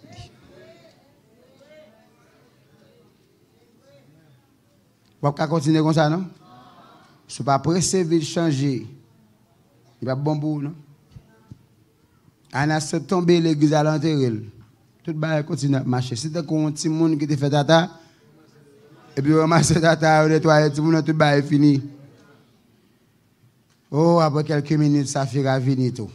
Vous pouvez continuer comme ça, non? Si vous ne pas pressé de changer, il va bon bout, non? On a tombé l'église à l'intérieur. Tout le monde continue à marcher. Si tu as un petit monde qui te fait tata, et puis on ramasse tata, on nettoie, tout le monde, tout le monde est fini. Oh, après quelques minutes, ça fait venir tout.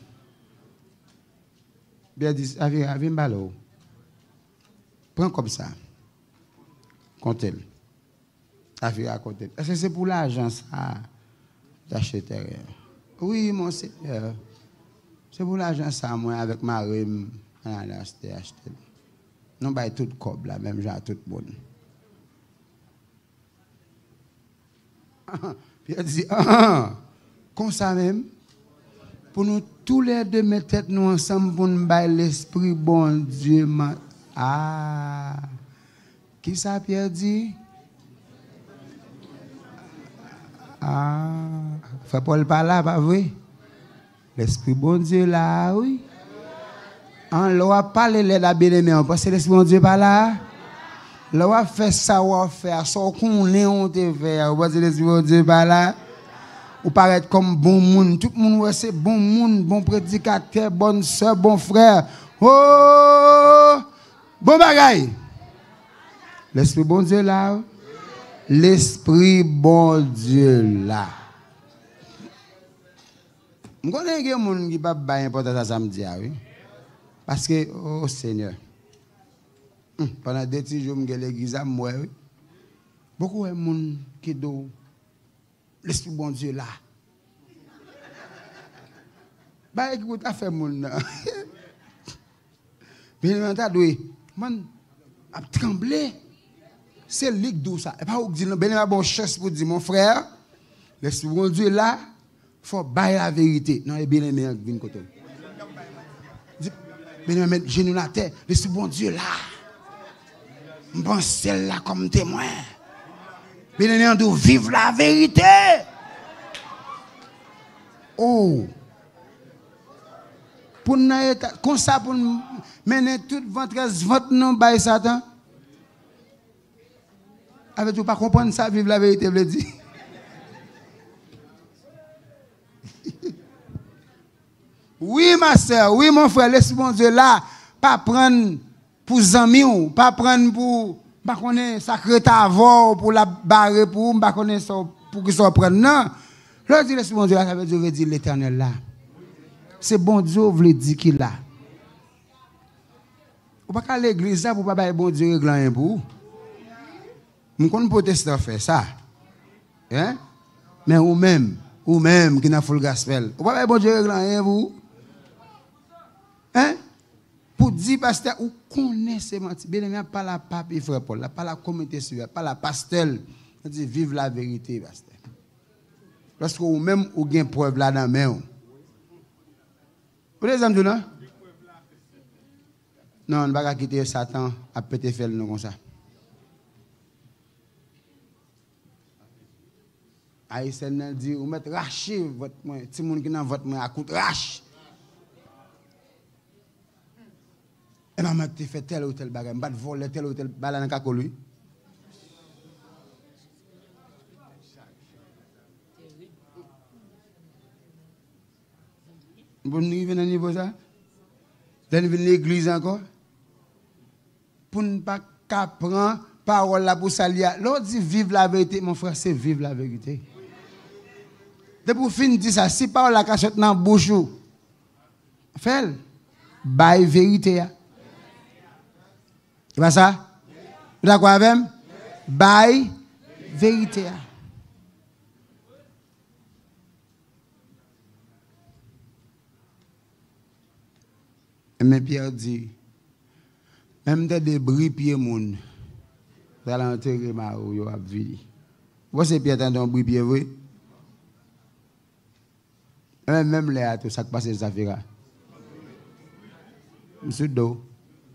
Bien dit, ça fait venir ballot. Prends comme ça. Comptez-le. Ça fait à côté. Est-ce que c'est pour l'argent, ça, d'acheter? Oui, mon Seigneur. C'est pour l'argent, ça, moi, avec ma rime. On a acheté. Non, bah, tout cob, là, même genre, tout bon. Puis elle dit, comme ça même, pour nous tous les deux mettre tête nous ensemble pour nous bailler l'esprit, bon Dieu. Ah, qui ça, Pierre dit? Ah, frère Paul pas là, pas vrai? L'esprit bon Dieu là, oui. On l'a parlé de la bien-aimée, on pense que l'esprit bon Dieu pas là. L'a fait ça, on fait ça, qu'on est, on te fait, on pense que l'esprit bon Dieu pas là. Ou paraître comme bon monde, tout le monde c'est bon monde, bon prédicateur, bonne soeur, bon frère. Oh, bon bagaille. L'esprit bon Dieu là. L'esprit bon Dieu là. Je connais des gens qui ne sont pas important à samedi, oui. Parce que, oh Seigneur, pendant 2 jours, je suis à l'église, moi, oui. Beaucoup de gens qui disent, l'esprit bon Dieu là. Bah, écoute, à faire mon là. Bien, man, a tremblé. C'est lui qui dit ça. Et pas vous dire, ben bon chance pour dire, mon frère, l'esprit bon Dieu là, il faut bailler la vérité. Non, et bien aimé, vient côté. Ben mettre genou la terre, l'esprit bon Dieu là. Je pense celle là comme témoin. Bien-aimé, on doit vivre la vérité. Oh. Pour nous, comme ça, pour nous mener toute votre nom by Satan. Avec tout, pas comprendre ça, vivre la vérité, veut dire. Oui, ma soeur, oui, mon frère, laisse mon Dieu là, pas prendre pour amis ou, pas prendre pour, pas connaître secrétaire pour la barre pour, pas connaître ça, pour qu'ils soient prendre. Non. Là, dit laisse mon Dieu là, ça veut dire l'éternel là. C'est bon Dieu, vous le dire qu'il là. Ou pas qu'à l'église là, pour pas bailler bon Dieu régler un pour. Nous connaissons protestant faire ça. Hein? Mais ou même qui n'a pas le gospel. Ou pas bailler bon Dieu régler un pour. Hein? Pour dire, pasteur, ou connaissez menti. Bien aimé, pas la pape et frère Paul, pas la communauté suivante, pas la pasteur. On dit, vive la vérité, pasteur. Parce que ou même, ou gain preuve là dans la main. Vous les amis, non? Non, on ne va pas quitter Satan à péter faire nous comme ça. Aïssène dit, vous mettez racher votre main, si moun qui dans votre main à coup de rache. Et maman, tu fais tel ou tel bagage, je vais voler tel ou tel bagage dans le lui. Vous venez à niveau ça? Vous venez à l'église encore? Pour ne pas prendre parole là pour salir. L'autre dit vive la vérité, mon frère, c'est vivre la vérité. De pour finir dire ça, si parole la cachette dans la bouche, fais-le. Baille vérité. C'est pas ça? Vous d'accord avec moi? Baille vérité. Mais Pierre dit, même des débris pieds moun, vous allez enterrer ma ou yo a vie. Vous c'est Pierre dans bris pied vrai? Même là tout ça qui passe ça fera. Monsieur do.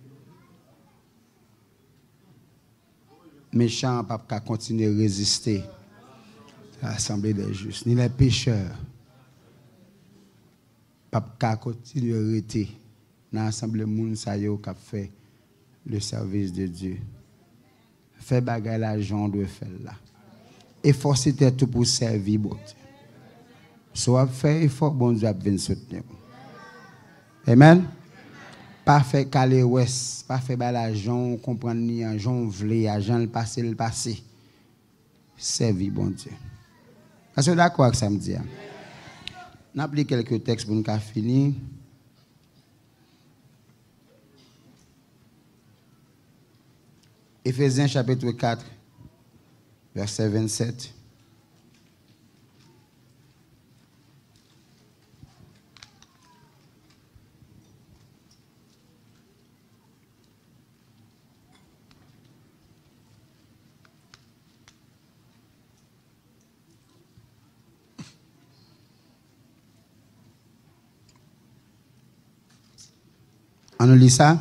Méchant pas continuer à résister à l'assemblée des justes, ni les pécheurs. Pas continuer à rester dans l'assemblée moun sa yo qui fait le service de Dieu. Fais bagay la gens doit faire là. Efforcez tout pour servir bon Dieu. Soit fait effort bon Dieu venir soutenir. Amen. Pas fait caler ouest, pas fait la gens comprendre ni en gens vle, agent le passé. Servir bon Dieu. Est-ce que d'accord avec ça me dit? On a pris quelques textes pour nous finir. Éphésiens chapitre 4, verset 27. On lit ça?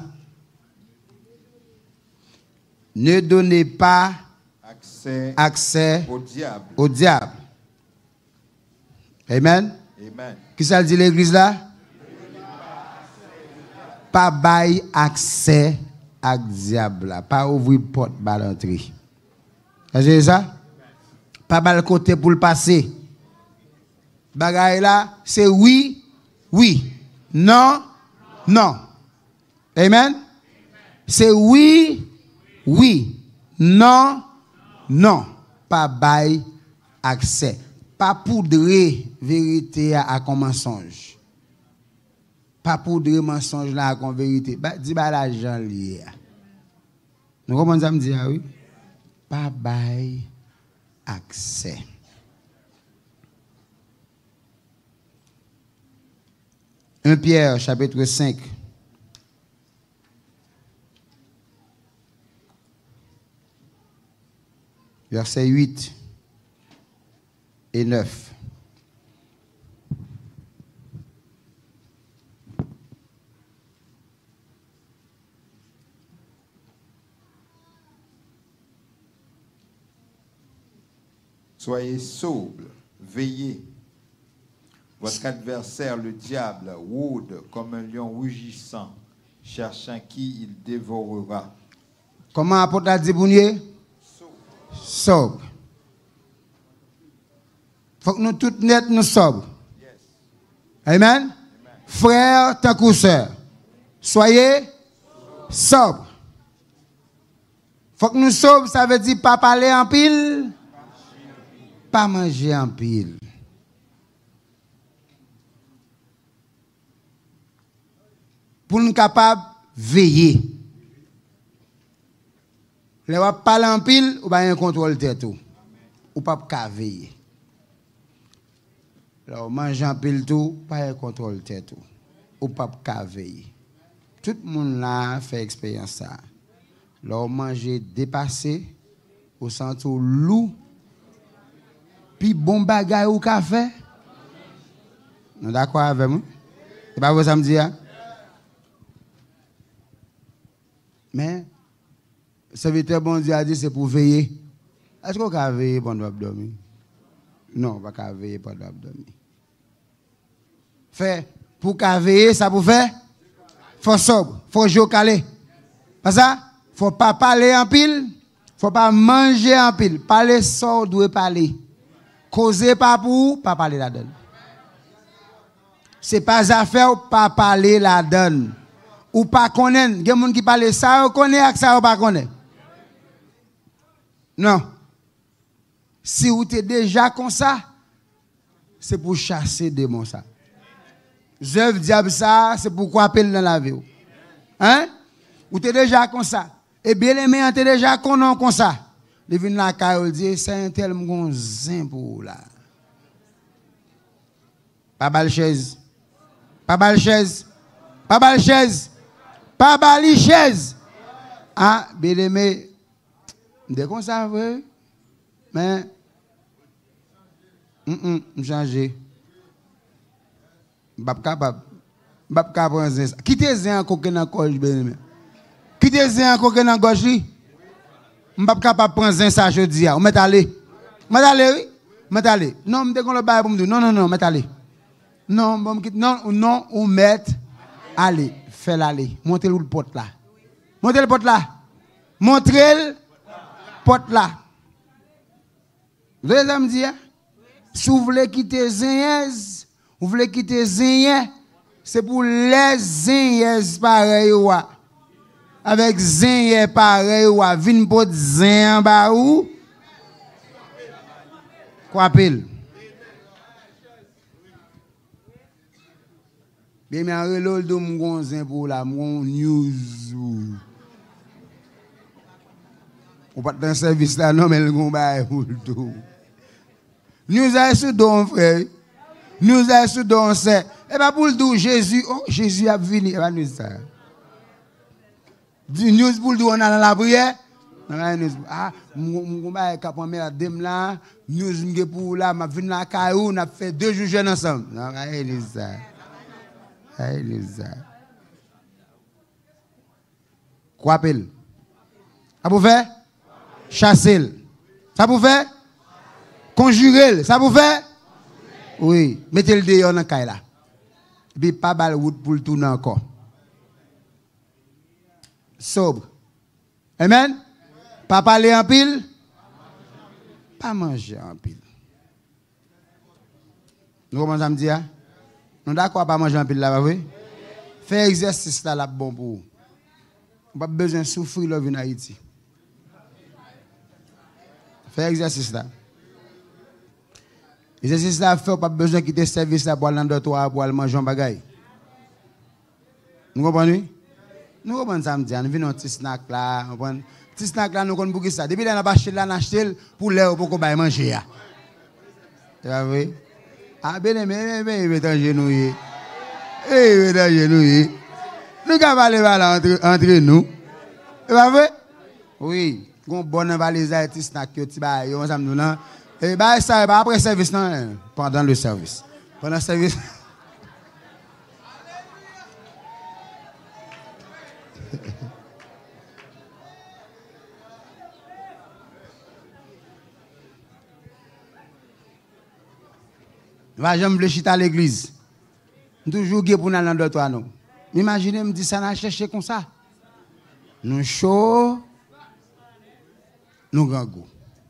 Ne donnez pas accès au diable. Amen. Amen. Qui ça dit l'église là? Pas bail accès à diable là. Pas ouvrir porte à l'entrée. Vous ça? Pas bal côté pour le passer. Bagaille là, c'est oui, oui. Non, non. Amen. C'est oui, oui. Non, non. Pas bail accès. Pas poudrer vérité à un mensonge. Pas poudrer mensonge là à une vérité. Dis pas l'argent lié. Nous comment ça me dit oui? Pas bail accès. Un Pierre chapitre 5. Versets 8 et 9. Soyez sobres, veillez. Votre adversaire, le diable, rôde comme un lion rugissant, cherchant qui il dévorera. Comment apôtre a dit pour nous? Sobre. Faut que nous tous net nous sobres. Yes. Amen. Frères, tant que sœurs, soyez sobres. Faut que nous sobres, ça veut dire pas parler en pile, pas manger en pile. Pour nous capables de veiller. Les gens parler en pile, ou pas un contrôle tête ou pas qu'à veiller. Alors manger en pile tout, pas un contrôle tête ou pas qu'à veiller. Tout le monde là fait expérience ça. Alors manger dépassé, au centre loup, puis bon bagay ou café. Nous d'accord avec moi? C'est pas vous ça me dit hein? Mais, le serviteur bon Dieu a dit c'est pour veiller. Est-ce qu'on peut veiller pendant dormir? Non, on ne peut pas veiller pendant dormir. Fait, pour veiller, ça pour faire? Il faut sobre, il faut jouer calé. Pas ça? Il ne faut pas parler en pile, il ne faut pas manger en pile. Parler sort, doit parler. Causer pas pour, pas parler la donne. Ce n'est pas affaire, pas parler la donne. Ou pas connaître, il y a des gens qui parlent ça, ou connaît, et ça, ou pas connaît. Non. Si vous êtes déjà comme ça, c'est pour chasser des démons ça. J'œuvre diable ça, c'est pour quoi appeler dans la vie. Hein? Vous êtes déjà comme ça. Et bien aimé, vous êtes déjà comme ça. Ils viennent là, ils disent, c'est un tel gonzin pour là. Pas balle chaise. Pas balle chaise. Pas balle chaise. Pas bali chaise. Ah, bien aimé, dès qu'on savait, mais, changer. Bab capable. Bab capable ça. Quittez zin encore que dans coche bien aimé. Quittez zin encore que dans gauche li. M'bab capable prendre zin ça jeudi a. On met aller. Met aller oui. Met aller. Non, m'dé qu'on le bail pour me dire. Non, met aller. Non, bon quitte non, on met aller. Fais l'aller. Montrez le porte là. Montrez le porte là. Montrez le porte là. Vous voulez me dire? Si vous voulez quitter Zéyez, vous voulez quitter Zéyez, c'est pour les Zéyez pareil. Avec Zéyez pareil, vin pot Zéyez ba ou? Quoi pile? Bien, mais en relol de mon zin pour la, mon news. Ou pas dans service là, non, mais le gon ba pour tout. Nous a sous don frère. Nous a sous don c'est. Et pas pour le tout Jésus, oh Jésus a venu, et pas nous ça. Nous pour le tout on a dans la prière. Ah, mon ba cap en mer dem là, nous pour là, m'a vinn là caillou, on a fait 2 jours jeûne ensemble. Non, c'est ça. Quoi appelle? Ça pour faire? Chasser. Ça pour faire? Conjurer. Ça pour faire? Oui. Mettez le dehors dans la caille là. Et puis pas balle route pour le tourner encore. Sobre. Amen? Pas parler en pile? Pas manger en pile. Nous commençons à me dire? Nous d'accord pas manger en pile là, oui? Faire exercice là, là bon pour vous. On n'a pas besoin de souffrir là, en Haïti. Faire exercice là. Exercice là, fait pas besoin de quitter service là pour aller dans le dortoir pour aller manger un bagage. Nous comprenez? Nous comprenons ça, nous venons un petit snack là. Petit snack là, nous comprenons pour ça. Depuis là, nous avons acheté pour l'air pour qu'on manger. C'est vrai? Ah, bien aimé, étranger nous. Étranger nous. Nous avons aller entre nous. C'est pas vrai? Oui. Gon bonne valise à petit snack petit bail, on ça nous là. Et bah ça après service non, pendant le service. Pendant le service. Va jamais le chita à l'église. Toujours gay pour nous dans le toi nous. Imaginez me dit ça n'a cherché comme ça. Nous chaud. Nous grand goût.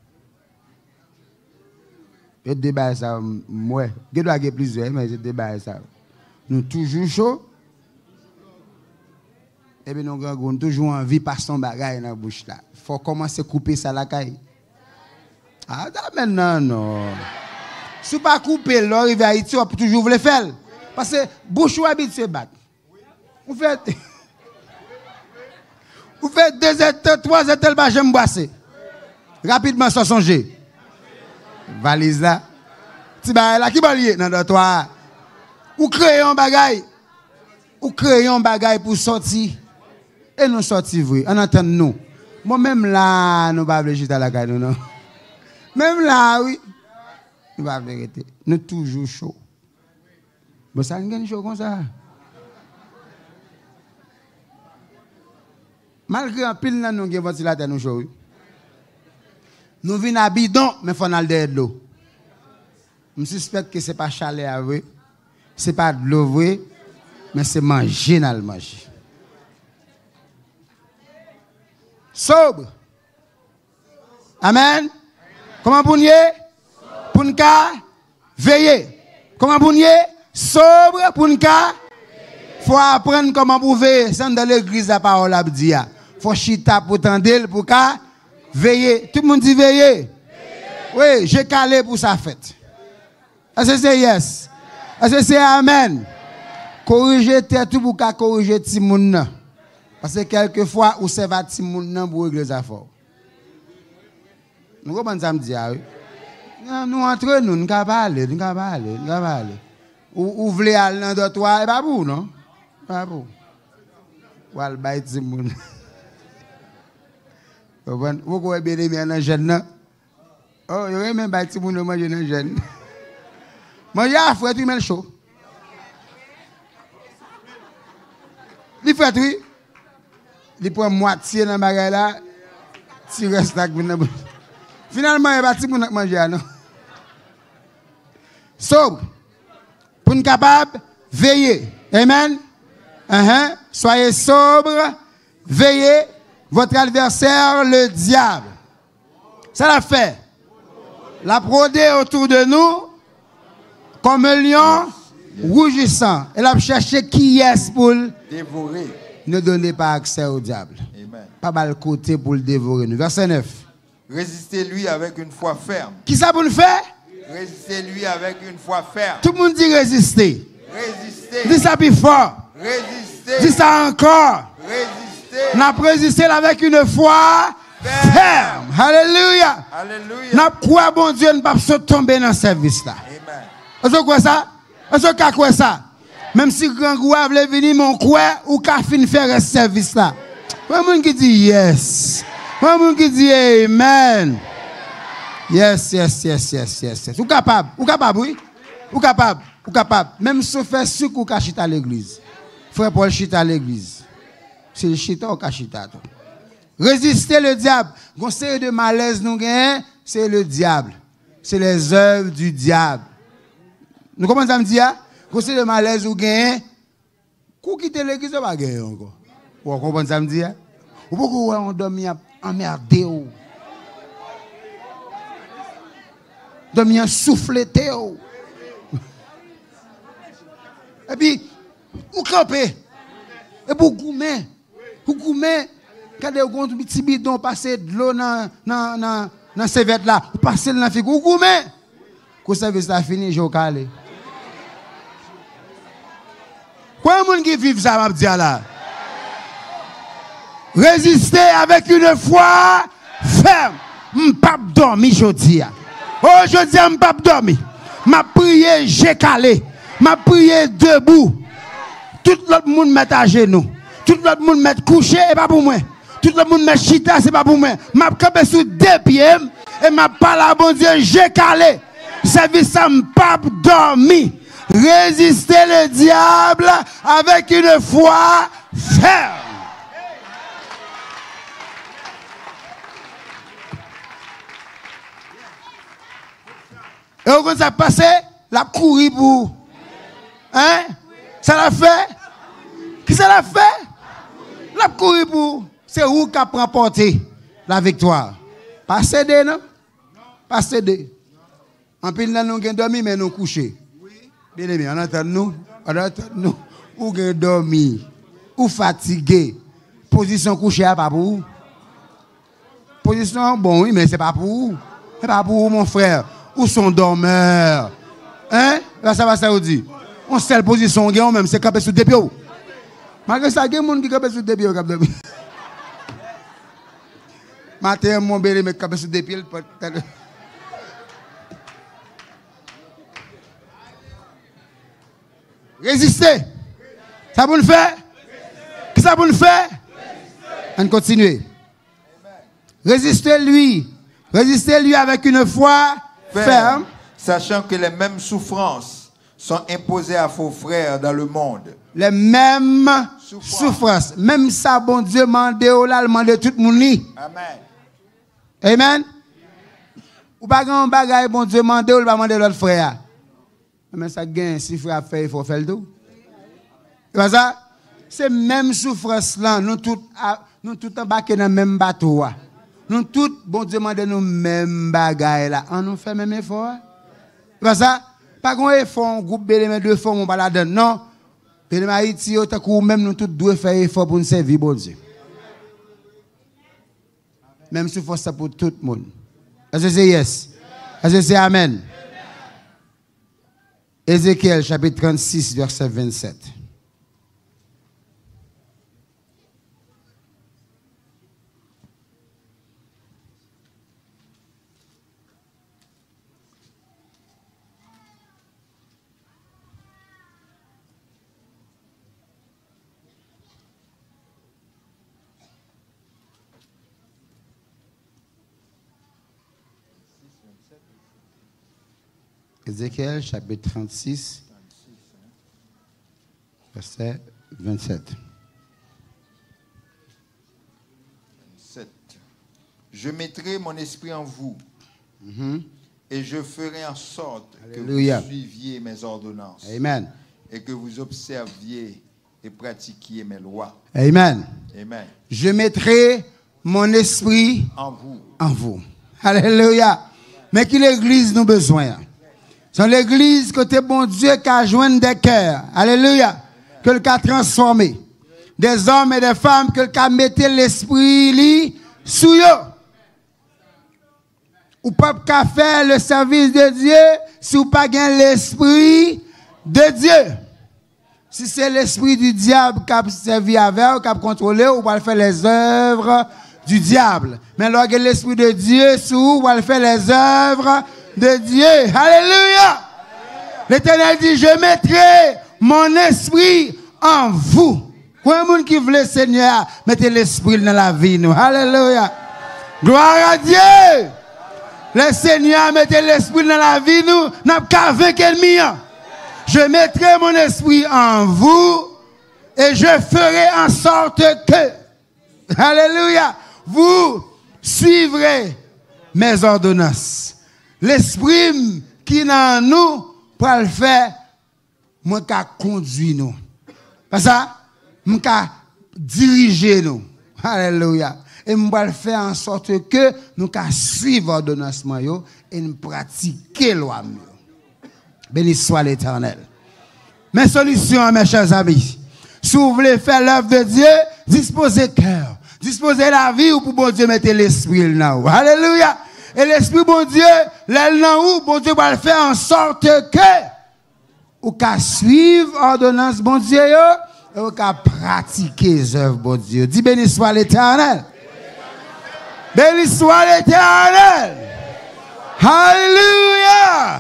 Et débat ça moi, il doit y avoir plusieurs mais je débat ça. Nous toujours chaud. Et bien nous grand goût, nous toujours envie passer son bagage dans la bouche là. Faut commencer à couper ça la caille. Ah maintenant non. Si pas couper là, arrive à Haïti, on peut toujours le faire. Parce que bouche ou habite se battre. Vous faites 2 états, 3 états, le j'aime boisser. Rapidement, sans songer. Valise là. Ti ba là qui va lier dans toi. Ou créer un bagage. Ou créer un bagage pour sortir. Et nous sortir vrai. On entend nous. Moi même là, nous pas obligé à la caille non. Même là, oui. Nous pas vérité. Nous toujours chaud. Bon ça nous chaud comme ça. Malgré un pile nan nous gen ventilateur nous chaud. Nous venons à bidon mais faut aller de l'eau. Je suspecte que c'est pas chaleur vrai. C'est pas de l'eau vrai mais c'est manger dans le manger. Sobre. Amen. Comment pour nous pour nous veiller. Comment pour nous sobre pour nous faut apprendre comment pour veiller. C'est dans l'église la parole a dit. Faut chita pour tendre pour veiller. Tout le monde dit veiller. Oui, j'ai calé pour sa fête. Est-ce que c'est yes? Est-ce que c'est amen? Corriger tête tout pour corriger ti moun. Parce que quelquefois ou c'est va ti moun pour régler les affaires. Nous comprenons ça me dit oui. Nous entre nous nous parler, nous parler. Ou voulez aller dans d'autres toi et pas pour non? Pas pour. Ou al bay ti moun. Vous pouvez bien aimer un jeune. Oh, il y a même bay ti moun manger un jeune. Manger à frère tu mets chaud. Il fait oui. Il prend moitié dans bagage là. Tu restes là finalement il va ti moun manger non. Sobre. Pour nous capable veiller. Amen. Soyez sobre, veillez votre adversaire le diable. Ça l'a fait. La prodé autour de nous comme un lion rougissant. Elle a cherché qui est pour dévorer. Ne donnez pas accès au diable. Amen. Pas mal côté pour le dévorer. Verset 9. Résistez-lui avec une foi ferme. Qui ça pour nous faire? Résistez-lui avec une foi ferme. Tout le monde dit résister. Résistez. Dis ça plus fort. Résistez. Dis ça encore. Résistez. N'a résisté avec une foi ferme. Alléluia. Alléluia. N'a quoi bon Dieu ne pas se tomber dans ce service là. Amen. Est-ce que quoi ça? Est-ce que quoi ça? Même si grand gouave veut venir mon quoi ou qu'a fin faire ce service là. Pas moun qui dit yes. Pas moun qui dit amen. Yes. Ou capable oui? Ou capable. Même si vous faites ce que vous cachez à l'église. Frère Paul chita à l'église. C'est le chita ou cachita. Résister le diable. Conseil de malaise nous gagne, c'est le diable. C'est les œuvres du diable. Nous commençons à me dire, conseil de malaise ou gagne, vous quittez l'église, vous pas gagner encore. Vous comprenez ça me dire? Ou pourquoi on dormit emmerdé ou? Dormir soufflé ou? Et puis, vous campez. Et vous goumez. Quand vous avez un petit bidon, passez de l'eau dans ces vêtements là, vous passez dans la figure, vous goumez. Quand le service a fini, je vais caler. Quoi est-ce qui vit ça, m'a dit là? Résistez avec une foi ferme. M'pap dormi jodi. Aujourd'hui, m'pap dormi. M'a prié, j'ai calé. M'a prié debout. Tout l'autre monde met à genoux. Tout l'autre monde met couché et pas pour moi. Tout le monde met chita, c'est pas pour moi. M'a campé sous 2 pieds et m'a parlé à bon Dieu, j'ai calé. Service ça m'pap dormi. Résistez le diable avec une foi ferme. Et au ça passé, La courir pour. Hein? Ça l'a fait? Qui ça l'a fait? La courir pour. C'est où qui a remporté la victoire? Pas céder, non? Pas céder. En plus, nous avons dormi, mais nous coucher. Bien aimé, on entend nous. Ou avez dormi, ou fatigué. Position couchée, pas pour vous. Position, bon, oui, mais c'est pas pour vous. C'est pas pour vous, mon frère. Ou sont dormeurs. Hein? Là, ça va, ça vous dit. On seule position, on même, c'est camper sous des pieds. Malgré ça, il y a des gens qui campent sous des pieds. Matin, mon bébé, mais camper sous des pieds. Résister. Ça vous le fait? Qu'est-ce que ça vous le fait? On continue. Résistez-lui. Résistez-lui avec une foi ferme. Sachant que les mêmes souffrances sont imposées à vos frères dans le monde. Les mêmes souffrances. Même ça, bon Dieu, mandé au là, demande tout le monde. Amen. Amen. Ou pas grand bagaille, bon Dieu, mandé ou pas mandé l'autre frère. Mais ça gagne, si frère fait, il faut faire le tout. C'est ça? C'est même souffrance là, nous tous embarqués dans le même bateau. Nous tous, bon Dieu, demandons nous même bagaille là. On nous fait même effort. C'est ça? Pas qu'on effort, un groupe Bélémé, deux fois, on va la donner. Non. Bélémé Haïti, même nous tous devons faire effort pour nous servir, bon Dieu. Même souffrance ça pour tout le monde. Est-ce que c'est yes? Est-ce que c'est amen? Ézéchiel chapitre 36, verset 27. Ézéchiel chapitre 36, verset 27. 7. Je mettrai mon esprit en vous et je ferai en sorte Alléluia. que vous suiviez mes ordonnances. Amen. Et que vous observiez et pratiquiez mes lois. Amen. Amen. Je mettrai mon esprit En vous. en vous. Alléluia. Mais qui l'église nous besoin? C'est l'église côté bon Dieu qui a joint des cœurs. Alléluia. Que le a transformé. Des hommes et des femmes que le a mis l'esprit sous eux. Ou pas qu'à faire le service de Dieu si vous pas gain l'esprit de Dieu. Si c'est l'esprit du diable qui a servi avec, qui a contrôlé, ou va faire les œuvres du diable. Mais lorsque l'esprit de Dieu sous, va faire les œuvres de Dieu. Alléluia. L'Éternel dit, je mettrai mon esprit en vous. Pour un monde qui veut le Seigneur, mettez l'esprit dans la vie. Nous. Alléluia. Gloire à Dieu. Le Seigneur mettez l'esprit dans la vie. Nous n'avons qu'à vaincre l'ennemi. Je mettrai mon esprit en vous et je ferai en sorte que, alléluia, vous suivrez mes ordonnances. L'esprit qui est en nous pour le faire, moi qui conduit nous. Parce que moi qui diriger nous. Alléluia. Et moi le faire en sorte que nous qui suivre l'ordonnance et nous pratiquer la loi. Béni soit l'Éternel. Mes solutions, mes chers amis. Si vous voulez faire l'œuvre de Dieu, disposez cœur. Disposez la vie ou pour bon Dieu mettre l'esprit là. Alléluia. Et l'esprit bon Dieu, l'aile là où bon Dieu va le faire en sorte que ou qu'à suivre l'ordonnance bon Dieu et ou qu'à pratiquer les œuvres bon Dieu. Dis béni soit l'Éternel. Béni soit l'Éternel. Alléluia.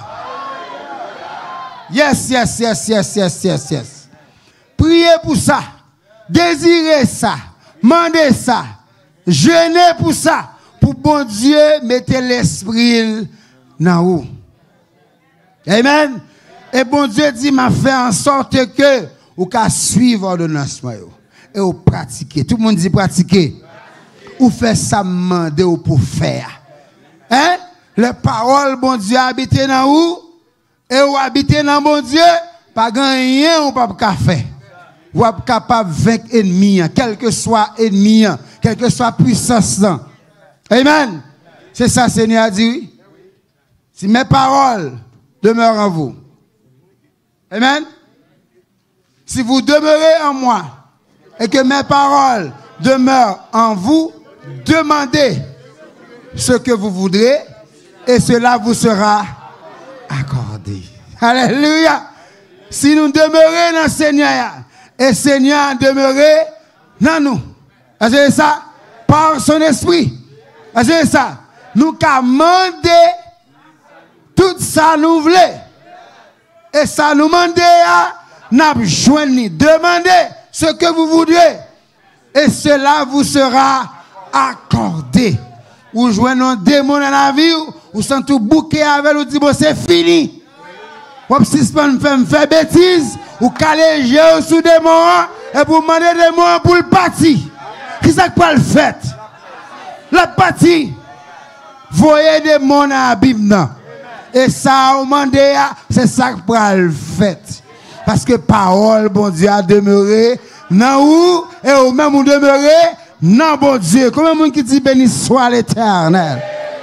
Yes, yes, yes, yes, yes, yes, yes. Priez pour ça. Désirez ça. Mandez ça. Jeûnez pour ça. Pour bon Dieu, mettez l'esprit dans vous. Amen. Et bon Dieu dit, m'a fait en sorte que vous pouvez suivre l'ordonnance et vous pratiquez. Tout le monde dit pratiquer. Ou fait ça, mandez ou pour faire. Hein? Les paroles, bon Dieu, habité dans vous. Et vous habitez dans mon Dieu, pas rien ou pas faire. Vous êtes capable de vaincre l'ennemi, quel que soit l'ennemi, quelle que soit puissance. Amen. C'est ça, Seigneur a dit. Si mes paroles demeurent en vous. Amen. Si vous demeurez en moi et que mes paroles demeurent en vous, demandez ce que vous voudrez et cela vous sera accordé. Alléluia. Si nous demeurons dans le Seigneur et le Seigneur demeure dans nous, c'est ça, par son esprit, c'est ça, nous commandons tout ça nous voulons. Et ça nous demande à nous joindre, demandez ce que vous voudrez et cela vous sera accordé. Ou joignez un démon dans la vie, ou sans tout bouquet avec vous dit bon c'est fini. Ou si vous faire bêtise, ou caler jeu sous démon et pour demander démon pour le parti. Qui ça peut le faire? La partie voyez démon dans la Bible. Et ça, c'est ça que pour le fait. Parce que parole, bon Dieu, a demeuré dans où et au même où demeurer dans bon Dieu. Comment monde qui dit béni soit l'Éternel.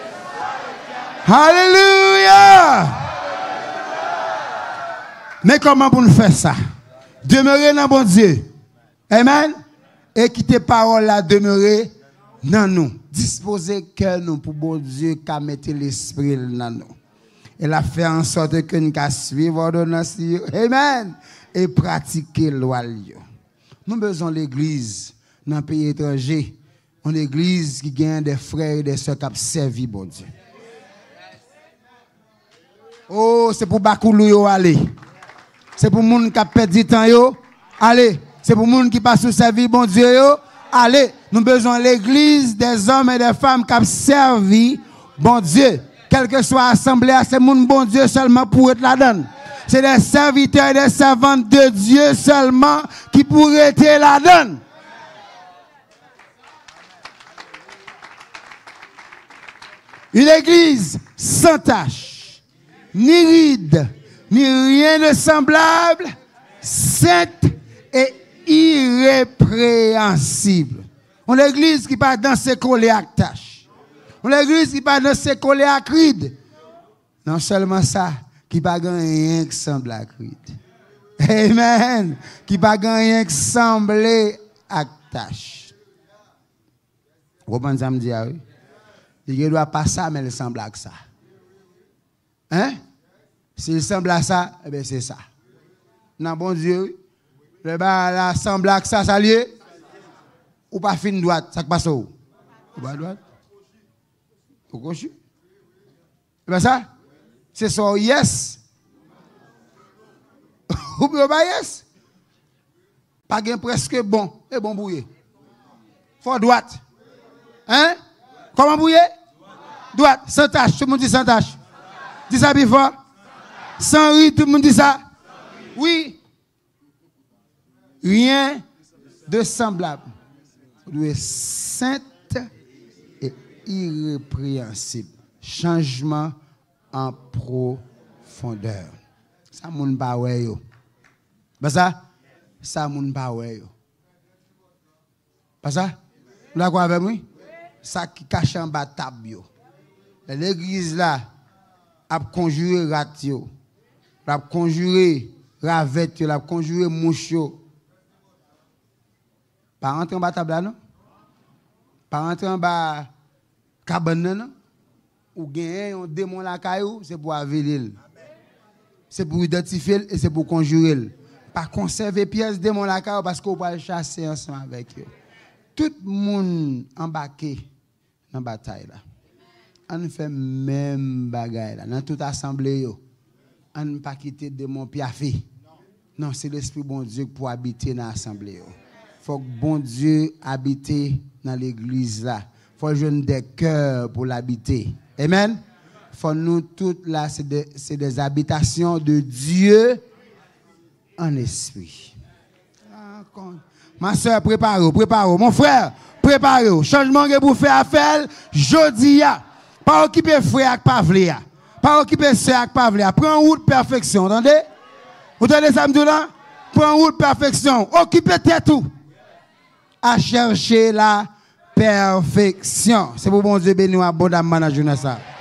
Alléluia. Mais comment pour nous faire ça? Demeurer dans bon Dieu. Amen. Et quitter parole là demeurer dans nous. Disposer cœur nous pour bon Dieu qu'à mettre l'esprit dans nous. Elle a fait en sorte que nous puissions suivre l'ordonnance. Amen. Et pratiquer la loi. Nous avons besoin de l'église dans un pays étranger. Une église qui gagne des frères et des sœurs qui ont servi bon Dieu. Oh, c'est pour Bakoulou yo aller. C'est pour les gens qui ont perdu du temps yo. Allez. C'est pour les gens qui passent servir bon Dieu yo. Allez. Nous avons besoin de l'église des hommes et des femmes qui ont servi bon Dieu. Quelle que soit l'assemblée, c'est mon bon Dieu seulement pour être là-dedans. C'est des serviteurs et des servantes de Dieu seulement qui pourraient être là-dedans. Une église sans tache, ni ride, ni rien de semblable, sainte et irrépréhensible. Une église qui part dans ses collés à tâche. L'église qui pas dans ses collés à cride. Non seulement ça, qui pas rien qui semble à cride. Amen. Qui pas rien qui semble à tâche. Vous comprenez ça me dit oui? Il ne doit pas ça mais il semble à ça. Hein? S'il semble à ça, eh bien c'est ça. Non bon Dieu, le bas semble à ça ça lié ou pas fin droite, ça passe où? Ou pas droite? C'est pas ça? C'est ça, yes. Ou bien pas yes? Pas gain presque bon. Et bon bouillé. Faut droite. Hein? Comment bouillé? Droite. Sans tâche. Tout le monde dit sans tâche. Dis ça bien fort. Sans riz, tout le monde dit ça. Oui. Rien de semblable. Vous êtes sainte et irrépréhensible. Changement en profondeur. Ça moun pa wè yo. Pas ça? Ça moun pa wè yo. Pas ça? Vous d'accord avec moi? Ça qui cache en bas table yo. L'église là a conjuré rat yo. A conjuré ravet yo, a conjuré mouche yo. Pas rentrer en bas table là non? Pas rentrer en bas cabane non? Ou gagner un démon la caillou, c'est pour aveler. C'est pour identifier et c'est pour conjurer. Pas conserver pièces démon la caillou parce qu'on va le chasser ensemble avec eux. Tout le monde embarqué dans la bataille là. On fait même bagaille là dans toute assemblée yo. On ne pas quitter démon piafé. Non, c'est l'esprit bon Dieu pour habiter dans l'assemblée yo. Faut que bon Dieu habite dans l'église là. Faut jeune des cœurs pour l'habiter. Amen. Faut nous toutes là, c'est des habitations de Dieu en esprit. Ma soeur, préparez-vous. Mon frère, préparez-vous. Changement que vous faites à faire, jodi ya. Pas occuper frère avec pas vle ya. Pas occuper ça avec pas vle. Prends route perfection, entendez? Vous entendez ça me dit là? Prends route perfection. Occupez tête tout. À chercher la perfection. C'est pour bon Dieu béni abondamment dans la journée ça.